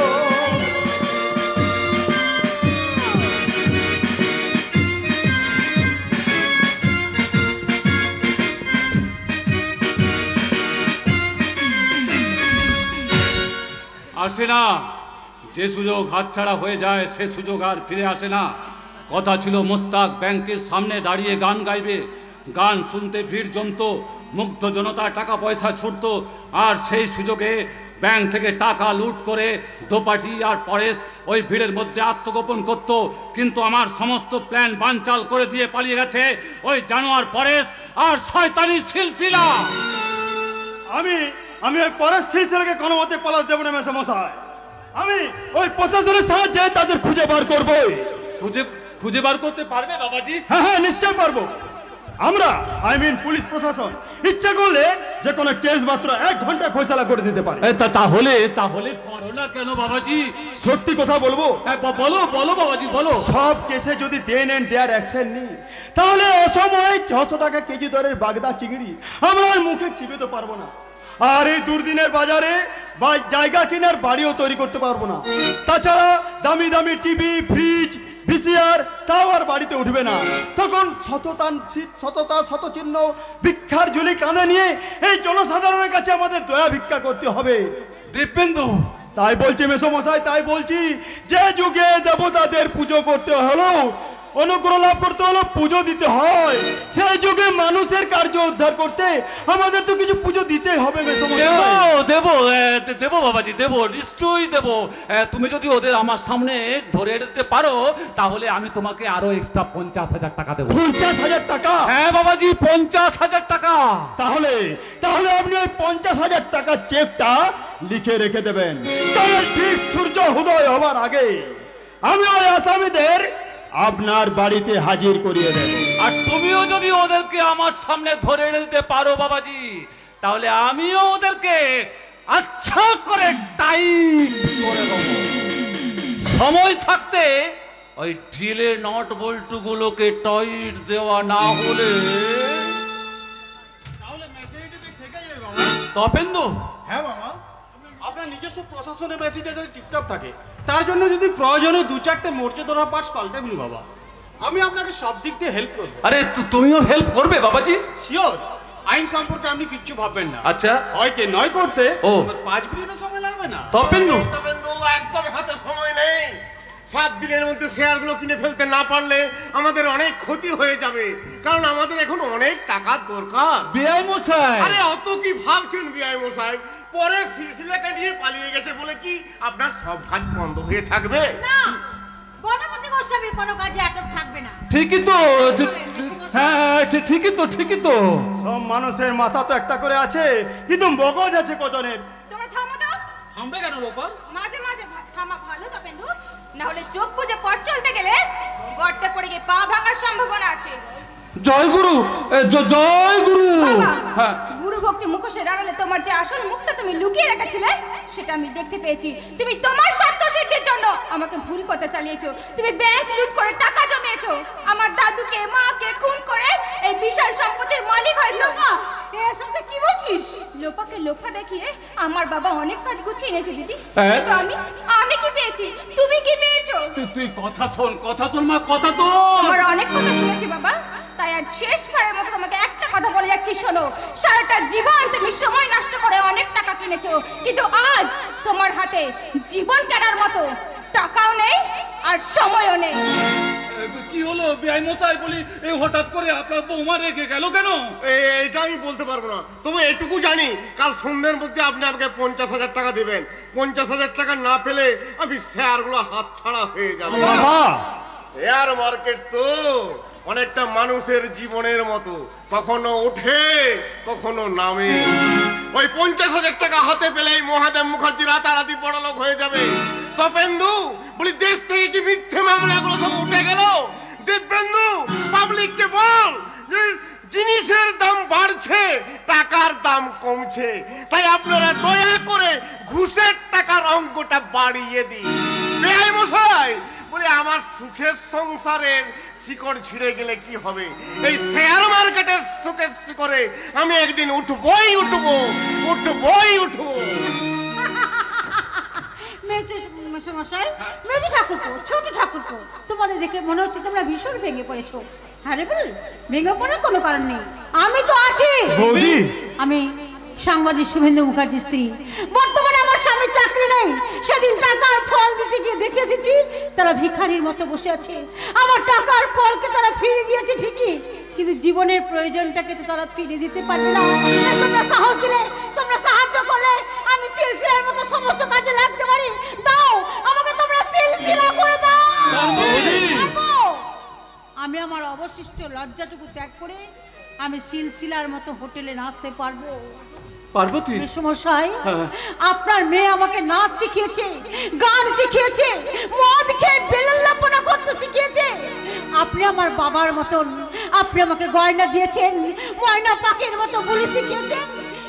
Speaker 7: আসে না, যে সুযোগ হাতছাড়া হয়ে যায় সে সুযোগ আর ফিরে আসে না। কথা ছিল মোস্তাক ব্যাংকের সামনে দাঁড়িয়ে গান গাইবে, গান শুনতে ভিড় জমতো, মুগ্ধ জনতা টাকা পয়সা ছুটতো, আর সেই সুযোগে ব্যাংক থেকে টাকা লুট করে দোপাটি আর পরেশ ওই ভিড়ের মধ্যে আত্মগোপন করত। কিন্তু আমার সমস্ত প্ল্যান বানচাল করে দিয়ে পালিয়ে গেছে ওই জানোয়ার পরেশ আর শয়তানি সিলসিলা।
Speaker 3: আমি ওই পরেশ সিলসিলাকে কোনো মতে পালাতে দেবো না মেসোমশাই। আমি ওই প্রশাসনের সাহায্যে তাদের খুঁজে বার করবো।
Speaker 7: খুঁজে বার করতে পারবে বাবাজি?
Speaker 3: হ্যাঁ, নিশ্চয় পারবো। আমরা পুলিশ প্রশাসন ইচ্ছা করলে যে কোনো কেস মাত্র 1 ঘন্টায় ফয়সালা করে দিতে পারে।
Speaker 7: তাহলে করো না কেন বাবাজি?
Speaker 3: সত্যি কথা বলবো?
Speaker 7: বলো বাবাজি, বলো।
Speaker 3: সব কেসে যদি দেন এন্ড দেয়ার অ্যাকশন নিই, তাহলে অসময়ে 600 টাকা কেজি দরের বাগদা চিংড়ি আমরা মুখে চিবে তো পারবো না। আর এই দুর্দিনের বাজারে জায়গা কেনার বাড়িও তৈরি করতে পারবো না। তাছাড়া দামি দামি টিভি, ফ্রিজ, ভিসিআর তাও আর বাড়িতে উঠবে না। তখন শতচিহ্ন ভিক্ষার ঝুলি কাঁধে নিয়ে এই জনসাধারণের কাছে আমাদের দয়া ভিক্ষা করতে হবে।
Speaker 7: দিব্যেন্দু,
Speaker 3: তাই বলছি মেসোমশাই, তাই বলছি, যে যুগে দেবতাদের পুজো করতে হলো, অনুগ্রহ লাভ করতে হলো, পুজো দিতে হয়, সেই যুগে মানুষের কার্য উদ্ধার করতে আমাদের তো কিছু পুজো দিতেই হবে মেসোমশাই।
Speaker 7: দেবো বাবাজি, দেবো, নিশ্চয়ই দেবো। তুমি যদি ওদের আমার সামনে ধরে দিতে পারো, তাহলে আমি তোমাকে আরো এক্সট্রা 50,000 টাকা দেবো।
Speaker 3: 50,000 টাকা?
Speaker 7: হ্যাঁ বাবাজি, 50,000 টাকা।
Speaker 3: তাহলে আপনি ওই 50,000 টাকার চেকটা লিখে রেখে দেবেন। তাহলে ঠিক সূর্য উদয় হবার আগে আমি ওই আসামিদের আপনার বাড়িতে হাজির করিয়ে দেব।
Speaker 7: আর তুমিও যদি ওদেরকে আমার সামনে ধরে দিতে পারো বাবাজি, তাহলে আমিও ওদেরকে আচ্ছা করে টাইট করে দেবো। সময় থাকতে ওই ঢিলে নট বল্টু গুলোকে টাইট দেওয়া না হলে
Speaker 9: তপেন্দু। হ্যাঁ বাবা, আপনার নিজস্ব প্রশাসনের মেসিটা যদি টিপটপ থাকে, তার জন্য যদি প্রয়োজনে 2-4টে মোর্চে ধরা পার্টস পাল্টাবেন বাবা, আমি আপনাকে সব দিক দিয়ে হেল্প করবো।
Speaker 7: আরে তুমিও হেল্প করবে বাবাজি?
Speaker 9: শিওর। আইন সম্পর্কে আপনি কিচ্ছু ভাববেন না।
Speaker 7: আচ্ছা,
Speaker 9: হয় কে নয় করতে
Speaker 7: ও
Speaker 9: 5 মিনিটও সময় লাগবে না।
Speaker 7: তপেন্দু
Speaker 4: একদম হাতে সময় নেই। 7 দিনের মধ্যে শেয়ারগুলো কিনে ফেলতে না পারলে আমাদের অনেক ক্ষতি হয়ে যাবে, কারণ আমাদের এখন অনেক টাকার দরকার।
Speaker 7: বিআই মশাই,
Speaker 4: আরে অত কি ভাবছেন বিআই মশাই? পরে সিলসিলাকে নিয়ে পালিয়ে গেছে বলে কি আপনার সব কাজ বন্ধ হয়ে থাকবে?
Speaker 5: না, গণপতি গোস্বামীর কোনো কাজে আটক থাকবে না।
Speaker 7: ঠিকই তো, হ্যাঁ ঠিকই তো।
Speaker 3: সব মানুষের মাথা তো একটা করে আছে, কিন্তু মগজ আছে কজনের।
Speaker 6: তোমরা থামো তো।
Speaker 9: থামবে কেন রূপা?
Speaker 6: মাঝে মাঝে থামা ভালো তপেন্দু, না হলে চোখ বুজে পথ চলতে গেলে গর্তে পড়ে গিয়ে পা ভাঙার সম্ভাবনা আছে।
Speaker 7: জয় গুরু, জয় গুরু।
Speaker 6: হ্যাঁ, গুরু ভক্তি মুখোশের আড়ালে তোমার যে আসল মুখটা তুমি লুকিয়ে রেখেছিলে সেটা আমি দেখতে পেয়েছি। তুমি তোমার স্বার্থ সিদ্ধির জন্য আমাকে ভুল পথে চালিয়েছো। তুমি ব্যাংক লুট করে টাকা জমিয়েছো, আমার দাদুকে মাকে খুন করে এই বিশাল সম্পত্তির মালিক হয়েছো। এসব তুই কি বলছিস? লোপাকে লোফা দেখিয়ে আমার বাবা অনেক কাজ গুছিয়ে এনেছে দিদি, কিন্তু আমি কি পেয়েছি? তুমি কি পেয়েছো?
Speaker 7: তুই কথা শোন মা, কথা তো।
Speaker 6: তোমার অনেক কথা শুনেছি বাবা, তাই আজ শেষবারের মতো তোমাকে একটা কথা বলে যাচ্ছি, শোনো। সারাটা জীবন তুমি সময় নষ্ট করে অনেক টাকা কিনেছো, কিন্তু আজ তোমার হাতে জীবন কেনার মতো টাকাও নেই আর সময়ও নেই।
Speaker 7: কি হলো বিআই মশাই? বলি এই হঠাৎ করে আপনার বৌমা রেগে গেল কেন?
Speaker 4: এটা আমি বলতে পারবো না, তবে এটুকু জানি কাল সন্ধ্যের মধ্যে আপনি আমাকে 50,000 টাকা দেবেন। 50,000 টাকা না পেলে আমি শেয়ারগুলো হাতছাড়া হয়ে যাবে। শেয়ার মার্কেট তো অনেকটা মানুষের জীবনের মতো, কখনো ওঠে কখনো নামে। ওই 50,000 টাকা হাতে পেলেই মহাদেব মুখার্জি রাতারাতি বড়লোক হয়ে যাবে। তপেন্দু, বলি দেশ থেকে কি মিথ্যে মামলাগুলো সব উঠে গেল? দিব্যেন্দু, পাবলিককে বল যে জিনিসের দাম বাড়ছে, টাকার দাম কমছে, তাই আপনারা দয়া করে ঘুষের টাকার অঙ্কটা বাড়িয়ে দিন। বেআই মশাই, বলে আমার সুখের সংসারের শিকড় ছিঁড়ে গেলে কি হবে? এই শেয়ার মার্কেটের সুখের শিকড়ে আমি একদিন উঠবই উঠবো।
Speaker 5: মশাই, মেজো ঠাকুরপো, ছোট ঠাকুরপো, তোমাদের দেখে মনে হচ্ছে তোমরা ভীষণ ভেঙে পড়েছো। আরে বল, ভেঙে পড়ার কোনো কারণ নেই, আমি তো আছি। আমি সাংবাদিক শুভেন্দু মুখার্জির স্ত্রী। বর্তমানে আমার স্বামীর চাকরি নেই। সেদিন টাকার ফল দিতে গিয়ে দেখে এসেছি তারা ভিখারির মতো বসে আছে। আমার টাকার ফলকে তারা ফিরিয়ে দিয়েছে ঠিকই, কিন্তু জীবনের প্রয়োজনটাকে তো তারা ফিরিয়ে দিতে পারবে না। তোমরা সাহস দিলে, তোমরা সাহায্য করলে আমি সিলসিলার মতো সমস্ত কাজে লাগতে পারি। দাও আমাকে, তোমরা সিলসিলা করে দাও। আমি আমার অবশিষ্ট লজ্জাটুকু ত্যাগ করে আমি সিলসিলার মতো হোটেলে নাচতে পারবো।
Speaker 7: পার্বতী
Speaker 5: মেসমশাই, আপনার মেয়ে আমাকে নাচ শিখিয়েছে, গান শিখিয়েছে, মদ খেয়ে বেলাল্লাপনা করতে শিখিয়েছে। আপনি আমার বাবার মতন, আপনি আমাকে গয়না দিয়েছেন, ময়না পাখির মতো বলি শিখিয়েছেন।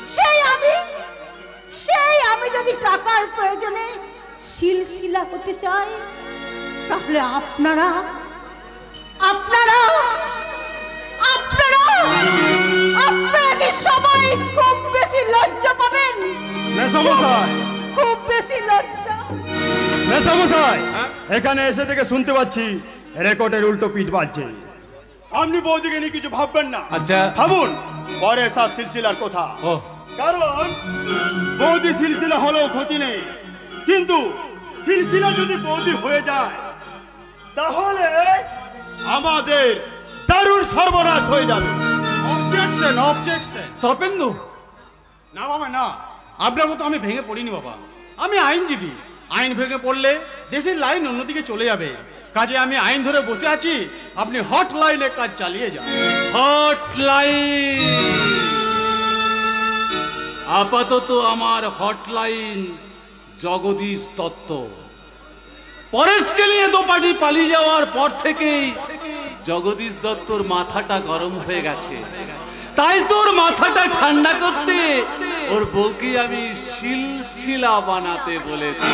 Speaker 5: সেই আমি যদি টাকার প্রয়োজনে সিলসিলা হতে চাই, তাহলে আপনারা কি সবাই খুব বেশি লজ্জা পাবেন? খুব বেশি লজ্জা।
Speaker 3: মেসামশাই, এখানে এসে থেকে শুনতে পাচ্ছি রেকর্ডের উল্টো পিঠ বাজছে। আপনি বৌদিকে নিয়ে কিছু ভাববেন না।
Speaker 7: আচ্ছা,
Speaker 3: ভাবুন পরে সাত সিলসিলার কথা। কারণ বৌদি সিলসিলা হলেও ক্ষতি নেই, কিন্তু সিলসিলা যদি বৌদির হয়ে যায় তাহলে আমাদের দারুণ সর্বনাশ হয়ে যাবে।
Speaker 9: অবজেকশন।
Speaker 7: তপেন্দু,
Speaker 9: না বাবা না, আপনার মতো আমি ভেঙে পড়িনি বাবা। আমি আইনজীবী, আইন ভেঙে পড়লে দেশের লাইন অন্যদিকে চলে যাবে। কাজে আমি আইন ধরে বসে আছি, আপনি হট লাইনে কাজ চালিয়ে যান।
Speaker 7: হট লাইন আপাতত আমার হটলাইন জগদীশ দত্ত। পরেশকে নিয়ে দোপাটি পালিয়ে যাওয়ার পর থেকেই জগদীশ দত্তর মাথাটা গরম হয়ে গেছে। তাই তোর মাথাটা ঠান্ডা করতে ওর বউকে আমি সিলসিলা বানাতে বলেছি।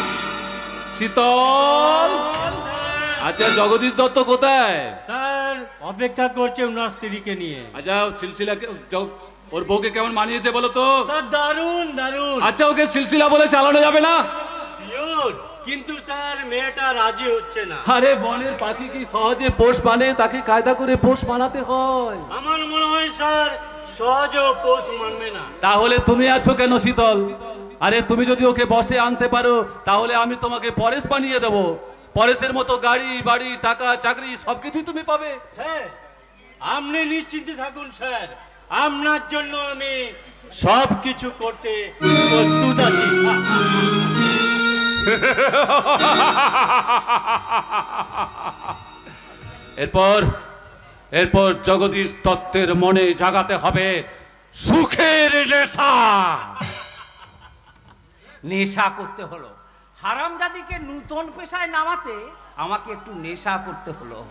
Speaker 7: শীতল, আচ্ছা জগদীশ দত্ত কোথায়?
Speaker 2: স্যার অপেক্ষা করছে ওনার স্ত্রীকে নিয়ে।
Speaker 7: আচ্ছা সিলসিলাকে ওর বউকে কেমন মানিয়েছে বলো তো?
Speaker 2: স্যার দারুণ দারুণ।
Speaker 7: আচ্ছা ওকে সিলসিলা বলে চালানো যাবে না?
Speaker 2: শিওর, কিন্তু স্যার মেয়েটা রাজি হচ্ছে না।
Speaker 7: আরে বনের পাখি কি সহজে পোষ মানে? তাকে কায়দা করে পোষ বানাতে হয়।
Speaker 2: আমার মনে হয় স্যার সহজেও পোষ মানবে না।
Speaker 7: তাহলে তুমি আছো কেন শীতল? আরে তুমি যদি ওকে বসে আনতে পারো তাহলে আমি তোমাকে পরেশ বানিয়ে দেবো। পরেশের মতো গাড়ি বাড়ি টাকা চাকরি সবকিছুই তুমি পাবে।
Speaker 2: স্যার আপনি নিশ্চিন্তে থাকুন স্যার, আপনার জন্য আমি সব কিছু করতে প্রস্তুত আছি।
Speaker 7: এরপর জগদীশ দত্তের মনে জাগাতে হবে সুখের নেশা।
Speaker 12: নেশা করতে হলো, হারামজাদিকে নূতন পেশায় নামাতে আমাকে একটু নেশা করতে হলো।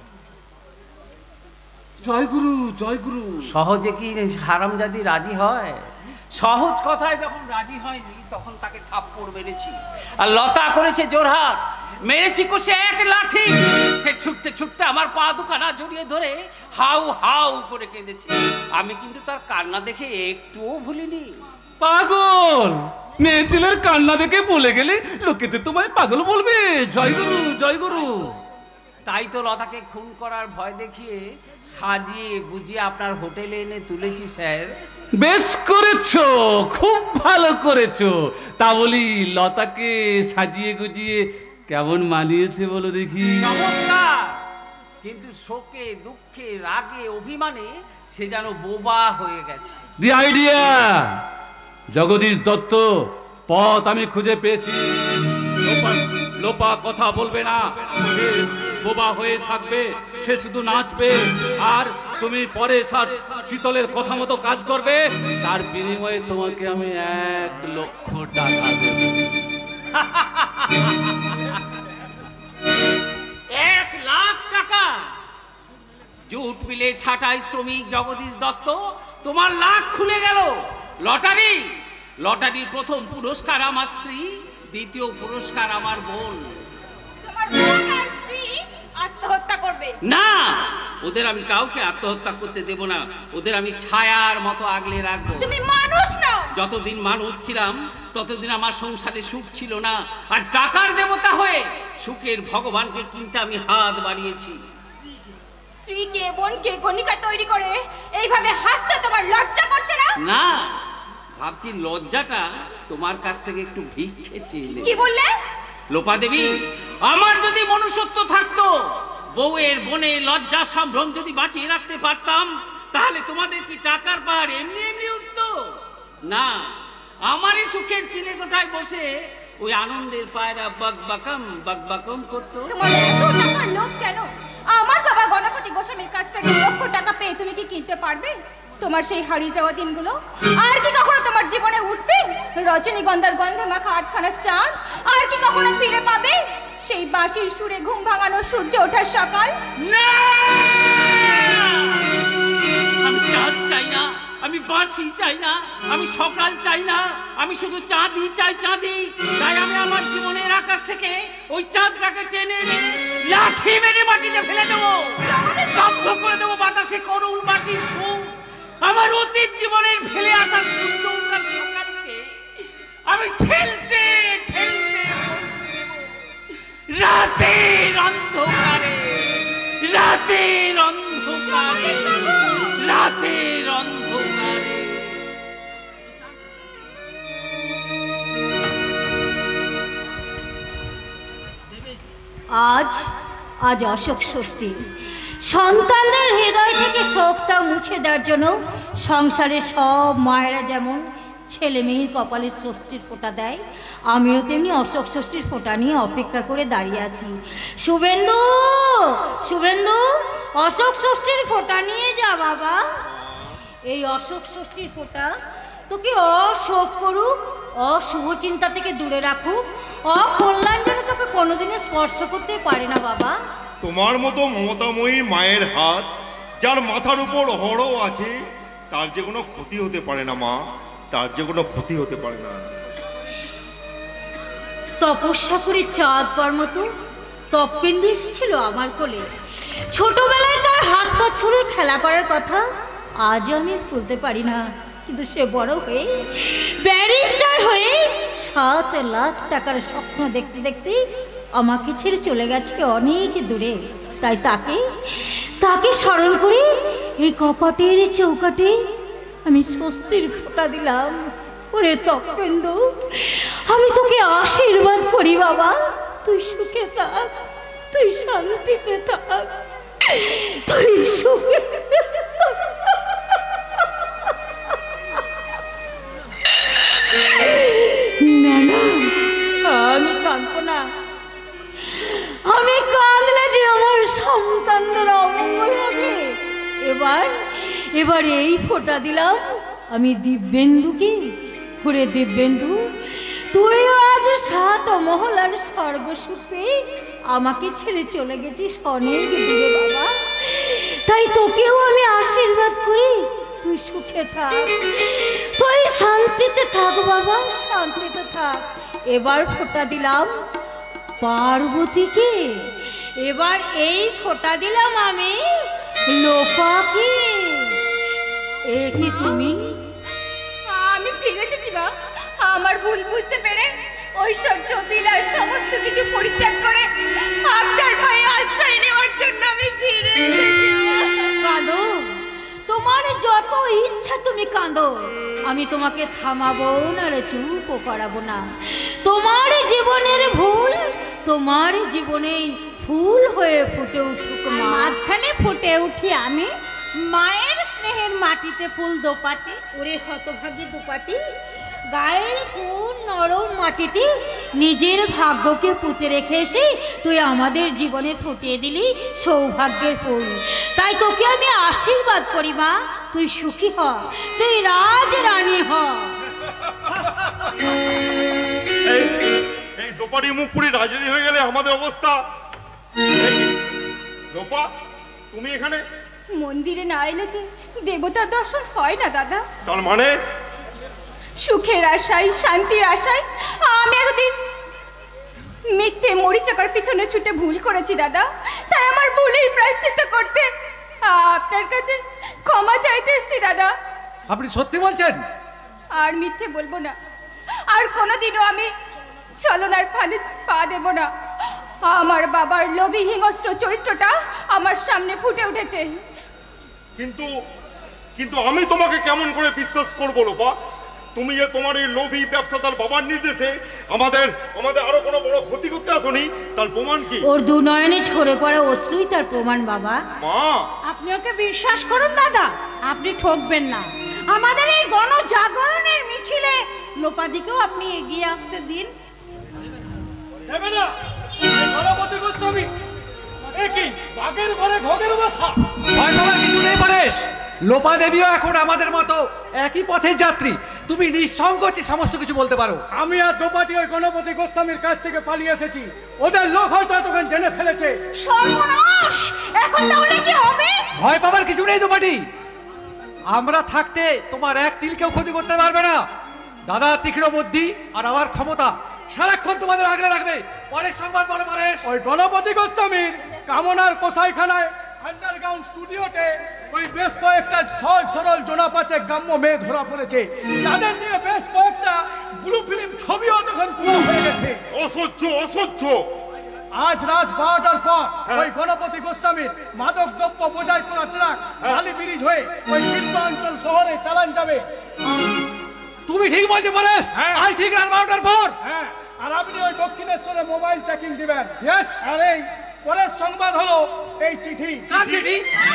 Speaker 7: জয়গুরু জয়গুরু।
Speaker 12: সহজে কি হারামজাদি রাজি হয়? সহজ কথায় যখন রাজি হয়নি তখন তাকে থাপ্পড় মেরেছি, আর লতা করেছে জোরহাট, মেরেছি কষে এক লাঠি। সে ছুটতে ছুটতে আমার পা দুখানা জড়িয়ে ধরে হাউ হাউ করে কেঁদেছে। আমি কিন্তু তার কান্না দেখে একটুও ভুলিনি।
Speaker 7: পাগল, মেয়ে ছেলের কান্না দেখে বলে গেলে লোকে তো তোমায় পাগল বলবে। জয়গুরু জয়গুরু।
Speaker 12: তাই তো লতাকে খুন করার ভয় দেখিয়ে সাজিয়ে গুজিয়ে আপনার হোটেলে এনে তুলেছি স্যার।
Speaker 7: বেশ করেছো, খুব ভালো করেছো। তা বলি লতাকে সাজিয়ে গুজিয়ে কেমন মানিয়েছে বলো দেখি?
Speaker 12: চমৎকার, কিন্তু শোকে দুঃখে রাগে অভিমানে সে যেন বোবা হয়ে গেছে।
Speaker 7: The idea. জগদীশ দত্ত, পথ আমি খুঁজে পেয়েছি। লোপা কথা বলবে না, সে বোবা হয়ে থাকবে, সে শুধু নাচবে। আর তুমি পরে শীতলের কথা মতো কাজ করবে, তার বিনিময়ে তোমাকে আমি 1 লক্ষ টাকা দেব।
Speaker 12: 1 লাখ টাকা? জুট মিলে ছাঁটাই শ্রমিক জগদীশ দত্ত, তোমার লাখ খুলে গেল। লটারি, লটারির প্রথম পুরস্কার আমার স্ত্রী, দ্বিতীয় পুরস্কার আমার বোন।
Speaker 6: তোমার বোন আর স্ত্রী আত্মহত্যা করবে
Speaker 12: না, ওদের আমি কাউকে আত্মহত্যা করতে দেব না। ওদের আমি ছায়ার মতো আগলে রাখবো।
Speaker 6: তুমি মানুষ নাও।
Speaker 12: যতদিন মানুষ ছিলাম ততদিন আমার সংসারে সুখ ছিল না। আজ টাকার দেবতা হয়ে সুখের ভগবানকে কিনতে আমি হাত বাড়িয়েছি।
Speaker 6: স্ত্রীকে বোনকে গণিকা তৈরি করে এইভাবে হাসতে তোমার লজ্জা করছে না?
Speaker 12: না, ভাবছি লজ্জাটা তোমার কাছ থেকে একটু ভিক্ষে চেয়ে নেব।
Speaker 6: কি বললে?
Speaker 12: লোপা দেবী, আমার যদি মনুষ্যত্ব থাকতো, বউয়ের বনে লজ্জা সম্ভ্রম যদি বাঁচিয়ে রাখতে পারতাম, তাহলে তোমাদের কি টাকার পাহাড় এমনি এমনি উঠতো? না, আমারই সুখের চিলে কোঠায় বসে ওই আনন্দের পায়রা বাকবাকম করতো।
Speaker 6: তোমার এত টাকার লোভ কেন? আমার বাবা গণপতি গোস্বামীর কাছ থেকে 1 লক্ষ টাকা পেয়ে তুমি কি কিনতে পারবে তোমার সেই হারিয়ে যাওয়া দিনগুলো? আর কি কখনো তোমার জীবনে উঠবে রজনীগন্ধার গন্ধে মাখা 8খানা চাঁদ? আর কি কখনো ফিরে পাবে সেই বাঁশির সুরে ঘুম ভাঙানো সূর্য ওঠার সকাল?
Speaker 12: না, আমি চাঁদ চাই না, আমি বাঁশি চাই না, আমি সকাল চাই না, আমি শুধু চাঁদই চাই, চাঁদই। তাই আমি আমার জীবনের আকাশ থেকে ওই চাঁদটাকে টেনে এনে লাঠি মেরে মাটিতে ফেলে দেবো, স্তব্ধ করে দেবো বাতাসে করুণ বাঁশির সুর। আমার অতীত জীবনের ফেলে আসা সূর্য উঠার সকালকে আমি ঠেলতে ঠেলতে পৌঁছে দেব রাতের অন্ধকারে, রাতের অন্ধকারে, রাতের অন্ধকারে।
Speaker 5: আজ অশোক ষষ্ঠী। সন্তানদের হৃদয় থেকে শোকটা মুছে দেওয়ার জন্য সংসারে সব মায়েরা যেমন ছেলে মেয়ের কপালে ষষ্ঠীর ফোঁটা দেয়, আমিও তেমনি অশোক ষষ্ঠীর ফোঁটা নিয়ে অপেক্ষা করে দাঁড়িয়ে আছি। শুভেন্দু, শুভেন্দু, অশোক ষষ্ঠীর ফোঁটা নিয়ে যা বাবা। এই অশোক ষষ্ঠীর ফোঁটা তোকে অশোক করুক, অশুভ চিন্তা থেকে দূরে রাখুক, অকল্যাণ যেন তোকে কোনোদিনও স্পর্শ করতে পারে না বাবা।
Speaker 10: তোমার মতো মমতাময়ী মায়ের হাত যার মাথার উপর হড়ও আছে, তার যে কোনো ক্ষতি হতে পারে না মা। তার যে কোনো ক্ষতি হতে পারে না।
Speaker 5: তপস্যা করে চাঁদ পাওয়ার মতো তপবিন্দু এসেছিল আমার কোলে। ছোটবেলায় তার হাত পা ছুঁড়ে খেলা করার কথা আজও আমি ভুলতে পারি না। কিন্তু সে বড় হয়ে ব্যারিস্টার হয়ে 7 লাখ টাকার স্বপ্ন দেখতে দেখতে আমাকে ছেড়ে চলে গেছে অনেক দূরে। তাই তাকে স্মরণ করে এই কপাটের চৌকাটে আমি স্বস্তির ফোঁটা দিলাম। ওরে তপবিন্দু, আমি তোকে আশীর্বাদ করি বাবা, তুই সুখে থাক, তুই শান্তিতে থাক, তুই সুখে। না না, আমি কাঁদবো না। আমি কাঁদলে যে আমার সন্তানদের অমঙ্গল হবে। এবার এই ফোঁটা দিলাম আমি দিব্যেন্দুকে। ঘুরে দিব্যেন্দু, তুই আজ 7 মহলার স্বর্গ সুখে আমাকে ছেড়ে চলে গেছিস অনেক দূরে বাবা। তাই তোকেও আমি আশীর্বাদ করি, তুই সুখে থাক, তুই শান্তিতে থাক বাবা, শান্তিতে থাক। এবার ফোঁটা দিলাম পার্বতীকে। এবার এই ফোঁটা দিলাম আমি লোপাকে। এ কি তুমি?
Speaker 6: আমি ফিরে এসেছি মা। আমার ভুল বুঝতে পেরে ঐশ্বর্য বিলাস সমস্ত কিছু পরিত্যাগ করে আপনার ভাই আশ্রয় নেওয়ার জন্য আমি ফিরে এসেছি।
Speaker 5: কাঁদো, তোমার যত ইচ্ছা তুমি কাঁদো, আমি তোমাকে থামাবো না রে, চুপও করাবো না। তোমার জীবনের ভুল তোমার জীবনেই ফুল হয়ে ফুটে উঠুক। মাঝখানে ফুটে উঠি আমি মায়ের স্নেহের মাটিতে ফুল দোপাটি। ওরে হতভাগী দোপাটি, গায়ের কোন নরম মাটিতে নিজের ভাগ্যকে পুঁতে রেখে এসে তুই আমাদের জীবনে ফুটিয়ে দিলি সৌভাগ্যের ফুল। তাই তোকে আমি আশীর্বাদ করি মা, তুই সুখী হ, তুই রাজ রানী হ।
Speaker 10: এই দোপাটি মুখ পুরি রাজরানী হয়ে গেলে আমাদের অবস্থা। দোপা, তুমি এখানে?
Speaker 6: মন্দিরে না এলে যে দেবতার দর্শন হয় না দাদা।
Speaker 10: তার মানে
Speaker 6: সুখের আশায়, শান্তির আশায় আমি এতদিন মিথ্যে মরিচাকার পিছনে ছুটে ভুল করেছি দাদা। তাই আমার ভুলেই প্রায়শ্চিত্ত করতে আপনার কাছে ক্ষমা চাইতে এসেছি দাদা।
Speaker 14: আপনি সত্যি বলছেন?
Speaker 6: আর মিথ্যে বলবো না, আর কোনোদিনও আমি ছলনার ফাঁদে পা দেব না। আমার বাবার লোভী হিংস্র চরিত্রটা আমার সামনে ফুটে উঠেছে।
Speaker 10: কিন্তু আমি তোমাকে কেমন করে বিশ্বাস করবো লোপা? তুমি যে তোমার এই লোভী ব্যবসাদার বাবার নির্দেশে আমাদের আরো কোনো বড় ক্ষতি করতে আসনি, তার প্রমাণ কি?
Speaker 5: ওর দু নয়নে ঝরে পড়া অশ্রুই তার প্রমাণ বাবা।
Speaker 10: মা,
Speaker 15: আপনি ওকে বিশ্বাস করুন দাদা, আপনি ঠকবেন না। আমাদের এই গণজাগরণের মিছিলে লোপাদিকেও আপনি এগিয়ে আসতে দিন।
Speaker 1: দেবে না গণপতি গোস্বামী, একই বাঘের ঘরে ঘোগের বাসা।
Speaker 14: ভয় পাওয়ার কিছু নেই পরেশ, লোপা দেবীও এখন আমাদের মতো একই পথের যাত্রী। তুমি নিঃসংকোচে সমস্ত কিছু বলতে পারো।
Speaker 1: আমি আর দোপাটি ওই গণপতি গোস্বামীর কাছ থেকে পালিয়ে এসেছি। ওদের লোক হয়তো তখন জেনে ফেলেছে।
Speaker 15: সর্বনাশ! এখন তাহলে কি হবে?
Speaker 14: ভয় পাওয়ার কিছু নেই দোপাটি, আমরা থাকতে তোমার এক তিলকেও ক্ষতি করতে পারবে না। দাদা তীক্ষ্ণ বুদ্ধি আর আমার ক্ষমতা সারাক্ষণ তোমাদের আগলে রাখবে। পরের সংবাদ বলো পরেশ।
Speaker 1: ওই গণপতি গোস্বামীর কামনার কোসাইখানায় আন্ডারগ্রাউন্ড স্টুডিওতে ওই বেশ কয়েকটা সহজ সরল জোনাপাচে গ্রাম্য মেয়ে ধরা পড়েছে। তাদের নিয়ে বেশ কয়েকটা ব্লু ফিল্ম ছবিও তখন পুরো হয়ে গেছে।
Speaker 10: অসহ্য।
Speaker 1: আজ রাত 12টার পর ওই গণপতি গোস্বামীর মাদক দ্রব্য বোঝাই করা ট্রাক বালি ব্রিজ হয়ে ওই শিল্পাঞ্চল শহরে চালান যাবে।
Speaker 14: তুমি ঠিক বলছো পরেশ, আজ ঠিক রাত 12টার পর।
Speaker 1: হ্যাঁ, আর আপনি ওই দক্ষিণেশ্বরে মোবাইল চেকিং দিবেন। ইয়েস। আর এই পরের সংবাদ হলো এই চিঠি।
Speaker 14: কার চিঠি?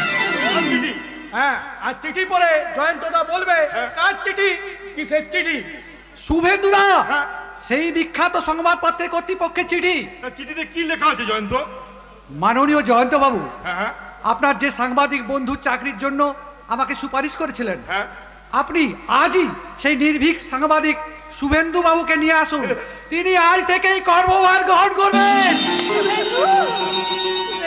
Speaker 1: হ্যাঁ, আর চিঠি পরে জয়ন্তদা বলবে কার চিঠি, কিসের চিঠি।
Speaker 14: শুভেন্দুদা, সেই বিখ্যাত সংবাদপত্রের কর্তৃপক্ষের চিঠি।
Speaker 10: চিঠিতে কি লেখা আছে জয়ন্ত?
Speaker 14: মাননীয় জয়ন্ত বাবু, আপনার যে সাংবাদিক বন্ধুর চাকরির জন্য আমাকে সুপারিশ করেছিলেন, আপনি আজই সেই নির্ভীক সাংবাদিক শুভেন্দু বাবুকে নিয়ে আসুন। তিনি আজ থেকেই কর্মভার গ্রহণ করবেন।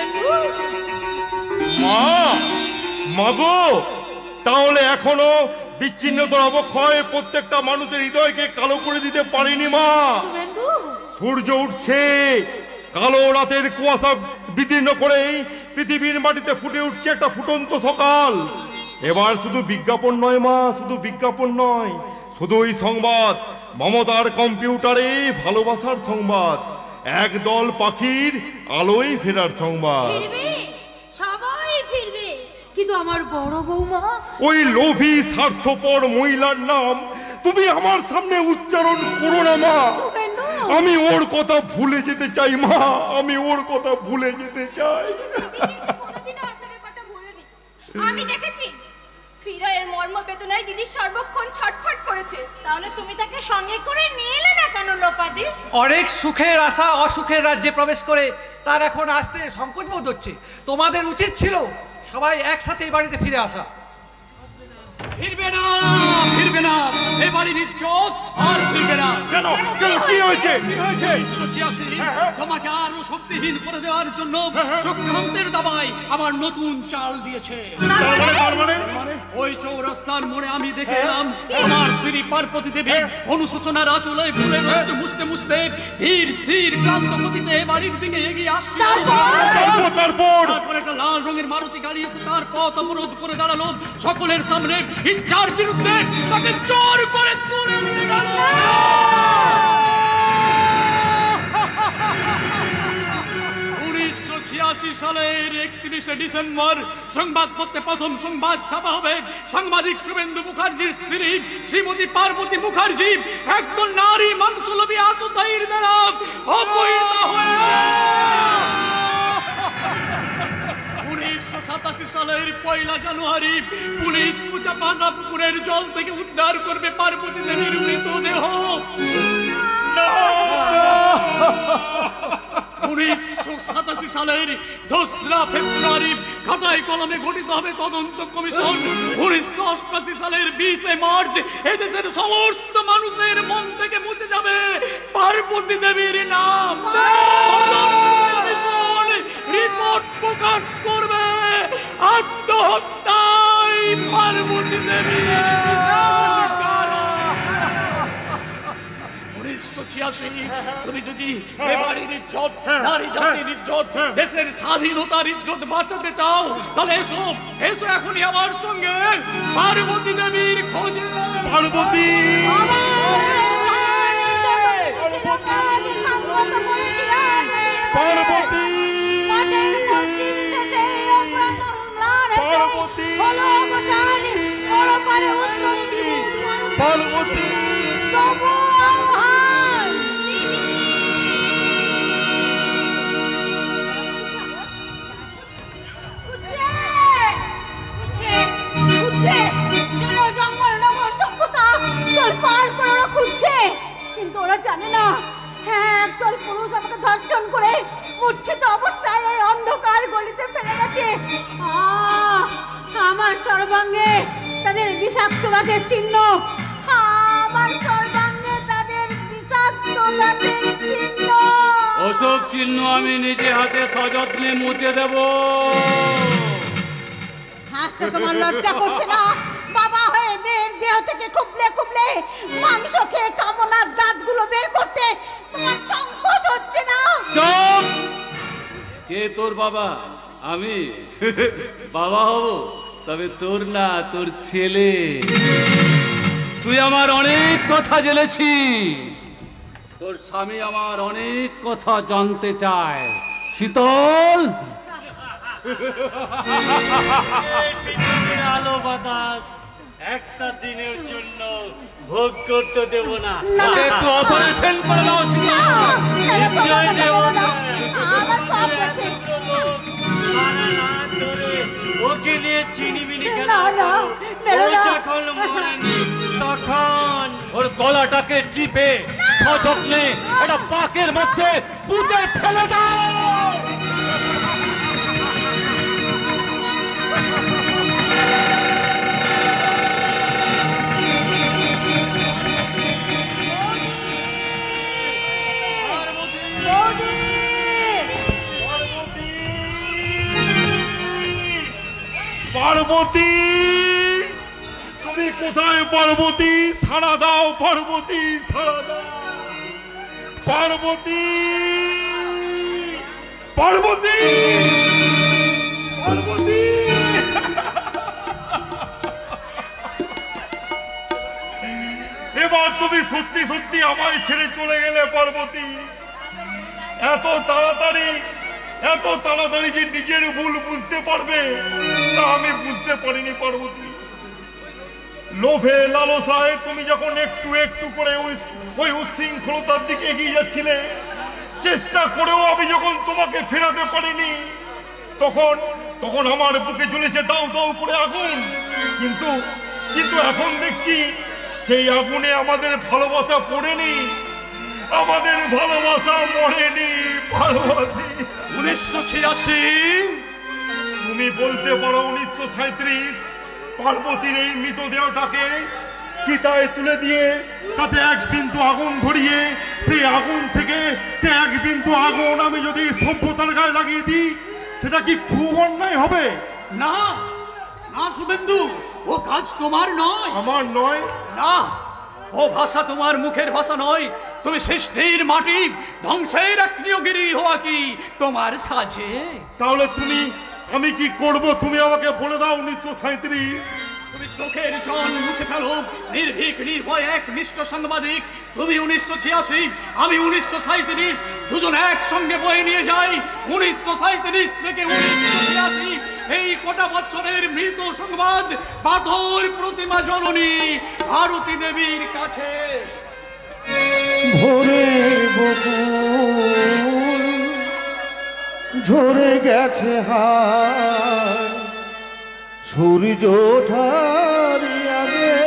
Speaker 10: মা গো, তাহলে এখনো বিচ্ছিন্নতার অবক্ষয় প্রত্যেকটা মানুষের হৃদয়কে কালো করে দিতে পারেনি মা। সূর্য উঠছে, কালো রাতের কুয়াশা বিদীর্ণ করেই পৃথিবীর মাটিতে ফুটে উঠছে একটা ফুটন্ত সকাল। এবার শুধু বিজ্ঞাপন নয় মা, শুধু বিজ্ঞাপন নয়, শুধুই সংবাদ, মমতার কম্পিউটারে ভালোবাসার সংবাদ, একদল পাখির আলোয় ফেরার সংবাদ।
Speaker 6: সবাই ফিরবে, কিন্তু আমার বড় বৌমা,
Speaker 10: ওই লোভী স্বার্থপর মহিলার নাম তুমি আমার সামনে উচ্চারণ করো না মা। আমি ওর কথা ভুলে যেতে চাই মা, আমি ওর কথা ভুলে যেতে চাই।
Speaker 6: আমি দেখেছি হৃদয়ের মর্ম বেদনায় দিদি সর্বক্ষণ ছটফট করেছে।
Speaker 15: তাহলে তুমি তাকে সঙ্গে করে নিয়ে এলে না কেন লোপাদি?
Speaker 14: অনেক সুখের আশা অসুখের রাজ্যে প্রবেশ করে তার এখন আসতে সংকোচ বোধ হচ্ছে। তোমাদের উচিত ছিল সবাই একসাথে এই বাড়িতে ফিরে আসা।
Speaker 1: ফিরবে না, ফিরবে না, এ বাড়ির ইজ্জত আর ফিরবে না।
Speaker 10: কেন কেন কি হয়েছে?
Speaker 1: তোমাকে আরো শক্তিহীন করে দেওয়ার জন্য চক্রান্তের দাবায় আমার নতুন চাল দিয়েছে। ওই চৌরাস্তার মোড়ে আমি দেখে এলাম আমার স্ত্রী পার্বতী দেবী অনুশোচনার আঁচলে ফুলের রস মুছতে মুছতে ধীর স্থির ক্লান্ত গতিতে বাড়ির দিকে এগিয়ে আসছে। তারপর একটা লাল রঙের মারুতি গাড়ি এসে তার পথ অবরোধ করে দাঁড়ালো। সকলের সামনে ইচ্ছার বিরুদ্ধে তাকে জোর করে তুলে নিয়ে গেল। 1986 সালের 31শে ডিসেম্বর সংবাদপত্রে প্রথম সংবাদ ছাপা হবে। সাংবাদিক শুভেন্দু মুখার্জির স্ত্রী শ্রীমতী পার্বতী মুখার্জি একদল নারী মাংসলোভী আততায়ীর দ্বারা অপহৃত হয়েছে। 1987 সালের 1 জানুয়ারি পুলিশ মুজাফফরপুরের জল থেকে উদ্ধার করবে পার্বতী দেবীর মৃতদেহ। 1987 সালের 2 ফেব্রুয়ারি খাতায় কলমে গঠিত হবে তদন্ত কমিশন। 1988 সালের 20 মার্চ এদেশের সমস্ত মানুষের মন থেকে মুছে যাবে পার্বতী দেবীর নাম। রিপোর্ট প্রকাশ করবে আত্মহত্যায় পার্বতী দেবী। 1986 তুমি যদি এ বাড়ির ইজ্জত, নারী জাতির ইজ্জত, দেশের স্বাধীনতার ইজ্জত বাঁচাতে চাও তাহলে এসো, এসো এখনই আমার সঙ্গে পার্বতী দেবীর খোঁজে।
Speaker 10: পার্বতী পার্বতী পার্বতী
Speaker 5: কিন্তু ওরা জানে না একদল পুরুষ আমাকে ধর্ষণ করে মূর্ছিত অবস্থায় এই অন্ধকার গলিতে ফেলে গেছে। আমার সর্বাঙ্গে তাদের বিষাক্ত দাঁতের চিহ্ন, আমার সর্বাঙ্গে তাদের বিষাক্ত দাঁতের চিহ্ন।
Speaker 7: অশোক চিহ্ন আমি নিজে হাতে সযত্নে মুছে দেব।
Speaker 5: হাসতে তোমার লজ্জা করছে না? বাবা হয়ে মেয়ের দেহ থেকে খুবলে খুবলে মাংস খেয়ে কামনার দাঁতগুলো বের করতে তোমার সংকোচ হচ্ছে না?
Speaker 7: চুপ! কে তোর বাবা? আমি বাবা হব? তবে তোর না, তোর ছেলে। তুই আমার অনেক কথা জেনেছি, তোর স্বামী আমার অনেক কথা জানতে চায়। শীতল,
Speaker 2: আলো বাতাস একটা দিনের জন্য ভোগ করতে দেব না।
Speaker 7: একটু অপারেশন করে দাও শীতল।
Speaker 2: নিশ্চয় দেব না।
Speaker 5: আমার সব গেছে।
Speaker 2: ওকে নিয়ে চিনিমিনি খেলা
Speaker 5: না, না,
Speaker 2: ও যখন মরেনি তখন
Speaker 7: ওর গলাটাকে টিপে সযত্নে একটা পাকের মধ্যে পুঁতে ফেলে দাও।
Speaker 10: পার্বতী, তুমি কোথায় পার্বতী? সাড়া দাও পার্বতী, সাড়া দাও পার্বতী, পার্বতী, পার্বতী। এবার তুমি সত্যি সত্যি আমায় ছেড়ে চলে গেলে পার্বতী। এত তাড়াতাড়ি যে নিজের ভুল বুঝতে পারবে তা আমি বুঝতে পারিনি পার্বতী। লোভে লালসায় তুমি যখন একটু একটু করে ওই উচ্ছৃঙ্খলতার দিকে এগিয়ে যাচ্ছিলে, চেষ্টা করেও আমি যখন তোমাকে ফেরাতে পারিনি, তখন আমার বুকে জ্বলেছে দাউ দাউ করে আগুন। কিন্তু এখন দেখছি সেই আগুনে আমাদের ভালোবাসা পড়েনি, আমাদের ভালোবাসা মরেনি পার্বতী।
Speaker 1: 1986
Speaker 10: তুমি বলতে পারো 1937 পার্বতীর এই মৃতদেহটাকে চিতায় তুলে দিয়ে তাতে এক বিন্দু আগুন ধরিয়ে সেই আগুন থেকে সে এক বিন্দু আগুন আমি যদি সভ্যতার গায়ে লাগিয়ে দিই, সেটা কি খুব অন্যায় হবে?
Speaker 1: না না শুভেন্দু, ও কাজ তোমার নয়।
Speaker 10: আমার নয়?
Speaker 1: না, ও ভাষা তোমার মুখের ভাষা নয়। তুমি সৃষ্টির মাটি ধ্বংসের আগ্নেয়গিরি হওয়া কি তোমার সাজে?
Speaker 10: তাহলে আমি কি করব তুমি আমাকে বলে দাও। 1937
Speaker 1: তুমি চোখের জল মুছে ফেলো, নির্ভীক নির্ভয় একনিষ্ঠ সাংবাদিক। তুমি 1986, আমি 1937, দুজন একসঙ্গে বয়ে নিয়ে যাই 1937 থেকে 1986 এই কটা বছরের মৃত সংবাদ পাথর প্রতিমা জননী ভারতী দেবীর কাছে।
Speaker 13: ভোরের বকুল ঝরে গেছে হায়, সূর্য ওঠার আগে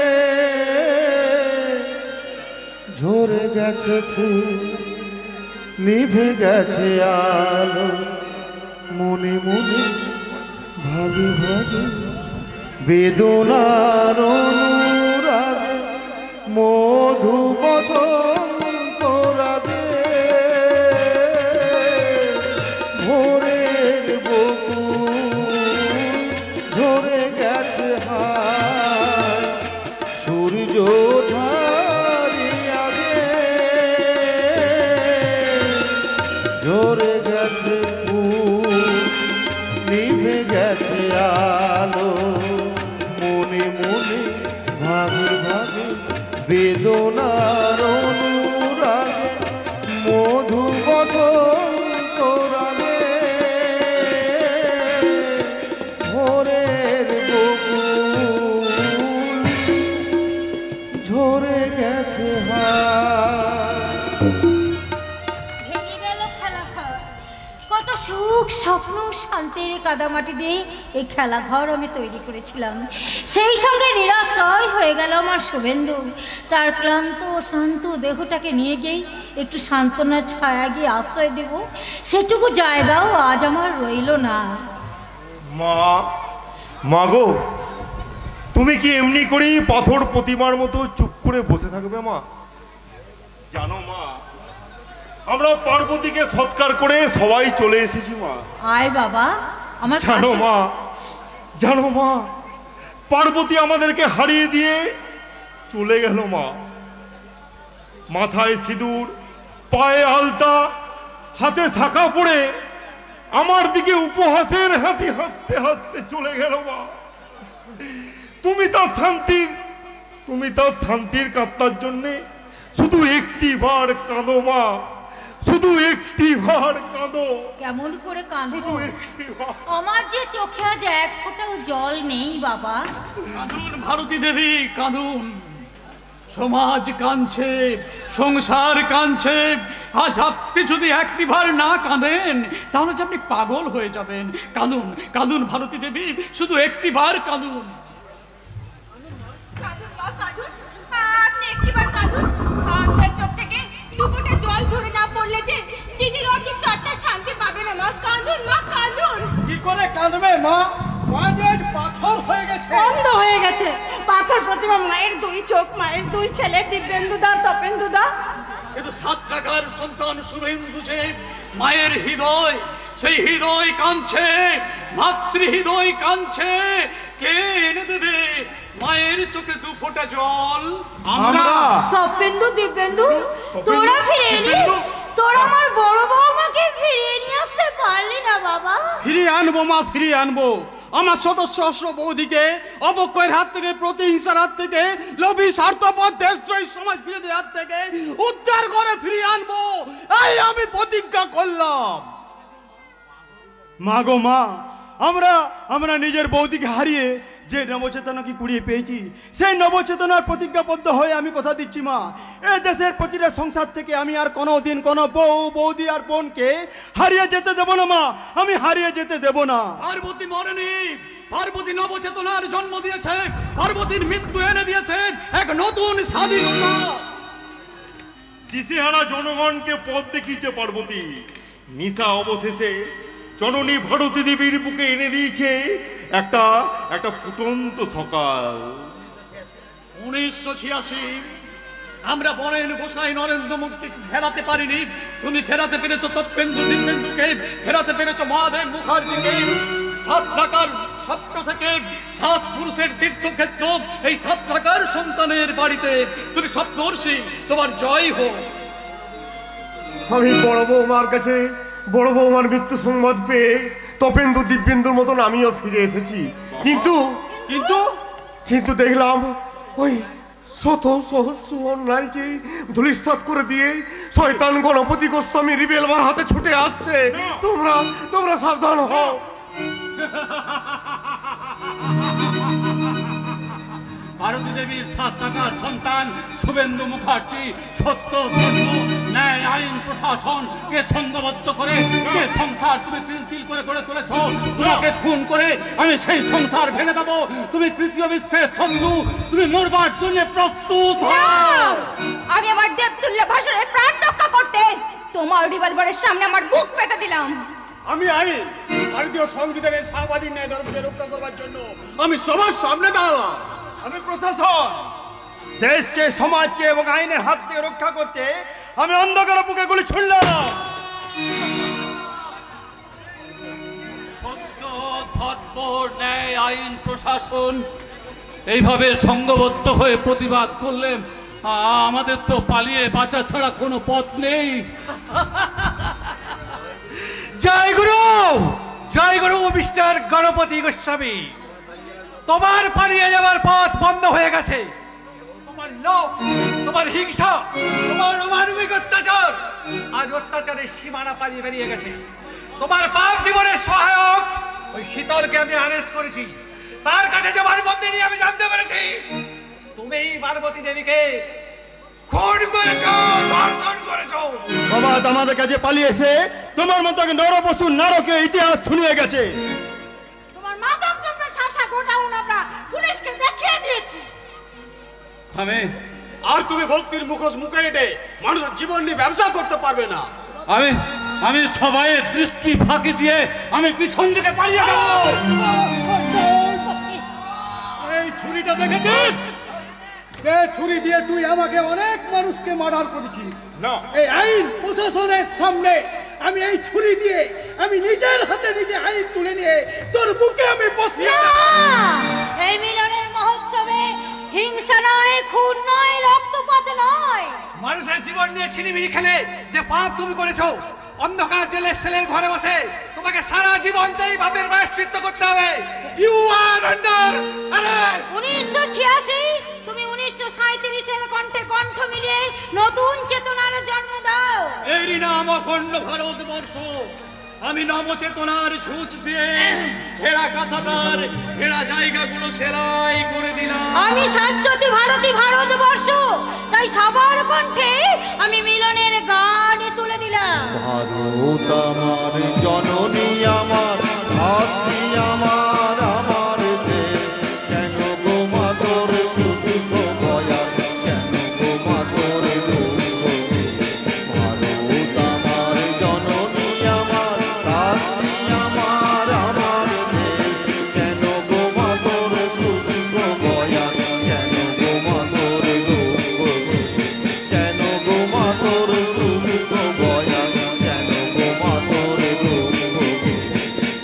Speaker 13: ঝরে গেছে ফুল, নিভে গেছে আলো, মনে মনে ভাবি ভাবি বেদনার অনুরাগে মধু বসন্ত রাগে। ভোরের বকুল ঝরে গেছে হায়, সূর্য ওঠার আগে ঝরে গেছে ফুল, নিভে গেছে আলো, মনে মনে ভাবে ভাবে বেদনার অনুরাগে মধু বসন্ত রাগে। ভোরের বকুল ঝরে গেছে হায়।
Speaker 5: ভেঙে গেল খেলাঘর, কত সুখ স্বপ্ন শান্তির কাদামাটি দিয়ে এই খেলাঘর আমি তৈরি করেছিলাম। সেই সঙ্গে নিরাশয় হয়ে গেল আমার শুভেন্দু। তার ক্লান্ত শান্ত দেহটাকে নিয়ে গিয়েই একটু সান্ত্বনার ছায়া গিয়ে আশ্রয় দেব, সেটুকু জায়গাও আজ আমার রইল না।
Speaker 10: মা গো, তুমি কি এমনি করেই পাথর প্রতিমার মতো চুপ করে বসে থাকবে মা? জানো মা, আমরা পার্বতীকে সৎকার করে সবাই চলে এসেছি মা।
Speaker 5: আয় বাবা আমার।
Speaker 10: জানো মা, পার্বতী আমাদেরকে হারিয়ে দিয়ে চলে গেল মা। মাথায় সিঁদুর, পায়ে আলতা, হাতে শাঁখা পড়ে আমার দিকে উপহাসের হাসি হাসতে হাসতে চলে গেল মা। তুমি তার শান্তির কাত্তার জন্যে শুধু একটি বার কাঁদো মা, শুধু একটি বার কাঁদো।
Speaker 5: কেমন করে কাঁদো? আমার যে চোখে আজ এক ফোঁটাও জল নেই বাবা।
Speaker 1: কাঁদুন ভারতী দেবী, কাঁদুন। সমাজ কাঁদছে, সংসার কাঁদছে। আজ আপনি যদি একটি বার না কাঁদেন তাহলে যে আপনি পাগল হয়ে যাবেন। কাঁদুন, কাঁদুন ভারতী দেবী, শুধু একটি বার কাঁদুন।
Speaker 6: আপনি একটিবার কাঁদুন। আপনার চোখ থেকে দুপুরটা জল ঝরে না পড়লে যে দিদির অর্ধেক আত্মার শান্তি পাবে না মা। কাঁদুন মা, কাঁদুন।
Speaker 1: কি করে কাঁদবে মা? মা যে পাথর হয়ে গেছে,
Speaker 15: বন্ধ হয়ে গেছে। পাথর প্রতিমা মায়ের দুই চোখ, মায়ের দুই ছেলে দিব্যেন্দুদা তপেন্দুদা।
Speaker 1: কিন্তু 7 টাকার সন্তান শুভেন্দু যে মায়ের হৃদয়, সেই হৃদয় কাঁদছে, মাতৃ হৃদয় কাঁদছে। কে এনে দেবে? মায়ের চোখে দু ফোঁটা জল।
Speaker 3: আমরা
Speaker 6: তপেন্দু দিব্যেন্দু তোরা ফিরে এলি, তোরা আমার বড় বৌমাকে ফিরিয়ে নিয়ে আসতে পারলি না বাবা?
Speaker 9: ফিরিয়ে আনবো মা, ফিরিয়ে আনবো। আমার সদস্য বৌদিকে অবক্ষয়ের হাত থেকে, প্রতিহিংসার হাত থেকে, লোভী স্বার্থপর দেশদ্রোহী সমাজ বিরোধীর হাত থেকে উদ্ধার করে ফিরিয়ে আনবো, এই আমি প্রতিজ্ঞা করলাম। মা গো মা, আমরা নিজের বৌদিকে হারিয়ে যে নবচেতনাকে কুড়িয়ে পেয়েছি, সেই নবচেতনার প্রতিজ্ঞাবদ্ধ হয়ে আমি কথা দিচ্ছি মা, এই দেশের প্রতিটা সংসার থেকে আমি আর কোনোদিন কোনো বৌদি আর বোনকে হারিয়ে যেতে দেব না মা, আমি হারিয়ে যেতে দেব না।
Speaker 1: পার্বতী মরেনি, পার্বতী নবচেতনার জন্ম দিয়েছে, পার্বতীর মৃত্যু এনে দিয়েছে এক নতুন স্বাধীনতা।
Speaker 10: দিশেহারা জনগণকে পথ দেখিয়েছে পার্বতী, নিশা অবশেষে জননী ভারতী দেবীর বুকে এনে দিয়েছে একটা ফুটন্ত সকাল।
Speaker 1: 1986 আমরা বরেন গোসাই নরেন্দ্র মোদীকে ফেরাতে পারিনি, তুমি ফেরাতে পেরেছো তপেন্দু দিব্যেন্দুকে, ফেরাতে পেরেছো মহাদেব মুখার্জিকে। 7 টাকার স্বপ্ন থেকে 7 পুরুষের তীর্থক্ষেত্র, এই 7 টাকার সন্তানের বাড়িতে তুমি সপ্তর্ষি, তোমার জয় হোক।
Speaker 4: আমি বড় বৌমার কাছে বড় বৌমার মৃত্যু সংবাদ পেয়ে তপেন্দু দিব্যেন্দুর মতন আমিও ফিরে এসেছি, কিন্তু কিন্তু কিন্তু দেখলাম ওই শত সহস্র অন্যায়কে ধূলিসাৎ করে দিয়ে শয়তান গণপতি গোস্বামী রিবেলবার হাতে ছুটে আসছে। তোমরা সাবধান হও।
Speaker 1: ভারতী দেবীর 7 টাকার সন্তান শুভেন্দু মুখার্জি সত্য, ধর্ম, ন্যায়, আইন, প্রশাসন কে সংঘবদ্ধ করে যে সংসার তুমি তিল তিল করে গড়ে তুলেছ, তোমাকে খুন করে আমি সেই সংসার ভেঙে দেবো। তুমি তৃতীয় বিশ্বের শত্রু, তুমি মরবার জন্য প্রস্তুত হও।
Speaker 6: আমি আমার দেবতুল্য ভাষণের প্রাণ রক্ষা করতে তোমার রিভলভারের সামনে আমার বুক পেতে দিলাম।
Speaker 9: আমি আইন, ভারতীয় সংবিধানের সাংবাদিক ন্যায় ধর্মকে রক্ষা করবার জন্য আমি সবার সামনে দাঁড়ালাম। আমি প্রশাসন, দেশকে, সমাজকে এবং আইনের হাত থেকে রক্ষা করতে আমি অন্ধকার বুকে গুলি ছুড়লাম।
Speaker 1: সত্য, ধর্ম, ন্যায়, আইন, প্রশাসন এইভাবে সংঘবদ্ধ হয়ে প্রতিবাদ করলে আমাদের তো পালিয়ে বাঁচা ছাড়া কোনো পথ নেই।
Speaker 14: জয় গুরু মিস্টার গণপতি গোস্বামী, তোমার পালিয়ে যাওয়ার পথ বন্ধ হয়ে গেছে। তোমার লোভ, তোমার হিংসা, তোমার অমানবিক অত্যাচার আজ অত্যাচারের সীমানা পালিয়ে বেরিয়ে গেছে। তোমার পাপ জীবনের সহায়ক ওই শীতলকে আমি অ্যারেস্ট করেছি। তার কাছে যাবার মধ্যে নিয়ে আমি জানতে পেরেছি তুমি পার্বতী দেবীকে খুন করেছো, ধর্ষণ করেছো।
Speaker 3: বাবা আমাদের কাছে পালিয়েছে, তোমার মতো নরপশু নারকীয় ইতিহাস শুনিয়ে গেছে।
Speaker 15: তোমার মাদক দ্রব্যের ঠাসা গোডাউন আমরা পুলিশকে দেখিয়ে দিয়েছি।
Speaker 9: আর তুমি ভক্তির মুখোশ মুখে এঁটে মানুষের জীবন নিয়ে ব্যবসা করতে পারবে না।
Speaker 1: আমি সবাই দৃষ্টি ফাঁকি দিয়ে আমি পিছন দিকে পালিয়ে গেল। এই ছুরিটা দেখেছিস? যে ছুরি দিয়ে তুই আমাকে অনেক মানুষকে মার্ডার করেছিস
Speaker 10: না,
Speaker 1: এই আইন প্রশাসনের সামনে আমি এই ছুরি দিয়ে আমি নিজের হাতে নিজে আইন তুলে নিয়ে তোর বুকে আমি বসিয়ে
Speaker 6: এই মিলনের মহোৎসবে হিংসা নয়, খুন নয়, রক্তপাত নয়,
Speaker 14: মানুষের জীবন নিয়ে ছিনিমিনি খেলে যে পাপ তুমি করেছো, অন্ধকার জেলে সেলের ঘরে বসে তোমাকে সারা জীবন এই পাপের প্রায়শ্চিত্ত করতে হবে। You R under arrest.
Speaker 6: 1986 তুমি 1937 এর কণ্ঠে কণ্ঠ মিলিয়ে নতুন চেতনার জন্ম দাও।
Speaker 1: এরই নাম অখণ্ড ভারতবর্ষ। আমি নবচেতনার ছুঁচ দিয়ে ছেঁড়া কাঁথাটার ছেঁড়া জায়গাগুলো সেলাই করে দিলাম।
Speaker 6: আমি শাশ্বতী ভারতী ভারতবর্ষ, তাই সবার কণ্ঠে আমি মিলনের গান তুলে দিলাম।
Speaker 13: ভারত আমার জননী, আমার ভাতৃ, আমার আমার দেশ, কেন গো মা তোর সুখ গয়া, কেন গো মা তোর দুঃখ দেশ। ভারত আমার জননী, আমার ভাতৃ, আমার আমার দেশ, কেন গো মা তোর সুখ গয়া, কেন গো মা তোর দুঃখ দেশ, কেন গো মা তোর সুখ গয়া, কেন গো মা তোর দুঃখ দেশ।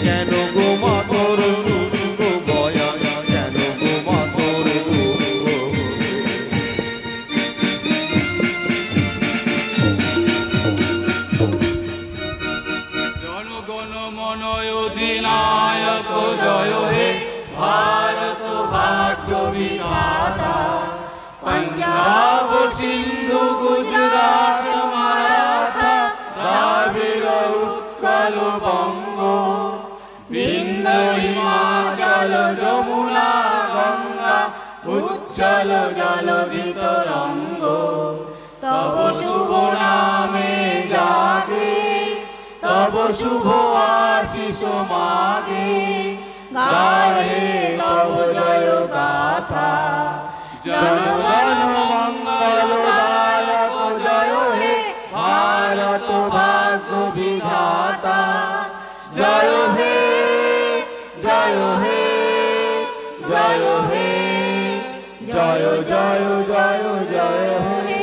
Speaker 16: নব সিন্ধু গুজরাট মারাঠা দ্রাবিড় উৎকল বঙ্গ বিন্দ হিমাচল যমুনা গঙ্গা উজ্জ্বল জলধি তরঙ্গ তব শুভ নামে জাগে তব শুভ আশিস মাগে গাহে তব জয় গাথা জনগণ মঙ্গলদায়ক জয় হে ভারত ভাগ্য বিধাতা জয় হে জয় হে জয় হে জয় জয় জয় জয় হে।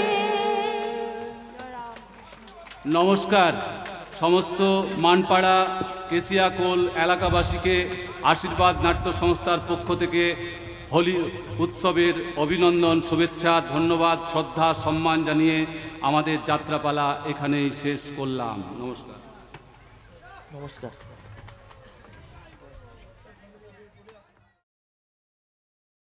Speaker 7: নমস্কার। সমস্ত মানপাড়া কেশিয়াকোল এলাকাবাসীকে আশীর্বাদ নাট্য সংস্থার পক্ষ থেকে হোলি উৎসবের অভিনন্দন, শুভেচ্ছা, ধন্যবাদ, শ্রদ্ধা, সম্মান জানিয়ে আমাদের যাত্রাপালা এখানেই শেষ করলাম। নমস্কার।
Speaker 8: নমস্কার।